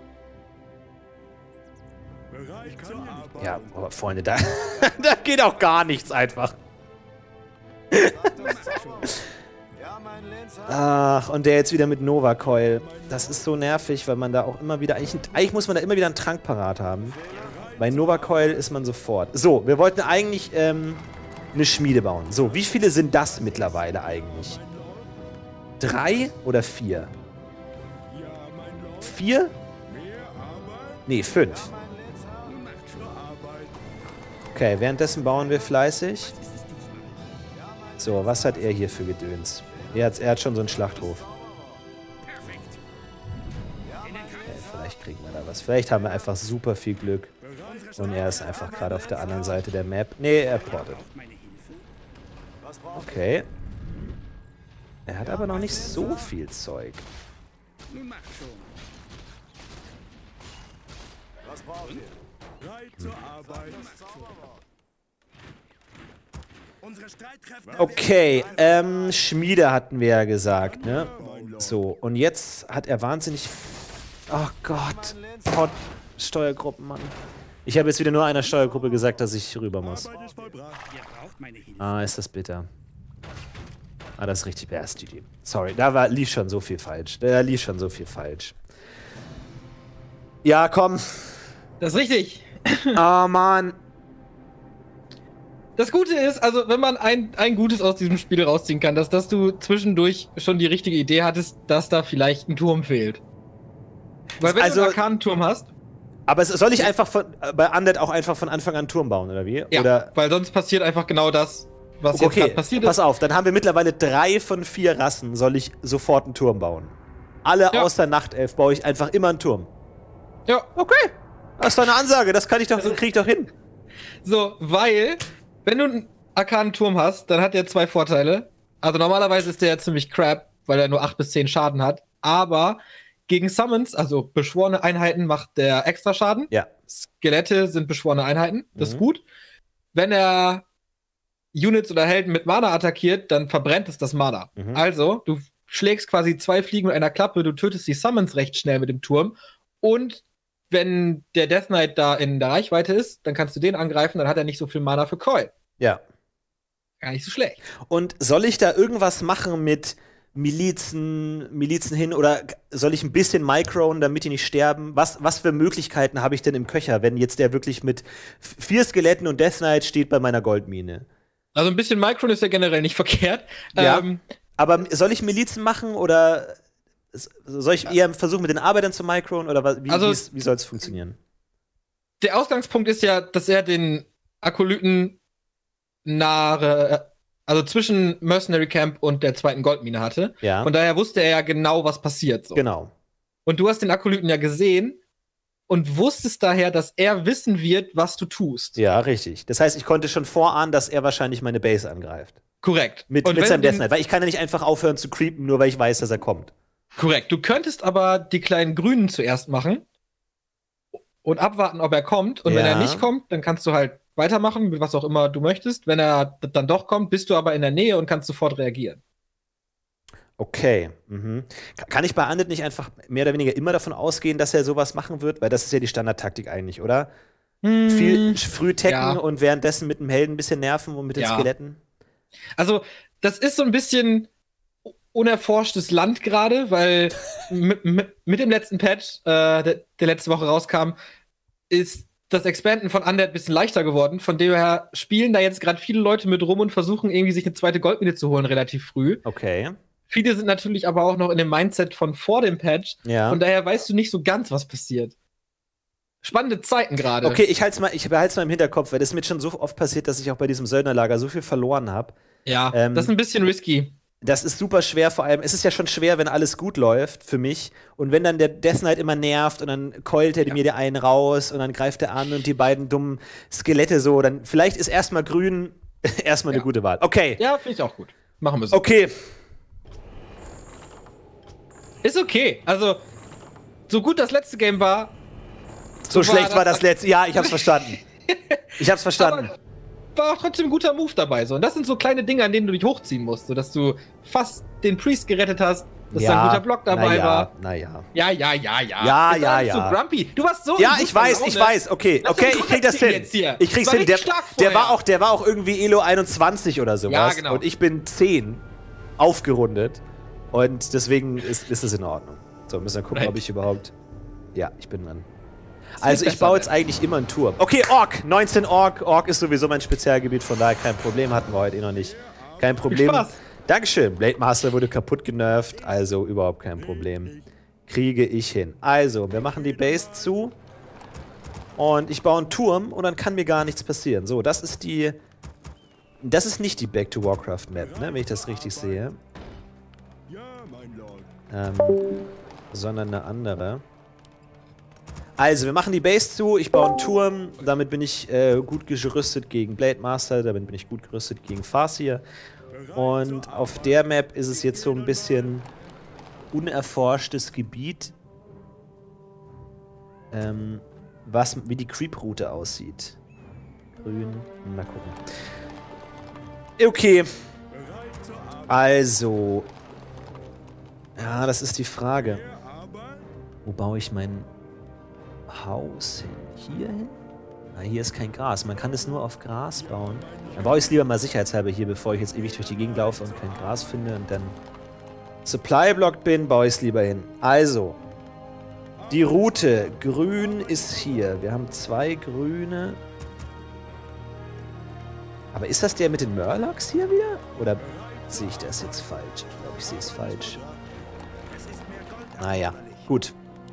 Bereit zur Arbeit. Ja, aber Freunde, da, da geht auch gar nichts einfach. Sag das Zauberwort. Ja, mein Linzer. Ach, und der jetzt wieder mit Nova Coil. Das ist so nervig, weil man da auch immer wieder... Eigentlich, eigentlich muss man da immer wieder einen Trank parat haben. Bei Nova Coil ist man sofort. So, wir wollten eigentlich ähm, eine Schmiede bauen. So, wie viele sind das mittlerweile eigentlich? Drei oder vier? Ja, mein Lord. Vier? Mehr Arbeit. Nee, fünf. Nun macht schon. Zur Arbeit. Okay, währenddessen bauen wir fleißig. So, was hat er hier für Gedöns? Er hat, er hat schon so einen Schlachthof. Perfekt. Okay, vielleicht kriegen wir da was. Vielleicht haben wir einfach super viel Glück. Und er ist einfach gerade auf der anderen Seite der Map. Nee, er portet. Meine Hilfe. Was braucht Okay. Er hat aber noch nicht so viel Zeug. Nun macht schon. ihr? Was braucht ihr? Bereit zur Arbeit. Zauberwort. Unsere Streitkräfte Okay, ähm, Schmiede hatten wir ja gesagt, ne? So, und jetzt hat er wahnsinnig... Oh Gott. Pod Steuergruppen, Mann. Ich habe jetzt wieder nur einer Steuergruppe gesagt, dass ich rüber muss. Arbeit ist vollbracht. Ihr braucht meine Hilfe. Ah, ist das bitter. Ah, das ist richtig B S G G. Sorry, da war, lief schon so viel falsch. Da lief schon so viel falsch. Ja, komm. Das ist richtig. Oh, Mann. Das Gute ist, also wenn man ein, ein Gutes aus diesem Spiel rausziehen kann, dass, dass du zwischendurch schon die richtige Idee hattest, dass da vielleicht ein Turm fehlt. Weil wenn Also- du einen Arkanenturm hast, Aber es, soll ich einfach von, äh, bei Undead auch einfach von Anfang an einen Turm bauen, oder wie? ja, Oder? weil sonst passiert einfach genau das, was jetzt Okay, gerade passiert pass ist. auf, dann haben wir mittlerweile drei von vier Rassen, soll ich sofort einen Turm bauen. Alle Ja. außer Nachtelf baue ich einfach immer einen Turm. Ja, Okay, das ist doch eine Ansage, das kann ich doch, krieg ich doch hin. so, weil, wenn du einen Arkanenturm hast, dann hat der zwei Vorteile. Also normalerweise ist der ja ziemlich crap, weil er nur acht bis zehn Schaden hat. Aber gegen Summons, also beschworene Einheiten, macht der extra Schaden. Ja. Skelette sind beschworene Einheiten, das ist Mhm. gut. Wenn er Units oder Helden mit Mana attackiert, dann verbrennt es das Mana. Mhm. Also, du schlägst quasi zwei Fliegen mit einer Klappe, du tötest die Summons recht schnell mit dem Turm und wenn der Death Knight da in der Reichweite ist, dann kannst du den angreifen, dann hat er nicht so viel Mana für Coil. Ja. Gar nicht so schlecht. Und soll ich da irgendwas machen mit Milizen, Milizen hin oder soll ich ein bisschen micronen, damit die nicht sterben? Was, was für Möglichkeiten habe ich denn im Köcher, wenn jetzt der wirklich mit f- vier Skeletten und Death Knight steht bei meiner Goldmine? Also ein bisschen Micron ist ja generell nicht verkehrt. Ja. Ähm, Aber soll ich Milizen machen oder s- soll ich eher versuchen, mit den Arbeitern zu micronen oder was- wie, Also- wie's- wie soll es funktionieren? der Ausgangspunkt ist ja, dass er den Akolyten nahe, also zwischen Mercenary Camp und der zweiten Goldmine hatte. Ja, Von daher wusste er ja genau, was passiert. So. genau. Und du hast den Akolyten ja gesehen und wusstest daher, dass er wissen wird, was du tust. Ja, richtig. Das heißt, ich konnte schon vorahnen, dass er wahrscheinlich meine Base angreift. Korrekt. Mit, und mit wenn seinem du- Death Knight. Weil ich kann ja nicht einfach aufhören zu creepen, nur weil ich weiß, dass er kommt. Korrekt. Du könntest aber die kleinen Grünen zuerst machen und abwarten, ob er kommt. Und wenn Ja. er nicht kommt, dann kannst du halt weitermachen, mit was auch immer du möchtest. Wenn er d- dann doch kommt, bist du aber in der Nähe und kannst sofort reagieren. Okay. Mhm. Ka- Kann ich bei Undead nicht einfach mehr oder weniger immer davon ausgehen, dass er sowas machen wird? Weil das ist ja die Standardtaktik eigentlich, oder? Viel sch- früh tacken ja. und währenddessen mit dem Helden ein bisschen nerven und mit den Ja. Skeletten? Also, das ist so ein bisschen unerforschtes Land gerade, weil mit, mit, mit dem letzten Patch, äh, der, der letzte Woche rauskam, ist das Expanden von Undead ein bisschen leichter geworden. Von dem her spielen da jetzt gerade viele Leute mit rum und versuchen irgendwie sich eine zweite Goldmine zu holen relativ früh. Okay. viele sind natürlich aber auch noch in dem Mindset von vor dem Patch. Ja. Von daher weißt du nicht so ganz, was passiert. Spannende Zeiten gerade. Okay, ich halte es mal, ich behalte es mal im Hinterkopf, weil das ist mir schon so oft passiert, dass ich auch bei diesem Söldnerlager so viel verloren habe. Ja, Ähm, das ist ein bisschen risky. Das ist super schwer, vor allem, es ist ja schon schwer, wenn alles gut läuft für mich. Und wenn dann der Death Knight immer nervt und dann keult er Ja. mir der einen raus und dann greift er an und die beiden dummen Skelette so, dann vielleicht ist erstmal grün erstmal eine Ja. gute Wahl. Okay. Ja, finde ich auch gut. Machen wir so. Okay. Ist okay. Also, so gut das letzte Game war. So, so schlecht war das letzte. Ja, ich hab's verstanden. Ich hab's verstanden. Aber war auch trotzdem ein guter Move dabei. So. Und das sind so kleine Dinge, an denen du dich hochziehen musst. So, dass du fast den Priest gerettet hast, dass da ein guter Block dabei na ja, war. Naja. Ja, ja, ja, ja. Ja, Ist ja, alles ja. so grumpy. Du warst so. Ja, in ich guter weiß, Laune. ich weiß. Okay, Lass okay, uns ich krieg das runterziehen hin. jetzt hier. Ich krieg's Das war hin. Der, richtig stark der, war vorher. auch, der war auch irgendwie Elo einundzwanzig oder sowas. Ja, genau. Und ich bin zehn aufgerundet. Und deswegen ist, ist es in Ordnung. So, müssen wir gucken, Right. ob ich überhaupt. Ja, ich bin dran. Das Also, wird ich baue besser jetzt eigentlich immer einen Turm. Okay, Ork. neunzehn Ork. Ork ist sowieso mein Spezialgebiet, von daher kein Problem. Hatten wir heute eh noch nicht. Kein Problem. Spaß. Dankeschön. Blade Master wurde kaputt genervt, also überhaupt kein Problem. Kriege ich hin. Also, wir machen die Base zu. Und ich baue einen Turm und dann kann mir gar nichts passieren. So, das ist die. Das ist nicht die Back to Warcraft Map, ne, wenn ich das richtig sehe. Ja, mein Lord. Ähm, sondern eine andere. Also, wir machen die Base zu, ich baue einen Turm, damit bin ich äh, gut gerüstet gegen Blade Master, damit bin ich gut gerüstet gegen Farseer. Und auf der Map ist es jetzt so ein bisschen unerforschtes Gebiet, ähm, was, wie die Creep-Route aussieht. Grün, mal gucken. Okay. Also. Ja, das ist die Frage. Wo baue ich mein Haus hin? Hier hin? Ah, hier ist kein Gras. Man kann es nur auf Gras bauen. Dann baue ich es lieber mal sicherheitshalber hier, bevor ich jetzt ewig durch die Gegend laufe und kein Gras finde und dann Supply-blocked bin, baue ich es lieber hin. Also, die Route. Grün ist hier. Wir haben zwei grüne. Aber ist das der mit den Murlocs hier wieder? Oder sehe ich das jetzt falsch? Ich glaube, ich sehe es falsch. Naja, gut.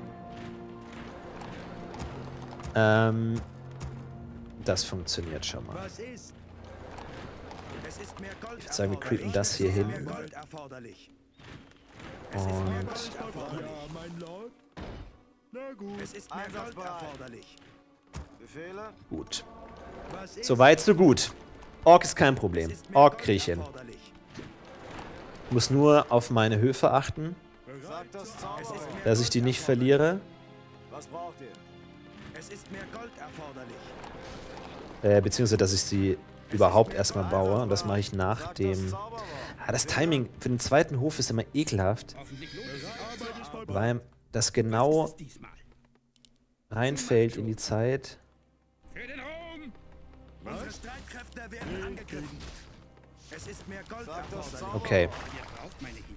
Ähm, das funktioniert schon mal. Was ist? Es ist mehr Gold Ich würde sagen, wir creepen das hier hin. Gold erforderlich. Und Ja, mein Lord. Na gut. Es ist mehr Gold erforderlich. Befehle? gut. Was ist? Soweit, so gut. Ork ist kein Problem. Es ist mehr Ork Gold krieg ich hin. erforderlich. Ich muss nur auf meine Höfe achten, Sag das Zauberwort. dass ich die nicht verliere. Was braucht ihr? Es ist mehr Gold erforderlich. Äh, beziehungsweise, dass ich sie überhaupt erstmal baue. Und das mache ich nach Sag das dem... Zauberwort. Ah, das Timing für den zweiten Hof ist immer ekelhaft, Hoffentlich lohnt es sich. Arbeit ist vollbracht. weil das genau Diesmal. reinfällt in die Zeit. Für den Ruhm! Unsere Streitkräfte werden angegriffen. Es ist mehr Gold Sag das erforderlich. Okay, Ihr braucht meine Hilfe?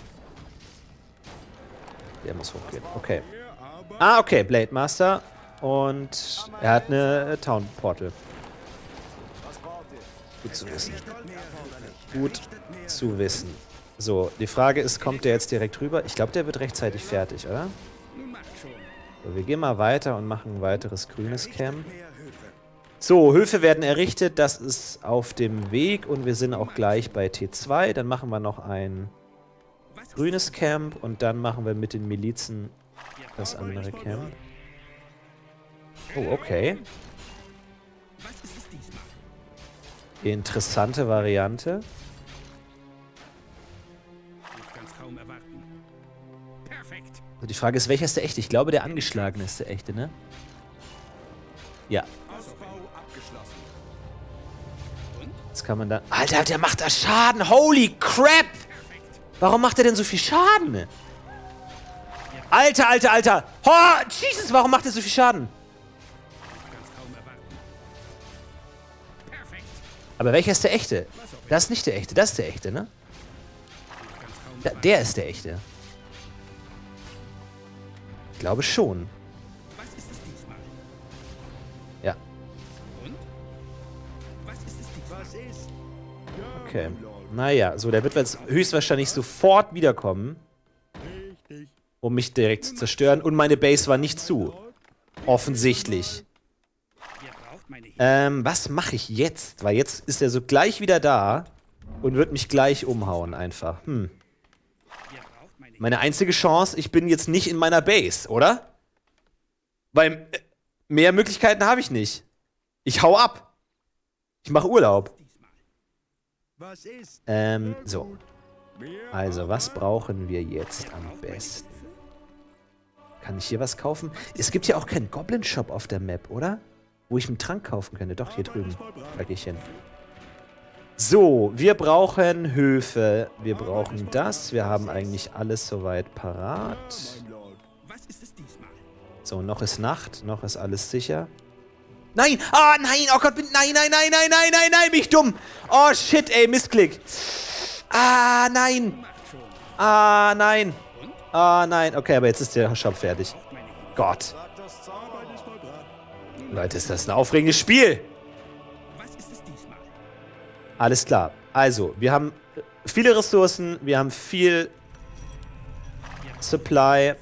der muss hochgehen. Okay. Mehr Arbeit. Ah, okay, Blade Master. Und er hat eine Town Portal. Was braucht ihr? Gut zu wissen. Gold erforderlich. Gut zu wissen. So, die Frage ist, kommt der jetzt direkt rüber? Ich glaube, der wird rechtzeitig fertig, oder? Nun macht schon. So, wir gehen mal weiter und machen ein weiteres grünes Camp. Mehr Höfe. So, Höfe werden errichtet, das ist auf dem Weg und wir sind auch gleich bei T zwei. Dann machen wir noch ein grünes Camp und dann machen wir mit den Milizen das andere Camp. Oh, okay. Was ist es diesmal? Interessante Variante. Ich kann's kaum erwarten. Perfekt. Also die Frage ist, welcher ist der echte? Ich glaube, der angeschlagene ist der echte, ne? Ja. Ausbau abgeschlossen. Jetzt kann man dann... Alter, der macht da Schaden! Holy crap! Warum macht er denn so viel Schaden? Alter, alter, alter! Oh, Jesus, warum macht er so viel Schaden? Kann's kaum erwarten. Perfekt. Aber welcher ist der echte? Das ist nicht der echte, das ist der echte, ne? Kann's kaum Da, der ist der echte. Ich glaube schon. Was ist es diesmal? Ja. Und? Was ist es diesmal? Was ist? Okay. Naja, so, der wird jetzt höchstwahrscheinlich sofort wiederkommen, um mich direkt zu zerstören. Und meine Base war nicht zu. Offensichtlich. Ähm, was mache ich jetzt? Weil jetzt ist er so gleich wieder da und wird mich gleich umhauen einfach. Hm. Meine einzige Chance, ich bin jetzt nicht in meiner Base, oder? Weil äh, mehr Möglichkeiten habe ich nicht. Ich hau ab. Ich mache Urlaub. Ähm, so. Also, was brauchen wir jetzt am besten? Kann ich hier was kaufen? Es gibt ja auch keinen Goblin-Shop auf der Map, oder? Wo ich einen Trank kaufen könnte. Doch, hier drüben. Da gehe ich hin. So, wir brauchen Höfe. Wir brauchen das. Wir haben eigentlich alles soweit parat. So, noch ist Nacht. Noch ist alles sicher. Nein! Ah, nein! Oh Gott, bin, nein, nein, nein, nein, nein, nein, nein, bin ich dumm! Oh, shit, ey, Missklick! Ah, nein! Ah, nein! Ah, nein. Okay, aber jetzt ist der Shop fertig. Gott. Leute, ist das ein aufregendes Spiel! Alles klar. Also, wir haben viele Ressourcen, wir haben viel Supply.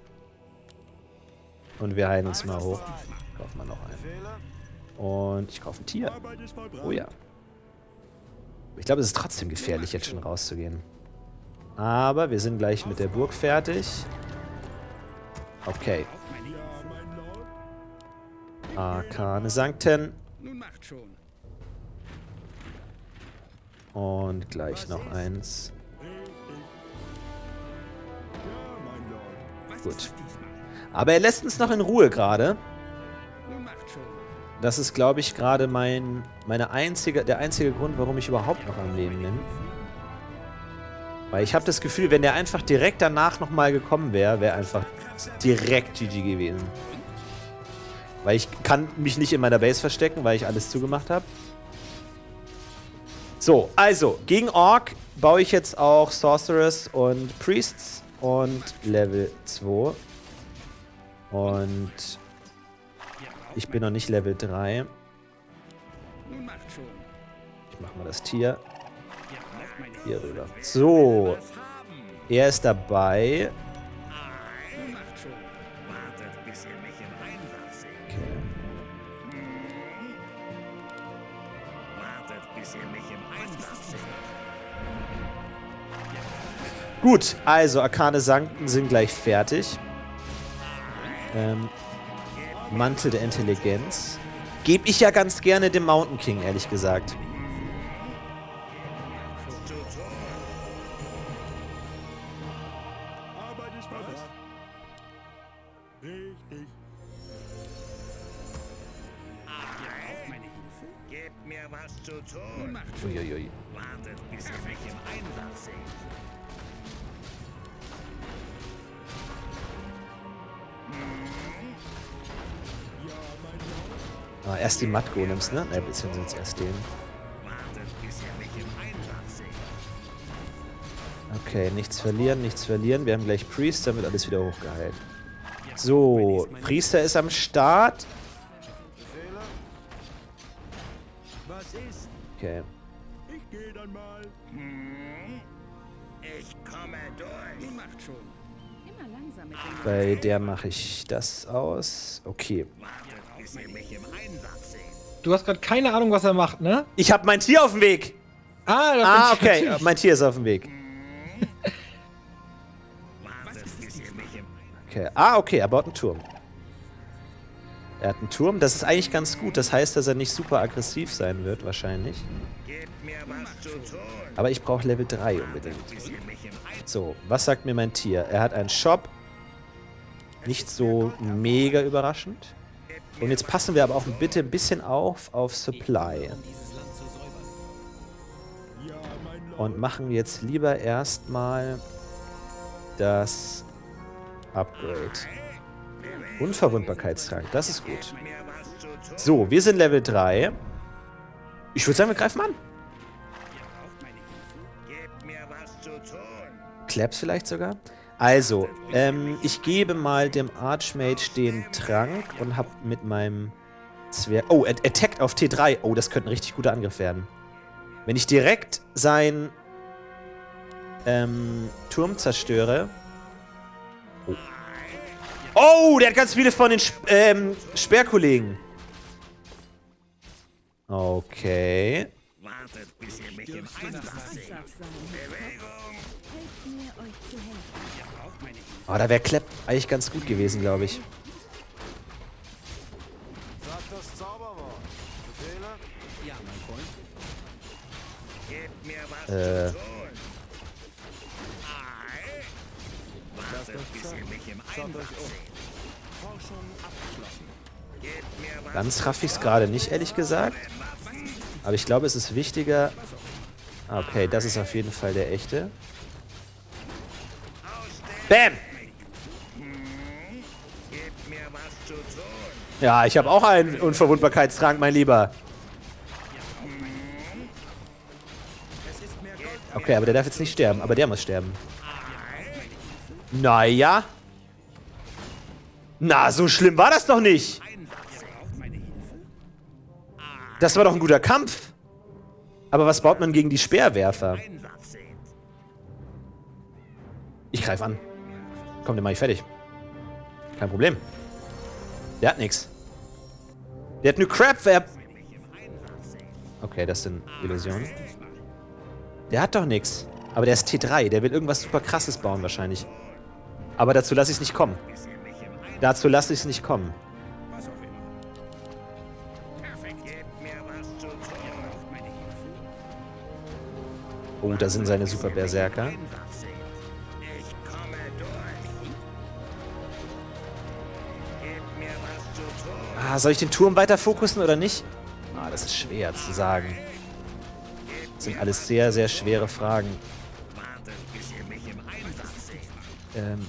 Und wir heilen uns mal hoch. Kaufen wir noch einen. Und ich kaufe ein Tier. Oh ja. Ich glaube, es ist trotzdem gefährlich, jetzt schon rauszugehen. Aber wir sind gleich mit der Burg fertig. Okay. Arkane Sankten. Und gleich noch eins. Gut. Aber er lässt uns noch in Ruhe gerade. Das ist, glaube ich, gerade mein, meine einzige, der einzige Grund, warum ich überhaupt noch am Leben bin. Weil ich habe das Gefühl, wenn der einfach direkt danach nochmal gekommen wäre, wäre einfach direkt G G gewesen. Weil ich kann mich nicht in meiner Base verstecken, weil ich alles zugemacht habe. So, also, gegen Orc baue ich jetzt auch Sorceress und Priests und Level zwei. Und ich bin noch nicht Level drei. Ich mach mal das Tier hier rüber. So, er ist dabei. Okay. Gut, also Arkane Sankten sind gleich fertig. Ähm, Mantel der Intelligenz. Gebe ich ja ganz gerne dem Mountain King, ehrlich gesagt. Uiuiui. Wartet, bis ihr mich im Einsatz seht. Ah, erst die Matt-Golems, ne? Ne, beziehungsweise erst den. Wartet, bis ihr mich im Einsatz seht. Okay, nichts verlieren, nichts verlieren. Wir haben gleich Priester, wird alles wieder hochgeheilt. So, Priester ist am Start. Okay. Ich gehe dann mal. Hm? Ich komme durch. Macht schon. Immer langsam mit dem Bei der mache ich das aus. Okay. Wartet, bis ihr mich im Einsatz seht. Du hast gerade keine Ahnung, was er macht, ne? Ich habe mein Tier auf dem Weg. Ah, das Ah, bin ich okay. natürlich. Mein Tier ist auf dem Weg. Wartet, bis ihr mich im Okay. Ah, okay. Er baut einen Turm. Er hat einen Turm. Das ist eigentlich ganz gut. Das heißt, dass er nicht super aggressiv sein wird, wahrscheinlich. Gebt mir was zu tun. Aber ich brauche Level drei unbedingt. Bis ihr mich im Einsatz So, was sagt mir mein Tier? Er hat einen Shop. Nicht so mega überraschend. Und jetzt passen wir aber auch bitte ein bisschen auf auf Supply. Und machen jetzt lieber erstmal das Upgrade. Unverwundbarkeitstrank, das ist gut. mir was zu tun. So, wir sind Level drei. Ich würde sagen, wir greifen an. Gebt mir was zu tun. Claps vielleicht sogar. Also, ähm, ich gebe mal dem Archmage den Trank und hab mit meinem Zwerg... Oh, er attackt auf T drei. Oh, das könnte ein richtig guter Angriff werden. Wenn ich direkt sein ähm, Turm zerstöre. Oh. Oh, der hat ganz viele von den Sp ähm, Sperrkollegen. Okay. Wartet, bis ihr mich im Einsatz seht. Bewegung! Helft mir, euch zu helfen. Oh, da wäre Klepp eigentlich ganz gut gewesen, glaube ich. Sag das Zauberwort. Befehle? Ja, mein Freund. Gebt mir was Äh. zu tun. Ei. Wartet, bis ihr mich im Einsatz seht. Forschung abgeschlossen. Gebt mir was Ganz raff ich es gerade nicht, ehrlich gesagt. Aber ich glaube, es ist wichtiger... Okay, das ist auf jeden Fall der echte. Bam! Gebt mir was zu tun. Ja, ich habe auch einen Unverwundbarkeitstrank, mein Lieber. Okay, aber der darf jetzt nicht sterben. Aber der muss sterben. Naja. Na, so schlimm war das doch nicht. Das war doch ein guter Kampf. Aber was baut man gegen die Speerwerfer? Ich greife an. Komm, den mach ich fertig. Kein Problem. Der hat nichts. Der hat nur Crabware. Okay, das sind Illusionen. Der hat doch nichts. Aber der ist T drei. Der will irgendwas super krasses bauen wahrscheinlich. Aber dazu lasse ich es nicht kommen. Dazu lasse ich es nicht kommen. Oh, da sind seine Super Berserker. Ah, soll ich den Turm weiter fokussen oder nicht? Ah, das ist schwer zu sagen. Das sind alles sehr, sehr schwere Fragen. Ähm.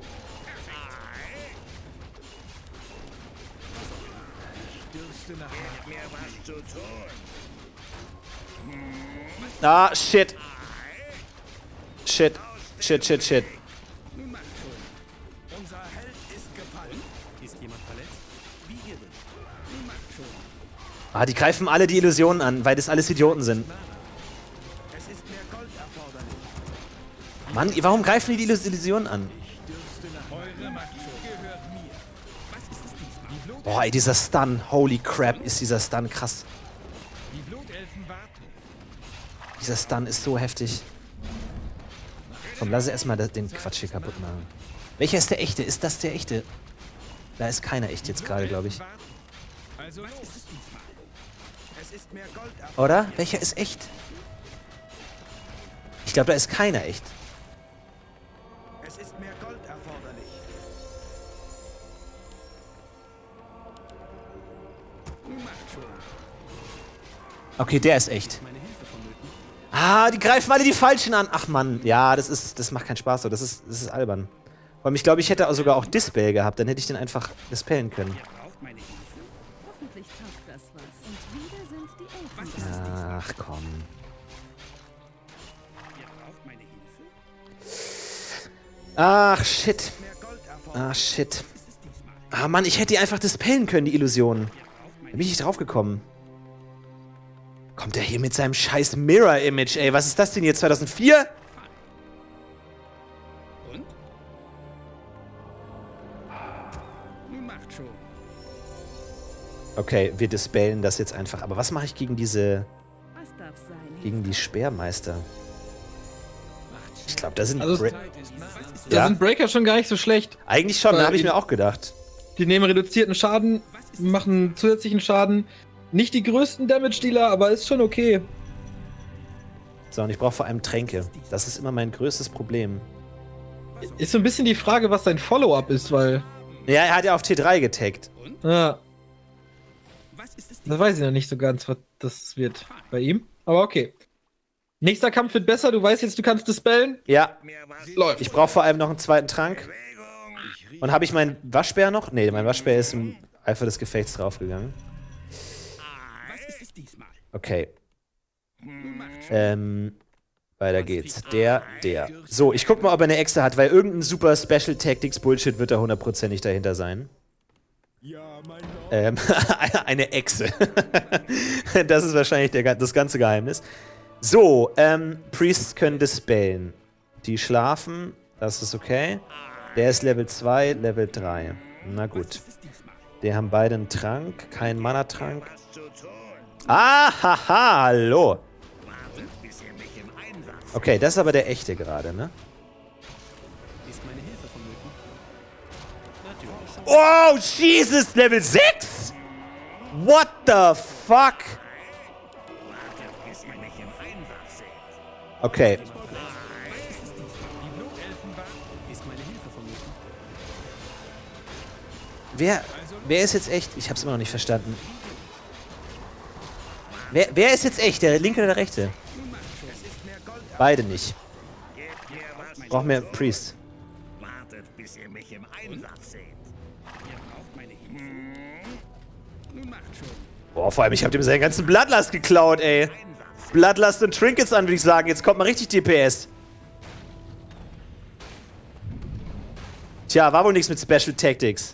Ah, shit. Shit. Shit, shit, shit. Nun macht schon. Unser Held ist gefallen. Ist jemand verletzt? Wie ihr denn? Nun macht schon. Ah, die greifen alle die Illusionen an, weil das alles Idioten sind. Es ist mehr Gold erforderlich. Mann, warum greifen die die Illusionen an? Eure Macht gehört mir. Was ist es diesmal? Die Blut Boah, ey, dieser Stun. Holy crap, ist dieser Stun krass. Die Blutelfen warten. Dieser Stun ist so heftig. Komm, lass erstmal den Quatsch hier kaputt machen. Welcher ist der echte? Ist das der echte? Da ist keiner echt jetzt gerade, glaube ich. Also los. Was ist es diesmal? Es ist mehr Gold erforderlich. Oder? Welcher ist echt? Ich glaube, da ist keiner echt. Es ist mehr Gold erforderlich. Nun macht schon. Okay, der ist echt. Ah, die greifen alle die Falschen an. Ach Mann, ja, das ist, das macht keinen Spaß so. Das ist, das ist albern. Vor allem, ich glaube, ich hätte sogar auch Dispel gehabt. Dann hätte ich den einfach dispellen können. Hoffentlich taugt das was. Und wieder sind die Elfen da. Ach komm. Ach shit. Ach shit. Ah Mann, ich hätte die einfach dispellen können, die Illusionen. Da bin ich nicht drauf gekommen. Kommt der hier mit seinem scheiß Mirror-Image, ey. Was ist das denn hier, zweitausendvier? Und? Nun macht schon. Okay, wir dispellen das jetzt einfach. Aber was mache ich gegen diese... Was darf sein? gegen die Speermeister? Ich glaube, da sind... Also, Bra Da ja? sind Breaker schon gar nicht so schlecht. Eigentlich schon, Weil habe ich die- mir auch gedacht. Die nehmen reduzierten Schaden, machen zusätzlichen Schaden. Nicht die größten Damage-Dealer, aber ist schon okay. So, und ich brauche vor allem Tränke. Das ist immer mein größtes Problem. Ist so ein bisschen die Frage, was sein Follow-up ist, weil... Ja, er hat ja auf T drei getaggt. Ja, Was ist es da weiß ich noch nicht so ganz, was das wird bei ihm. Aber okay. Nächster Kampf wird besser, du weißt jetzt, du kannst dispellen. Ja, Läuft. ich brauche vor allem noch einen zweiten Trank. Und habe ich meinen Waschbär noch? Nee, mein Waschbär ist im Eifer des Gefechts draufgegangen. Was ist es diesmal? Okay. Nun macht schon. Ähm, weiter geht's. Der, der. So, ich guck mal, ob er eine Echse hat, weil irgendein super Special Tactics Bullshit wird da hundertprozentig dahinter sein. Ja, mein Lord. Ähm, eine Echse. Das ist wahrscheinlich der, das ganze Geheimnis. So, ähm, Priests können dispellen. Die schlafen, das ist okay. Der ist Level zwei, Level drei. Na gut. Die haben beide einen Trank, keinen Mana-Trank. Ah, haha, hallo. Okay, das ist aber der echte gerade, ne? Oh, Jesus, Level sechs? What the fuck? Okay. Wer, wer ist jetzt echt? Ich hab's immer noch nicht verstanden. Wer, wer ist jetzt echt? Der linke oder der rechte? Beide nicht. Braucht mehr Priest. Wartet, bis ihr mich im Einsatz seht. Ihr braucht meine Hilfe. Nun macht schon. Boah, vor allem, ich hab dem seinen ganzen Bloodlust geklaut, ey. Bloodlust und Trinkets an, würde ich sagen. Jetzt kommt mal richtig D P S. Tja, war wohl nichts mit Special Tactics.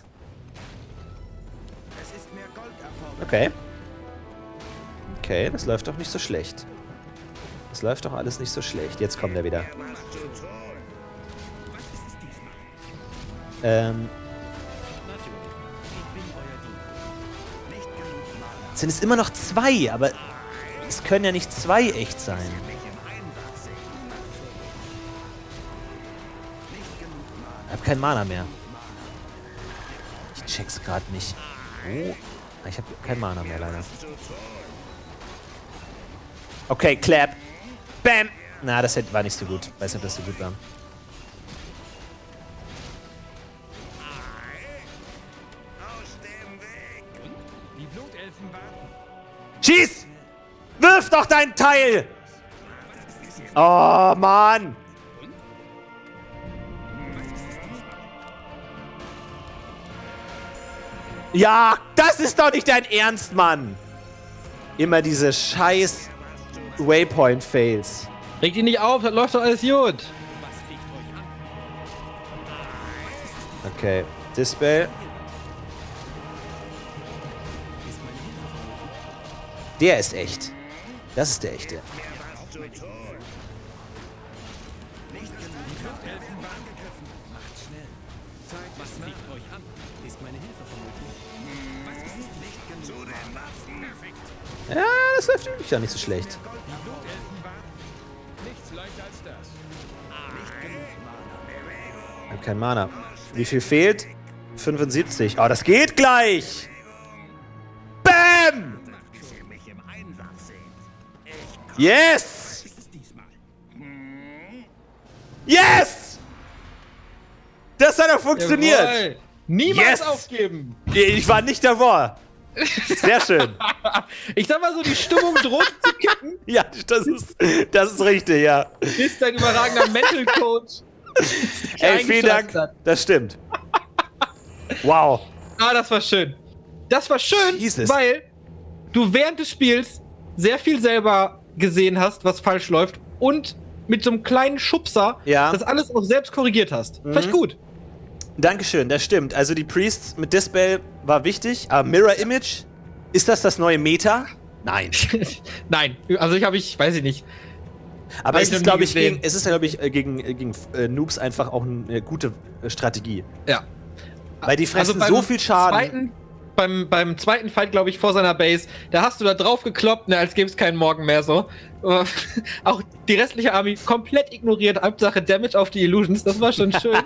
Okay. Okay, das läuft doch nicht so schlecht. Das läuft doch alles nicht so schlecht. Jetzt kommt er wieder. Ähm. Es sind es immer noch zwei, aber es können ja nicht zwei echt sein. Ich hab kein Mana mehr. Ich check's gerade nicht. Oh. Ich habe kein Mana mehr, leider. Okay, Clap. Bam! Na, das war nicht so gut. Weiß nicht, ob das so gut war. Schieß! Wirf doch dein Teil! Oh, Mann! Ja, das ist doch nicht dein Ernst, Mann! Immer diese scheiß Waypoint-Fails. Reg dich nicht auf, das läuft doch alles gut. Okay, Dispel. Der ist echt. Das ist der echte. Ja, das läuft wirklich ja nicht so schlecht. Ich hab kein Mana. Wie viel fehlt? fünfundsiebzig. Oh, das geht gleich! Bam! Yes! Yes! Das hat doch funktioniert! Jawohl. Niemals Yes! aufgeben! Ich war nicht davor. Sehr schön. Ich sag mal so, die Stimmung droht zu kippen. Ja, das ist, das ist richtig, ja. Ist dein überragender Mental Coach. Ey, vielen Dank. Hat. Das stimmt. Wow. Ah, das war schön. Das war schön, Jesus. weil du während des Spiels sehr viel selber gesehen hast, was falsch läuft und mit so einem kleinen Schubser Ja. das alles auch selbst korrigiert hast. Mhm. Fand ich gut. Dankeschön, das stimmt. Also die Priests mit Dispel war wichtig. Aber Mirror Image, ist das das neue Meta? Nein. Nein, also ich habe ich, weiß ich nicht. Aber Hab es ich ist, noch nie glaube ich, gesehen. gegen, es ist, glaube ich, äh, gegen, äh, gegen äh, Noobs einfach auch eine gute äh, Strategie. Ja. Weil die fressen beim so viel Schaden. Zweiten, beim, beim zweiten Fight, glaube ich, vor seiner Base, da hast du da drauf gekloppt, ne, als gäbe es keinen Morgen mehr so. Aber auch die restliche Army komplett ignoriert, Hauptsache Damage auf die Illusions, das war schon schön.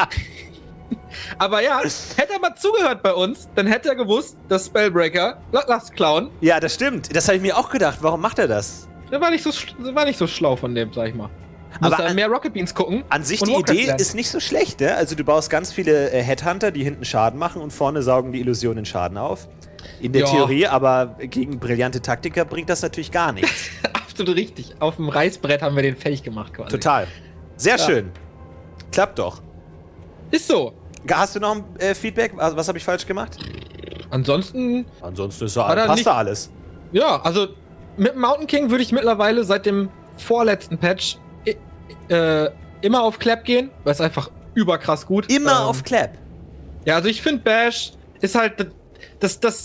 Aber ja, hätte er mal zugehört bei uns, dann hätte er gewusst, dass Spellbreaker Bloodlust klauen. Ja, das stimmt. Das habe ich mir auch gedacht. Warum macht er das? Der war nicht so, sch- war nicht so schlau von dem, sag ich mal. Aber Muss er an- mehr Rocket Beans gucken. An sich, und die Warcraft Idee lernen. ist nicht so schlecht, ne? Also du baust ganz viele äh, Headhunter, die hinten Schaden machen und vorne saugen die Illusionen Schaden auf. In der Ja. Theorie, aber gegen brillante Taktiker bringt das natürlich gar nichts. Absolut richtig. Auf dem Reißbrett haben wir den fähig gemacht quasi. Total. Sehr Ja. schön. Klappt doch. Ist so. Hast du noch ein äh, Feedback? Also, was habe ich falsch gemacht? Ansonsten, Ansonsten ist da, War da passt nicht- da alles. ja, also mit Mountain King würde ich mittlerweile seit dem vorletzten Patch i- äh, immer auf Clap gehen, weil es einfach überkrass gut. Immer Ähm, auf Clap. Ja, also ich finde Bash ist halt das, das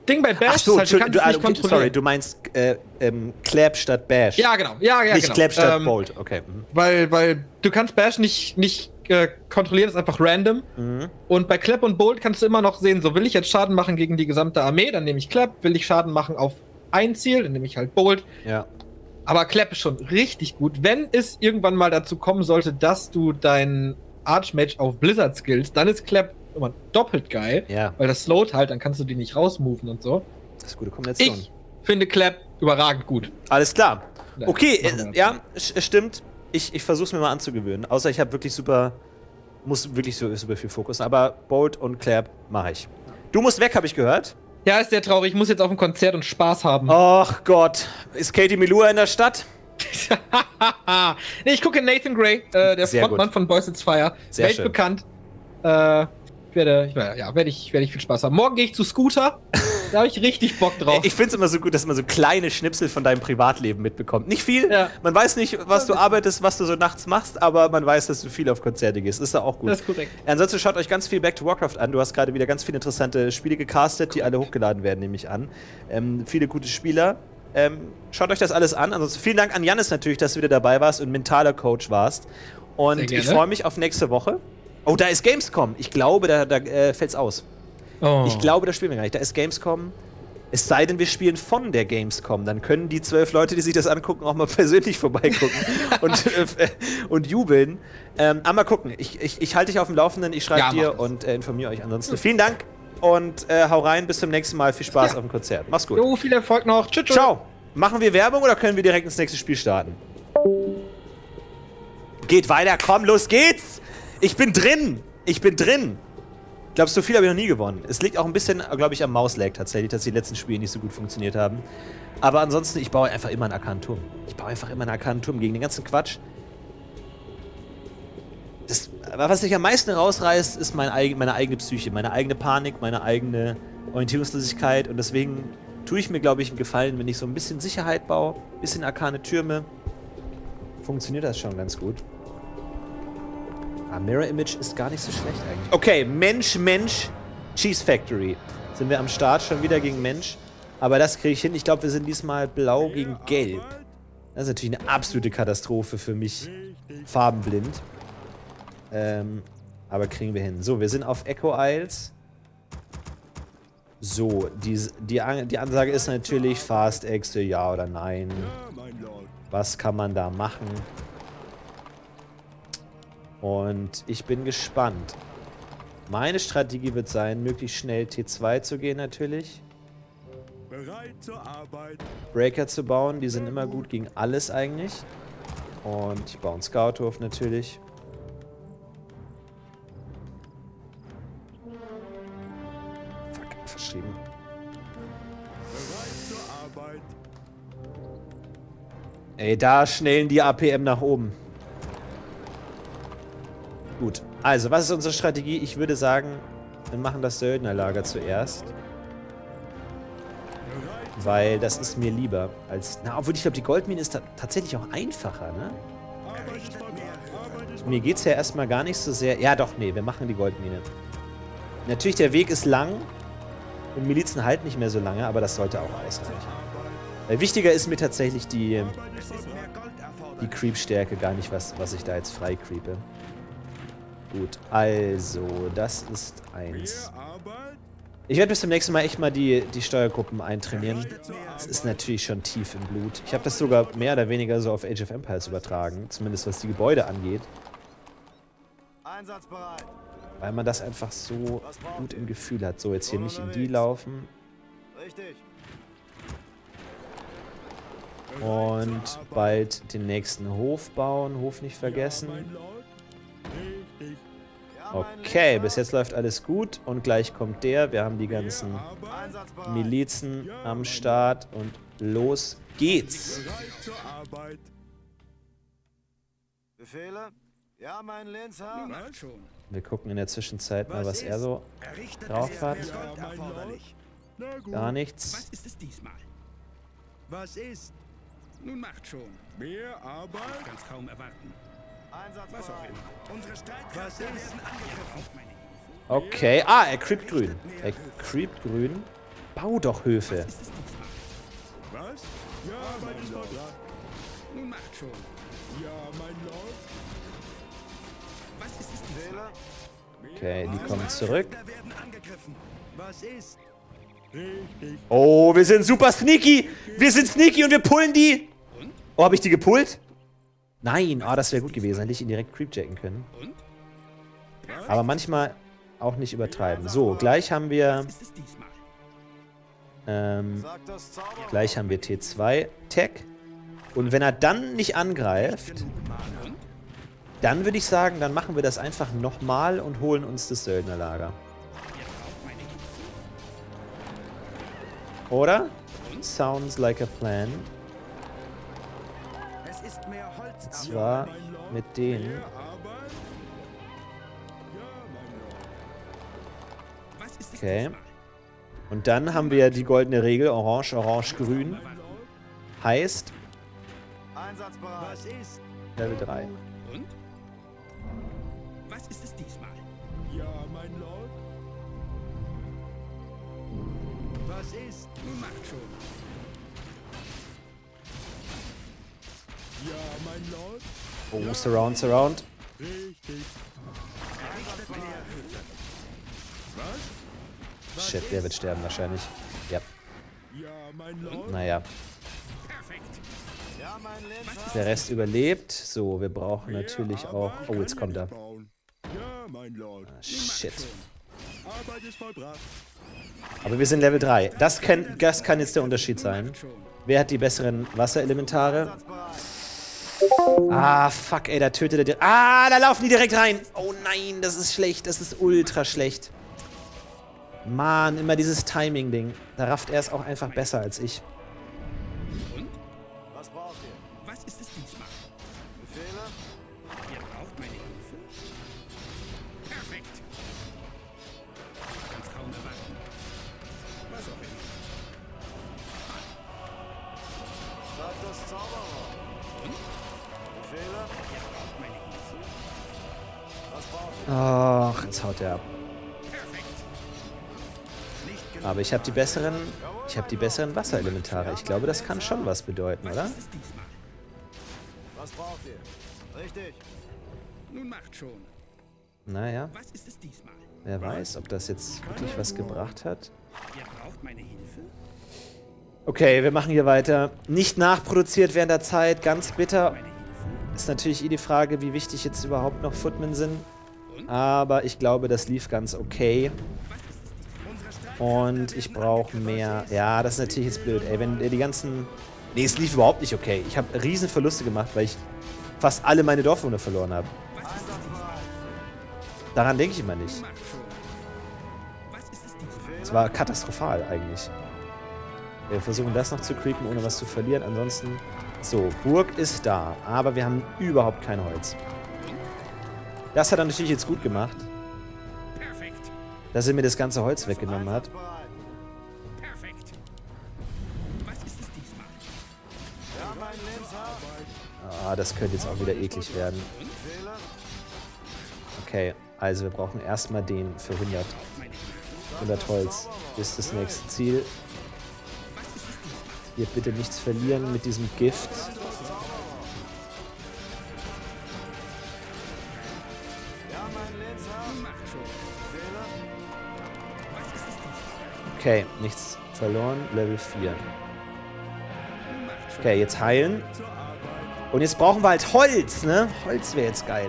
Ding bei Bash Ach so, ist halt, du kannst du, es ah, nicht okay, kontrollieren. sorry, du meinst äh, ähm, Clap statt Bash. Ja, genau. Ja, ja, nicht genau. Clap statt ähm, Bolt, okay. Mhm. Weil, weil du kannst Bash nicht, nicht äh, kontrollieren, ist einfach random. Mhm. Und bei Clap und Bolt kannst du immer noch sehen, so will ich jetzt Schaden machen gegen die gesamte Armee, dann nehme ich Clap. Will ich Schaden machen auf ein Ziel, dann nehme ich halt Bolt. Ja. Aber Clap ist schon richtig gut. Wenn es irgendwann mal dazu kommen sollte, dass du deinen Archmage auf Blizzard skillst, dann ist Clap immer doppelt geil. Ja. Weil das slowt halt, dann kannst du die nicht rausmoven und so. Das ist eine gute Kombination. Ich finde Clap überragend gut. Alles klar. Ja, Okay, machen wir äh, ja, sch- stimmt. Ich, ich versuche es mir mal anzugewöhnen. Außer ich habe wirklich super, muss wirklich so super viel Fokus. Aber Bolt und Clap mache ich. Du musst weg, habe ich gehört. Ja, ist sehr traurig. Ich muss jetzt auf ein Konzert und Spaß haben. Ach Gott. Ist Katie Melua in der Stadt? Nee, ich gucke Nathan Gray, äh, der Sehr Frontmann gut. von Boys It's Fire. Sehr weltbekannt. Äh, ich werde, ich werde, ja, werde ich, werde ich viel Spaß haben. Morgen gehe ich zu Scooter. Da habe ich richtig Bock drauf. Ich finde es immer so gut, dass man so kleine Schnipsel von deinem Privatleben mitbekommt. Nicht viel. Ja. Man weiß nicht, was du arbeitest, was du so nachts machst, aber man weiß, dass du viel auf Konzerte gehst. Ist ja auch gut. Das ist korrekt. Ansonsten schaut euch ganz viel Back to Warcraft an. Du hast gerade wieder ganz viele interessante Spiele gecastet, die alle hochgeladen werden, nehme ich an. Ähm, viele gute Spieler. Ähm, schaut euch das alles an. Ansonsten vielen Dank an Jannis natürlich, dass du wieder dabei warst und mentaler Coach warst. Und Sehr gerne. ich freue mich auf nächste Woche. Oh, da ist Gamescom. Ich glaube, da, da äh, fällt's aus. Oh. Ich glaube, da spielen wir gar nicht. Da ist Gamescom. Es sei denn, wir spielen von der Gamescom. Dann können die zwölf Leute, die sich das angucken, auch mal persönlich vorbeigucken und, äh, und jubeln. Ähm, aber mal gucken. Ich, ich, ich halte dich auf dem Laufenden. Ich schreibe Ja, mach dir das. und äh, informiere euch ansonsten. Vielen Dank und äh, hau rein. Bis zum nächsten Mal. Viel Spaß Ja. auf dem Konzert. Mach's gut. Jo, viel Erfolg noch. Tschüss. tschüss. Ciao. Machen wir Werbung oder können wir direkt ins nächste Spiel starten? Geht weiter. Komm, los geht's. Ich bin drin. Ich bin drin. Glaubst du, so viel habe ich noch nie gewonnen. Es liegt auch ein bisschen, glaube ich, am Mauslag tatsächlich, dass die letzten Spiele nicht so gut funktioniert haben. Aber ansonsten, ich baue einfach immer einen Arkan-Turm. Ich baue einfach immer einen Arkan-Turm gegen den ganzen Quatsch. Das, was sich am meisten rausreißt, ist mein eig meine eigene Psyche, meine eigene Panik, meine eigene Orientierungslosigkeit. Und deswegen tue ich mir, glaube ich, einen Gefallen, wenn ich so ein bisschen Sicherheit baue, ein bisschen arkane Türme. Funktioniert das schon ganz gut. Ah, Mirror Image ist gar nicht so schlecht eigentlich. Okay, Mensch, Mensch, Cheese Factory. Sind wir am Start schon wieder gegen Mensch. Aber das kriege ich hin. Ich glaube, wir sind diesmal blau gegen gelb. Das ist natürlich eine absolute Katastrophe für mich. Farbenblind. Ähm, aber kriegen wir hin. So, wir sind auf Echo Isles. So, die, die, die Ansage ist natürlich Fast Exit, ja oder nein. Was kann man da machen? Und ich bin gespannt. Meine Strategie wird sein, möglichst schnell T zwei zu gehen natürlich. Bereit zur Arbeit. Breaker zu bauen, die sind immer gut gegen alles eigentlich. Und ich baue einen Scouthof natürlich. Fuck, verschrieben. Bereit zur Arbeit. Ey, da schnellen die A P M nach oben. Gut, also, was ist unsere Strategie? Ich würde sagen, wir machen das Söldnerlager zuerst. Weil das ist mir lieber als... Na, obwohl ich glaube, die Goldmine ist ta tatsächlich auch einfacher, ne? Arbeit ist vollbracht. Arbeit ist Mir geht es ja erstmal gar nicht so sehr... Ja, doch, nee, wir machen die Goldmine. Natürlich, der Weg ist lang. Und Milizen halten nicht mehr so lange, aber das sollte auch ausreichen. Weil wichtiger ist mir tatsächlich die, die Creep-Stärke, gar nicht, was, was ich da jetzt frei creepe. Gut, also, das ist eins. mehr Arbeit. Ich werde bis zum nächsten Mal echt mal die, die Steuergruppen eintrainieren. Das ist natürlich schon tief im Blut. Ich habe das sogar mehr oder weniger so auf Age of Empires übertragen. Zumindest was die Gebäude angeht. Einsatzbereit. Weil man das einfach so gut im Gefühl hat. So, jetzt hier nicht in die laufen. Richtig. Und bald den nächsten Hof bauen. Hof nicht vergessen. Mein Lord. Richtig. Okay, bis jetzt läuft alles gut. Und gleich kommt der. Wir haben die ganzen Einsatzbereit. Milizen am Start. Und los geht's. Bereit zur Arbeit. Befehle? Ja, mein Lenzherr. Mal schon. Wir gucken in der Zwischenzeit mal, was er so Errichtet drauf hat. Ja, mein Lord. Na gut. Gar nichts. Was ist es diesmal? Was ist? Nun macht schon. Mehr Arbeit? Ich kann's kaum erwarten. Was auch Einsatzbereit. immer. Unsere Was Streitkräfte ist? werden angegriffen. Auf meine Hilfe. Okay. Ah, er creept grün. Er creept grün. Bau doch Höfe. Was? Ja, mein Lord. Nun macht schon. Ja, mein Lord. Was ist es diesmal? Okay, die kommen zurück. Wir werden angegriffen. Was ist? Richtig. Oh, wir sind super sneaky. Wir sind sneaky und wir pullen die. Oh, habe ich die gepullt? Nein, ah, das wäre gut gewesen. Hätte ich ihn direkt creepjacken können. Aber manchmal auch nicht übertreiben. So, gleich haben wir... Was ist es diesmal? Ähm, Sag das Zauberwort. gleich haben wir T zwei Tech. Und wenn er dann nicht angreift, dann würde ich sagen, dann machen wir das einfach nochmal und holen uns das Söldnerlager. Oder? Sounds like a plan. Es ist mehr Holz. Und zwar mit denen. Mehr Arbeit? Ja, mein Lord. Was ist es Okay. diesmal? Und dann haben wir die goldene Regel, orange, orange, grün. Heißt Einsatzbereit. Was ist? Level drei. Und? Was ist es diesmal? Ja, mein Lord. Was ist? Nun macht schon. Ja, mein Lord. Oh, surround, surround. Richtig. Shit, der wird sterben wahrscheinlich. Ja, Ja, mein Lord. naja. Perfekt. Ja, mein Linzer. Der Rest überlebt. So, wir brauchen natürlich auch... Oh, jetzt kommt er. Bauen. Ja, mein Lord. Shit. Arbeit ist vollbracht. Aber wir sind Level drei. Das kann, das kann jetzt der Unterschied sein. Wer hat die besseren Wasserelementare? Ah, fuck, ey, da tötet er direkt. Ah, da laufen die direkt rein. Oh nein, das ist schlecht. Das ist ultra schlecht. Mann, immer dieses Timing-Ding. Da rafft er es auch einfach besser als ich. Was braucht ihr? Was ist es diesmal? Befehle? Ihr braucht meine Hilfe? Perfekt. Ich kann's kaum erwarten. Was auch immer. Sag das Zauberwort. Befehle? Ihr braucht meine Hilfe? Was braucht ihr? Ach, jetzt haut er ab. Perfekt. Aber ich habe die besseren... Ich habe die besseren Wasserelementare. Ich glaube, das kann schon was bedeuten, oder? Was ist es diesmal? Was braucht ihr? Richtig. Nun macht schon. Naja, Was ist es diesmal? wer weiß, ob das jetzt wirklich was gebracht hat. Ihr braucht meine Hilfe? Okay, wir machen hier weiter. Nicht nachproduziert während der Zeit, ganz bitter. Meine Hilfe? Ist natürlich eh die Frage, wie wichtig jetzt überhaupt noch Footmen sind. Aber ich glaube, das lief ganz okay. Und ich brauche mehr... Ja, das ist natürlich jetzt blöd, ey. Wenn die ganzen... Nee, es lief überhaupt nicht okay. Ich habe riesen Verluste gemacht, weil ich fast alle meine Dorfwohner verloren habe. Daran denke ich immer nicht. Macht schon. Was ist es diesmal? Es war katastrophal eigentlich. Wir versuchen das noch zu creepen, ohne was zu verlieren. Ansonsten... So, Burg ist da. Aber wir haben überhaupt kein Holz. Das hat er natürlich jetzt gut gemacht. Perfekt. Dass er mir das ganze Holz weggenommen hat. Bereit. Perfekt. Was ist es diesmal? Ja, mein Linzer. Ah, das könnte jetzt auch wieder eklig werden. Befehle? Okay, also wir brauchen erstmal den für hundert. hundert Holz ist das nächste Ziel. Hier bitte nichts verlieren mit diesem Gift. Ja, mein Linzer. Macht schon. Befehle? Was ist es diesmal? Okay, nichts verloren. Level vier. Macht schon. Okay, jetzt heilen. Und jetzt brauchen wir halt Holz, ne? Holz wäre jetzt geil.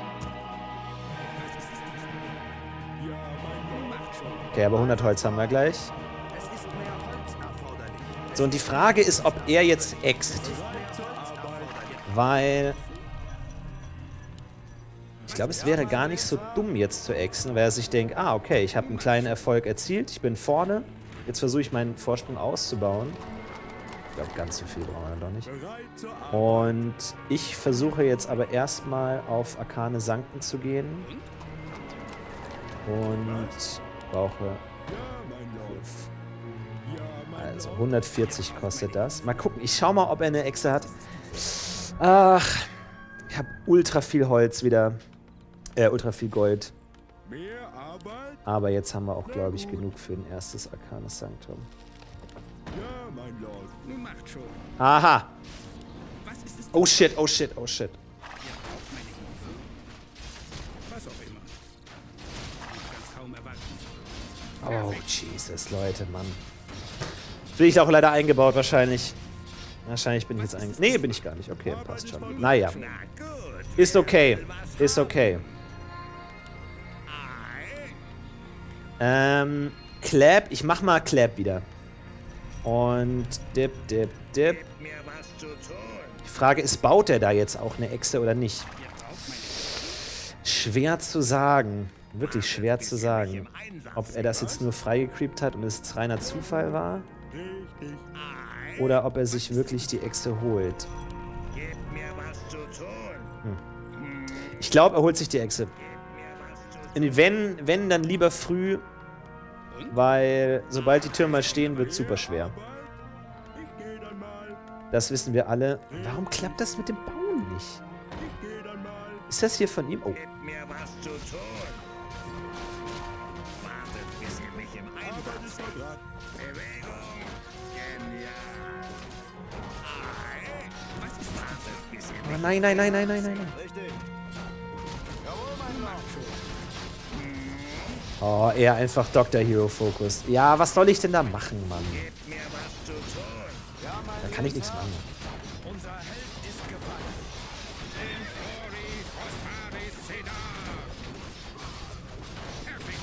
Macht schon. Okay, aber hundert Holz haben wir gleich. Es ist mehr Holz erforderlich. So, und die Frage ist, ob er jetzt äxt. Weil... Ich glaube, es wäre gar nicht so dumm, jetzt zu äxten, weil er sich denkt, ah, okay, ich habe einen kleinen Erfolg erzielt, ich bin vorne. Jetzt versuche ich meinen Vorsprung auszubauen. Ich glaube, ganz so viel brauchen wir dann doch nicht. Bereit zur Arbeit. Und ich versuche jetzt aber erstmal auf Arkane Sanken zu gehen. Und brauche... Ja, mein Lord. Ja, mein Also Lord. hundertvierzig kostet das. Mal gucken, ich schau mal, ob er eine Echse hat. Ach, ich habe ultra viel Holz wieder. Äh, ultra viel Gold. Mehr Arbeit? Aber jetzt haben wir auch, glaube ich, genug für ein erstes Arcanes Sanctum. Ja, mein Lord. Nun macht schon. Aha! Was ist es? Oh shit, oh shit, oh shit. Ihr braucht meine Hilfe. Was auch immer. Ich kann's kaum erwarten. Oh, Jesus, Leute, Mann. Bin ich auch leider eingebaut, wahrscheinlich. Wahrscheinlich bin ich jetzt eingebaut. Nee, bin ich gar nicht. Okay, passt schon. Naja. Ist okay. Ist okay. Ähm, Clap. Ich mach mal Clap wieder. Und dip, dip, dip. Die Frage ist, baut er da jetzt auch eine Echse oder nicht? Schwer zu sagen. Wirklich schwer zu sagen. Ob er das jetzt nur freigecreept hat und es reiner Zufall war. Oder ob er sich wirklich die Echse holt. Hm. Ich glaube, er holt sich die Echse. Wenn, wenn, dann lieber früh, weil sobald die Türme mal stehen, wird es super schwer. Das wissen wir alle. Warum klappt das mit dem Bauen nicht? Ist das hier von ihm? Oh. Oh nein, nein, nein, nein, nein, nein. Oh, eher einfach Doktor Hero Focus. Ja, was soll ich denn da machen, Mann? Da kann ich nichts machen. Unser Held ist gefallen. Empori Prosperi Seda. Perfekt.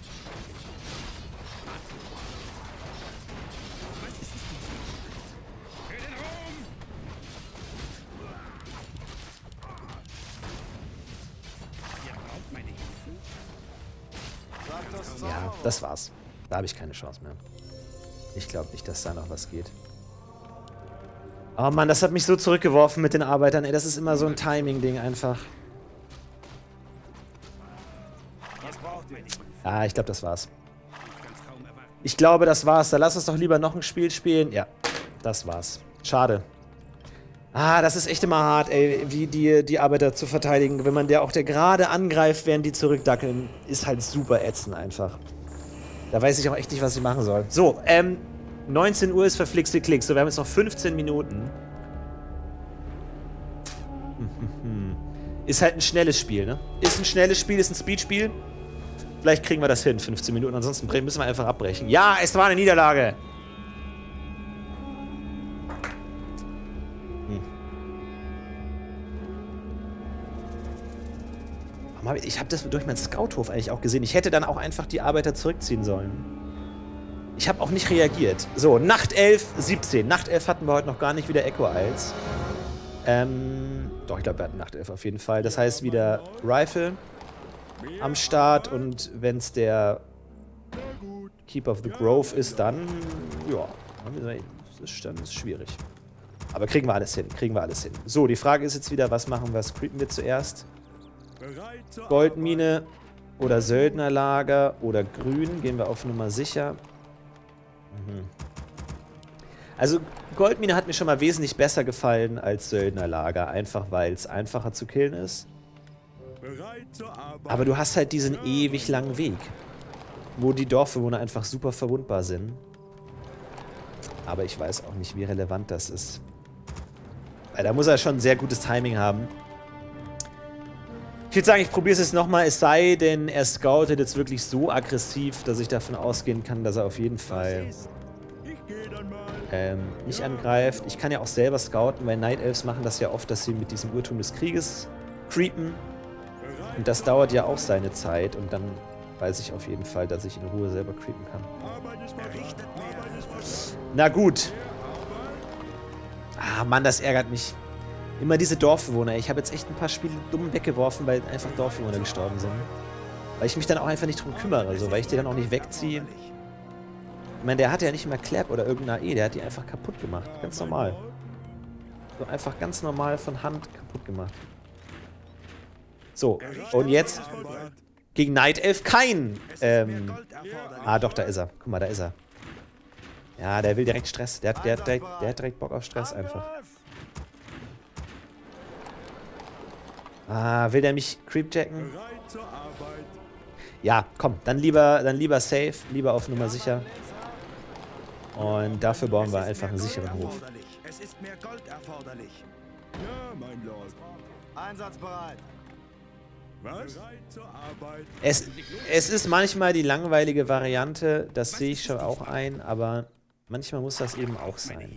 Was ist es? Für den Ruhm. Ihr braucht meine Hilfe? Ja, das war's. Da habe ich keine Chance mehr. Ich glaube nicht, dass da noch was geht. Oh Mann, das hat mich so zurückgeworfen mit den Arbeitern. Ey, das ist immer so ein Timing-Ding einfach. Ah, ich glaube, das war's. Ich glaube, das war's. Da lass uns doch lieber noch ein Spiel spielen. Ja, das war's. Schade. Ah, das ist echt immer hart, ey, wie die, die Arbeiter zu verteidigen. Wenn man der auch der gerade angreift, während die zurückdackeln, ist halt super ätzend einfach. Da weiß ich auch echt nicht, was ich machen soll. So, ähm, neunzehn Uhr ist verflixte Klicks. So, wir haben jetzt noch fünfzehn Minuten. Ist halt ein schnelles Spiel, ne? Ist ein schnelles Spiel, ist ein Speedspiel. Vielleicht kriegen wir das hin, fünfzehn Minuten. Ansonsten müssen wir einfach abbrechen. Ja, es war eine Niederlage. Ich habe das durch meinen Scouthof eigentlich auch gesehen. Ich hätte dann auch einfach die Arbeiter zurückziehen sollen. Ich habe auch nicht reagiert. So, Nacht elf, siebzehn. Nacht elf hatten wir heute noch gar nicht, wieder Echo Isles. Ähm, doch, ich glaube, wir hatten Nacht elf auf jeden Fall. Das heißt wieder Rifle am Start und wenn es der Keep of the Grove ist, dann, ja, das ist, dann ist es schwierig. Aber kriegen wir alles hin, kriegen wir alles hin. So, die Frage ist jetzt wieder, was machen wir? Creepen wir zuerst? Goldmine oder Söldnerlager oder Grün. Gehen wir auf Nummer sicher. Mhm. Also Goldmine hat mir schon mal wesentlich besser gefallen als Söldnerlager. Einfach weil es einfacher zu killen ist. Aber du hast halt diesen ewig langen Weg. Wo die Dorfbewohner einfach super verwundbar sind. Aber ich weiß auch nicht, wie relevant das ist. Weil da muss er schon ein sehr gutes Timing haben. Ich würde sagen, ich probiere es jetzt nochmal, es sei denn, er scoutet jetzt wirklich so aggressiv, dass ich davon ausgehen kann, dass er auf jeden Fall ähm, nicht angreift. Ich kann ja auch selber scouten, weil Night Elves machen das ja oft, dass sie mit diesem Urtum des Krieges creepen. Und das dauert ja auch seine Zeit und dann weiß ich auf jeden Fall, dass ich in Ruhe selber creepen kann. Na gut. Ah, Mann, das ärgert mich. Immer diese Dorfbewohner. Ich habe jetzt echt ein paar Spiele dumm weggeworfen, weil einfach Dorfbewohner gestorben sind. Weil ich mich dann auch einfach nicht drum kümmere, also weil ich die dann auch nicht wegziehe. Ich meine, der hatte ja nicht immer Clap oder irgendeine A E, der hat die einfach kaputt gemacht. Ganz normal. So einfach ganz normal von Hand kaputt gemacht. So, und jetzt gegen Night Elf kein. Ähm, ah, doch, da ist er. Guck mal, da ist er. Ja, der will direkt Stress. Der, der, der, der hat direkt Bock auf Stress einfach. Ah, will der mich creepjacken? Ja, komm, dann lieber, dann lieber safe, lieber auf Nummer sicher. Und dafür bauen wir einfach einen sicheren Hof. Es ist mehr Gold erforderlich. Ja, mein Lord. Einsatzbereit. Was? Bereit zur Arbeit. Es, es ist manchmal die langweilige Variante, das sehe ich schon auch ein, aber manchmal muss das eben auch sein.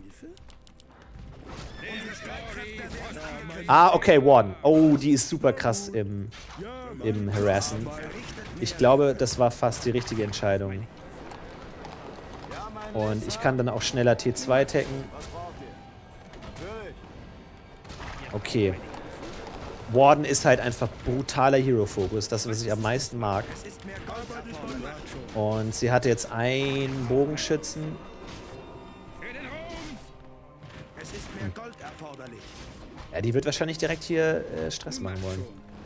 Ah, okay, Warden. Oh, die ist super krass im, im Harassen. Ich glaube, das war fast die richtige Entscheidung. Und ich kann dann auch schneller T zwei tacken. Okay. Warden ist halt einfach brutaler Hero-Fokus, das, was ich am meisten mag. Und sie hatte jetzt einen Bogenschützen. Hm. Ja, die wird wahrscheinlich direkt hier äh, Stress machen wollen.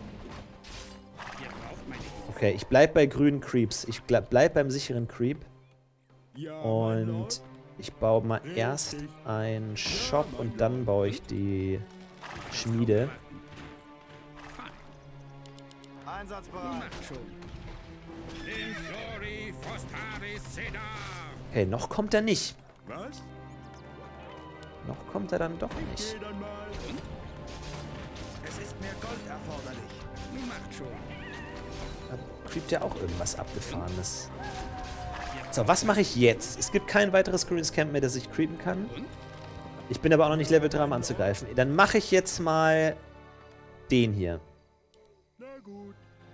Okay, ich bleib bei grünen Creeps. Ich bleib beim sicheren Creep. Und ich baue mal erst einen Shop und dann baue ich die Schmiede. Okay, noch kommt er nicht. Was? Noch kommt er dann doch nicht. Es ist mehr Gold erforderlich. Nun macht schon. Da creept ja auch irgendwas Abgefahrenes. So, was mache ich jetzt? Es gibt kein weiteres Greenscamp mehr, das ich creepen kann. Ich bin aber auch noch nicht Level drei, um anzugreifen. Dann mache ich jetzt mal den hier. Na gut.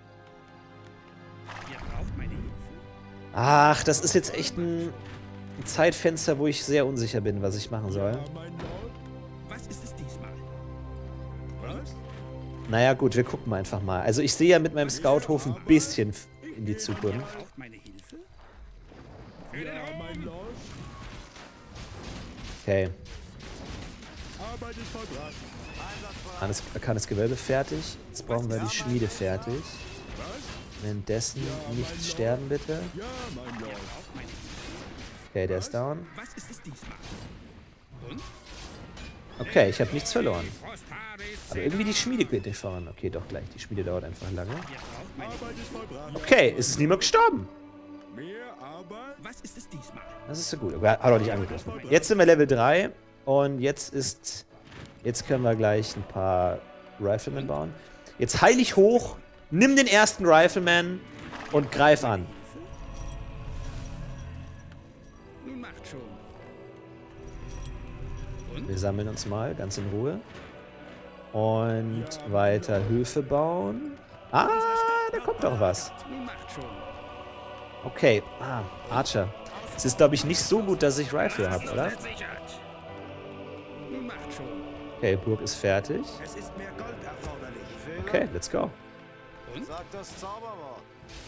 Ihr braucht meine Hilfe. Ach, das ist jetzt echt ein Zeitfenster, wo ich sehr unsicher bin, was ich machen soll. Ja, mein Lord. Was ist es diesmal? Was? Naja, gut, wir gucken mal einfach mal. Also ich sehe ja mit meinem Scouthof ein bisschen in die Zukunft. Ihr braucht meine Hilfe? Ja, mein Lord. Okay. Arbeit ist vollbracht. Alles, Arkanes Gewölbe fertig. Jetzt brauchen wir die Schmiede fertig. Währenddessen nicht sterben, bitte. Ja, mein Lord. Okay, der ist down. Was ist es diesmal? Und? Okay, ich habe nichts verloren. Frostaris Aber irgendwie die Schmiede geht nicht voran. Okay, doch gleich. Die Schmiede dauert einfach lange. Ihr braucht meine Arbeit ist vollbracht. Okay, es ist niemand gestorben. Mehr Arbeit? Was ist es diesmal? Das ist so gut. Okay, hat auch nicht angegriffen. Jetzt sind wir Level drei. Und jetzt ist... Jetzt können wir gleich ein paar Riflemen bauen. Jetzt heil ich hoch. Nimm den ersten Rifleman und greif an. Nun macht schon. Wir sammeln uns mal ganz in Ruhe. Und weiter Höfe bauen. Ah, da kommt doch was. Nun macht schon. Okay, ah, Archer. Es ist, glaube ich, nicht so gut, dass ich Rifle habe, oder? Nun macht schon. Okay, Burg ist fertig. Es ist mehr Gold erforderlich. Fehler? Okay, let's go. Sagt das Zauberwort.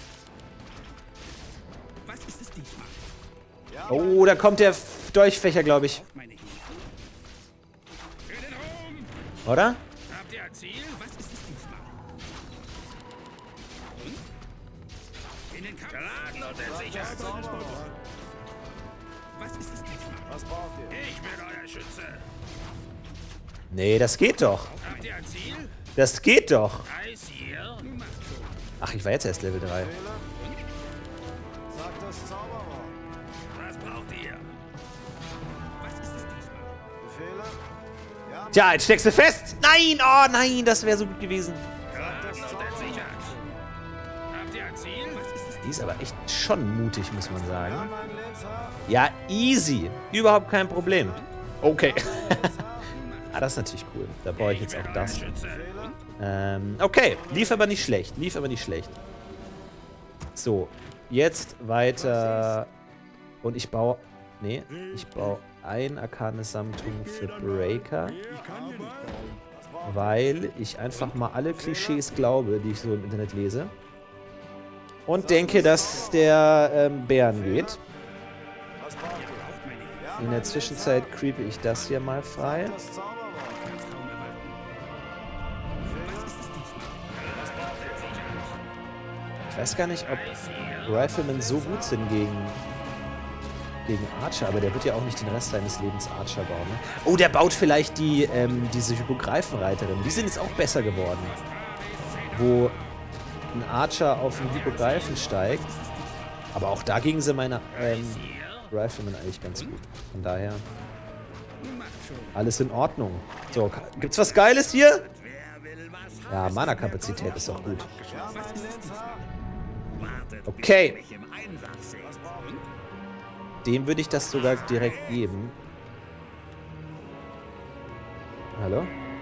Was ist es diesmal? Ja, Oh, da kommt der F- Dolchfächer, glaube ich. Meine Hilfe? Für den Ruhm! Oder? Habt ihr ein Ziel? Was ist es diesmal? Und? In den Kampf! Geladen und entsichert. das Zauberwort. Was ist es diesmal? Was braucht ihr? Ich bin euer Schütze. Nee, das geht doch. Habt ihr ein Ziel? Das geht doch. Eis hier. Nun macht schon. Ach, ich war jetzt erst Level drei. Fehler? Sagt das Zauberwort. Was braucht ihr? Was ist es diesmal? Befehle? Ja, Tja, jetzt steckst du fest. Nein, oh nein, das wäre so gut gewesen. Geladen und entsichert. Habt ihr ein Ziel? Was ist es Die ist aber echt schon mutig, muss man ja, sagen. mein Lehnsherr. Ja, easy. Überhaupt kein Problem. Okay. Ah, das ist natürlich cool. Da baue ich jetzt auch das. Schütze. Ähm, okay, lief aber nicht schlecht. Lief aber nicht schlecht. So, jetzt weiter. Und ich baue... Nee, ich baue ein arkanes Sammtum für Breaker. Ich kann hier nicht bauen. Weil ich einfach mal alle Klischees glaube, die ich so im Internet lese. Und denke, dass der ähm, Bären geht. Was braucht ihr? Ja, In der Zwischenzeit creepe ich das hier mal frei. das Zauberwort. Ich weiß gar nicht, ob Riflemen so gut sind gegen, gegen Archer, aber der wird ja auch nicht den Rest seines Lebens Archer bauen. Ne? Oh, der baut vielleicht die, ähm, diese Hypogreifenreiterin. Die sind jetzt auch besser geworden. Wo ein Archer auf den Hippogreifen steigt. Aber auch dagegen sind meine ähm, Riflemen eigentlich ganz gut. Von daher alles in Ordnung. So, gibt's was Geiles hier? Ja, Mana-Kapazität ist auch gut. Okay. Dem würde ich das sogar direkt geben. Hallo?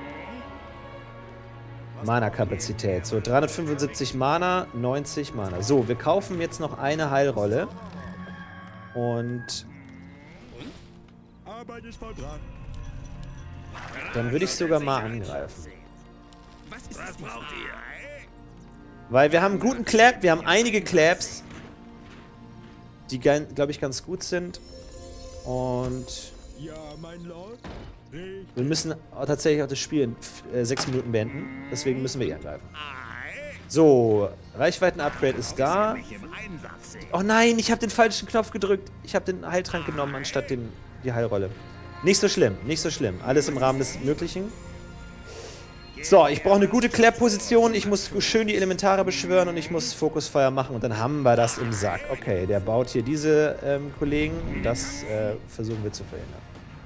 Mana-Kapazität. So, dreihundertfünfundsiebzig Mana, neunzig Mana. So, wir kaufen jetzt noch eine Heilrolle. Und Arbeit ist vollbracht. dann würde ich sogar mal angreifen. Was braucht ihr? Weil wir haben einen guten Clap, wir haben einige Claps, die, glaube ich, ganz gut sind. Und Ja, mein Lord. Richtig. wir müssen auch tatsächlich auch das Spiel in äh, sechs Minuten beenden. Deswegen müssen wir hier angreifen. So, Reichweiten-Upgrade ist da. Oh nein, ich habe den falschen Knopf gedrückt. Ich habe den Heiltrank genommen, anstatt den, die Heilrolle. Nicht so schlimm, nicht so schlimm. Alles im Rahmen des Möglichen. So, ich brauche eine gute Clap-Position. Ich muss schön die Elementare beschwören und ich muss Fokusfeuer machen. Und dann haben wir das im Sack. Okay, der baut hier diese ähm, Kollegen. Das äh, versuchen wir zu verhindern.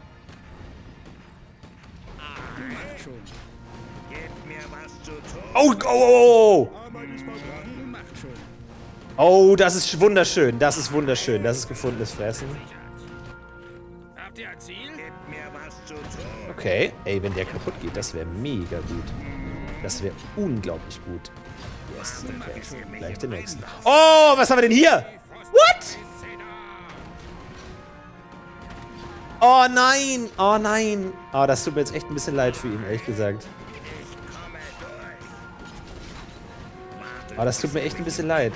Oh, oh, oh, oh! Oh, das ist wunderschön. Das ist wunderschön. Das ist gefundenes Fressen. Habt ihr ein Ziel? Gebt mir was zu tun. Okay. Ey, wenn der kaputt geht, das wäre mega gut. Das wäre unglaublich gut. Yes, okay. Gleich den nächsten. Oh, was haben wir denn hier? What? Oh nein! Oh nein! Oh, das tut mir jetzt echt ein bisschen leid für ihn, ehrlich gesagt. Oh, das tut mir echt ein bisschen leid.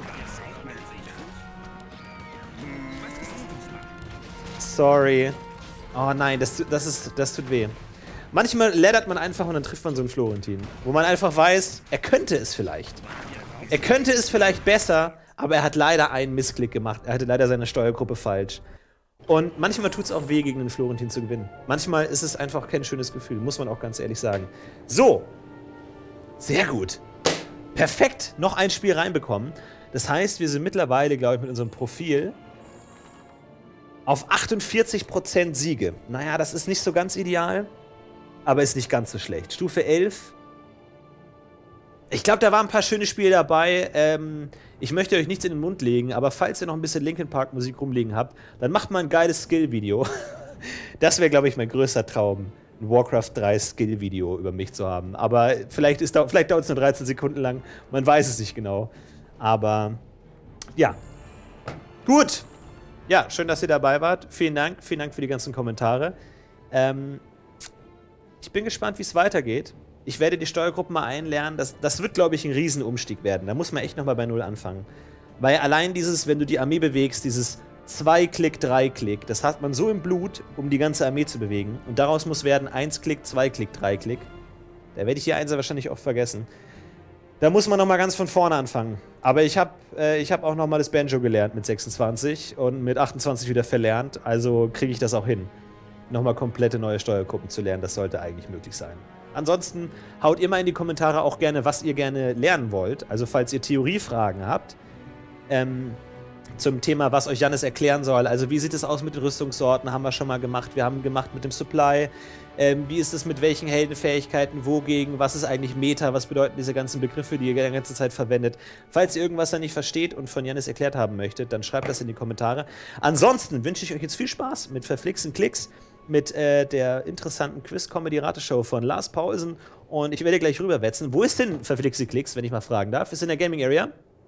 Sorry. Oh nein, das, das, ist, das tut weh. Manchmal laddert man einfach und dann trifft man so einen Florentin. Wo man einfach weiß, er könnte es vielleicht. Er könnte es vielleicht besser, aber er hat leider einen Missklick gemacht. Er hatte leider seine Steuergruppe falsch. Und manchmal tut es auch weh, gegen einen Florentin zu gewinnen. Manchmal ist es einfach kein schönes Gefühl, muss man auch ganz ehrlich sagen. So. Sehr gut. Perfekt. Noch ein Spiel reinbekommen. Das heißt, wir sind mittlerweile, glaube ich, mit unserem Profil auf achtundvierzig Prozent Siege. Naja, das ist nicht so ganz ideal, aber ist nicht ganz so schlecht. Stufe elf. Ich glaube, da waren ein paar schöne Spiele dabei. Ähm, ich möchte euch nichts in den Mund legen, aber falls ihr noch ein bisschen Linkin Park Musik rumliegen habt, dann macht mal ein geiles Skill-Video. Das wäre, glaube ich, mein größter Traum, ein Warcraft drei Skill-Video über mich zu haben. Aber vielleicht, ist da, vielleicht dauert es nur dreizehn Sekunden lang. Man weiß es nicht genau. Aber ja. Gut. Ja, schön, dass ihr dabei wart. Vielen Dank. Vielen Dank für die ganzen Kommentare. Ähm, ich bin gespannt, wie es weitergeht. Ich werde die Steuergruppen mal einlernen. Das, das wird, glaube ich, ein Riesenumstieg werden. Da muss man echt nochmal bei Null anfangen. Weil allein dieses, wenn du die Armee bewegst, dieses zwei Klick, drei Klick, das hat man so im Blut, um die ganze Armee zu bewegen. Und daraus muss werden eins Klick, zwei Klick, drei Klick. Da werde ich die Einser wahrscheinlich oft vergessen. Da muss man nochmal ganz von vorne anfangen. Aber ich habe äh, ich hab auch nochmal das Banjo gelernt mit sechsundzwanzig und mit achtundzwanzig wieder verlernt. Also kriege ich das auch hin, nochmal komplette neue Steuergruppen zu lernen. Das sollte eigentlich möglich sein. Ansonsten haut ihr mal in die Kommentare auch gerne, was ihr gerne lernen wollt. Also falls ihr Theoriefragen habt ähm, zum Thema, was euch Jannis erklären soll. Also wie sieht es aus mit den Rüstungssorten? Haben wir schon mal gemacht. Wir haben gemacht mit dem Supply. Ähm, wie ist es mit welchen Heldenfähigkeiten, wogegen? Was ist eigentlich Meta? Was bedeuten diese ganzen Begriffe, die ihr die ganze Zeit verwendet? Falls ihr irgendwas da nicht versteht und von Jannis erklärt haben möchtet, dann schreibt das in die Kommentare. Ansonsten wünsche ich euch jetzt viel Spaß mit Verflixen Klicks, mit äh, der interessanten Quiz-Comedy-Rateshow von Lars Paulsen. Und ich werde gleich rüberwetzen. Wo ist denn Verflixte Klicks, wenn ich mal fragen darf? Ist in der Gaming Area?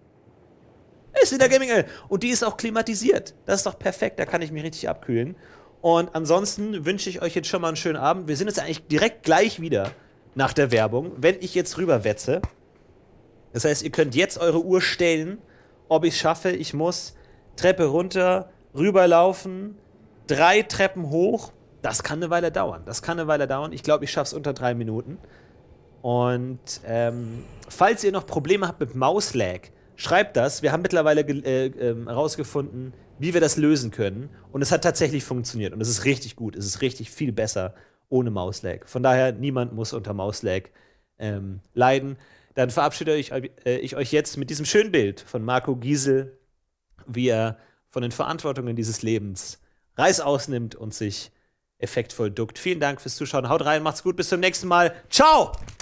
Ist in der Gaming Area. Und die ist auch klimatisiert. Das ist doch perfekt. Da kann ich mich richtig abkühlen. Und ansonsten wünsche ich euch jetzt schon mal einen schönen Abend. Wir sind jetzt eigentlich direkt gleich wieder nach der Werbung, wenn ich jetzt rüberwetze. Das heißt, ihr könnt jetzt eure Uhr stellen, ob ich es schaffe. Ich muss Treppe runter, rüberlaufen, drei Treppen hoch. Das kann eine Weile dauern. Das kann eine Weile dauern. Ich glaube, ich schaffe es unter drei Minuten. Und ähm, falls ihr noch Probleme habt mit Mauslag, schreibt das. Wir haben mittlerweile äh, äh, herausgefunden, wie wir das lösen können. Und es hat tatsächlich funktioniert. Und es ist richtig gut. Es ist richtig viel besser ohne Mauslag. Von daher, niemand muss unter Mauslag ähm, leiden. dann verabschiede ich, äh, ich euch jetzt mit diesem schönen Bild von Marco Giesel, wie er von den Verantwortungen dieses Lebens Reis ausnimmt und sich effektvoll duckt. Vielen Dank fürs Zuschauen. Haut rein, macht's gut, bis zum nächsten Mal. Ciao!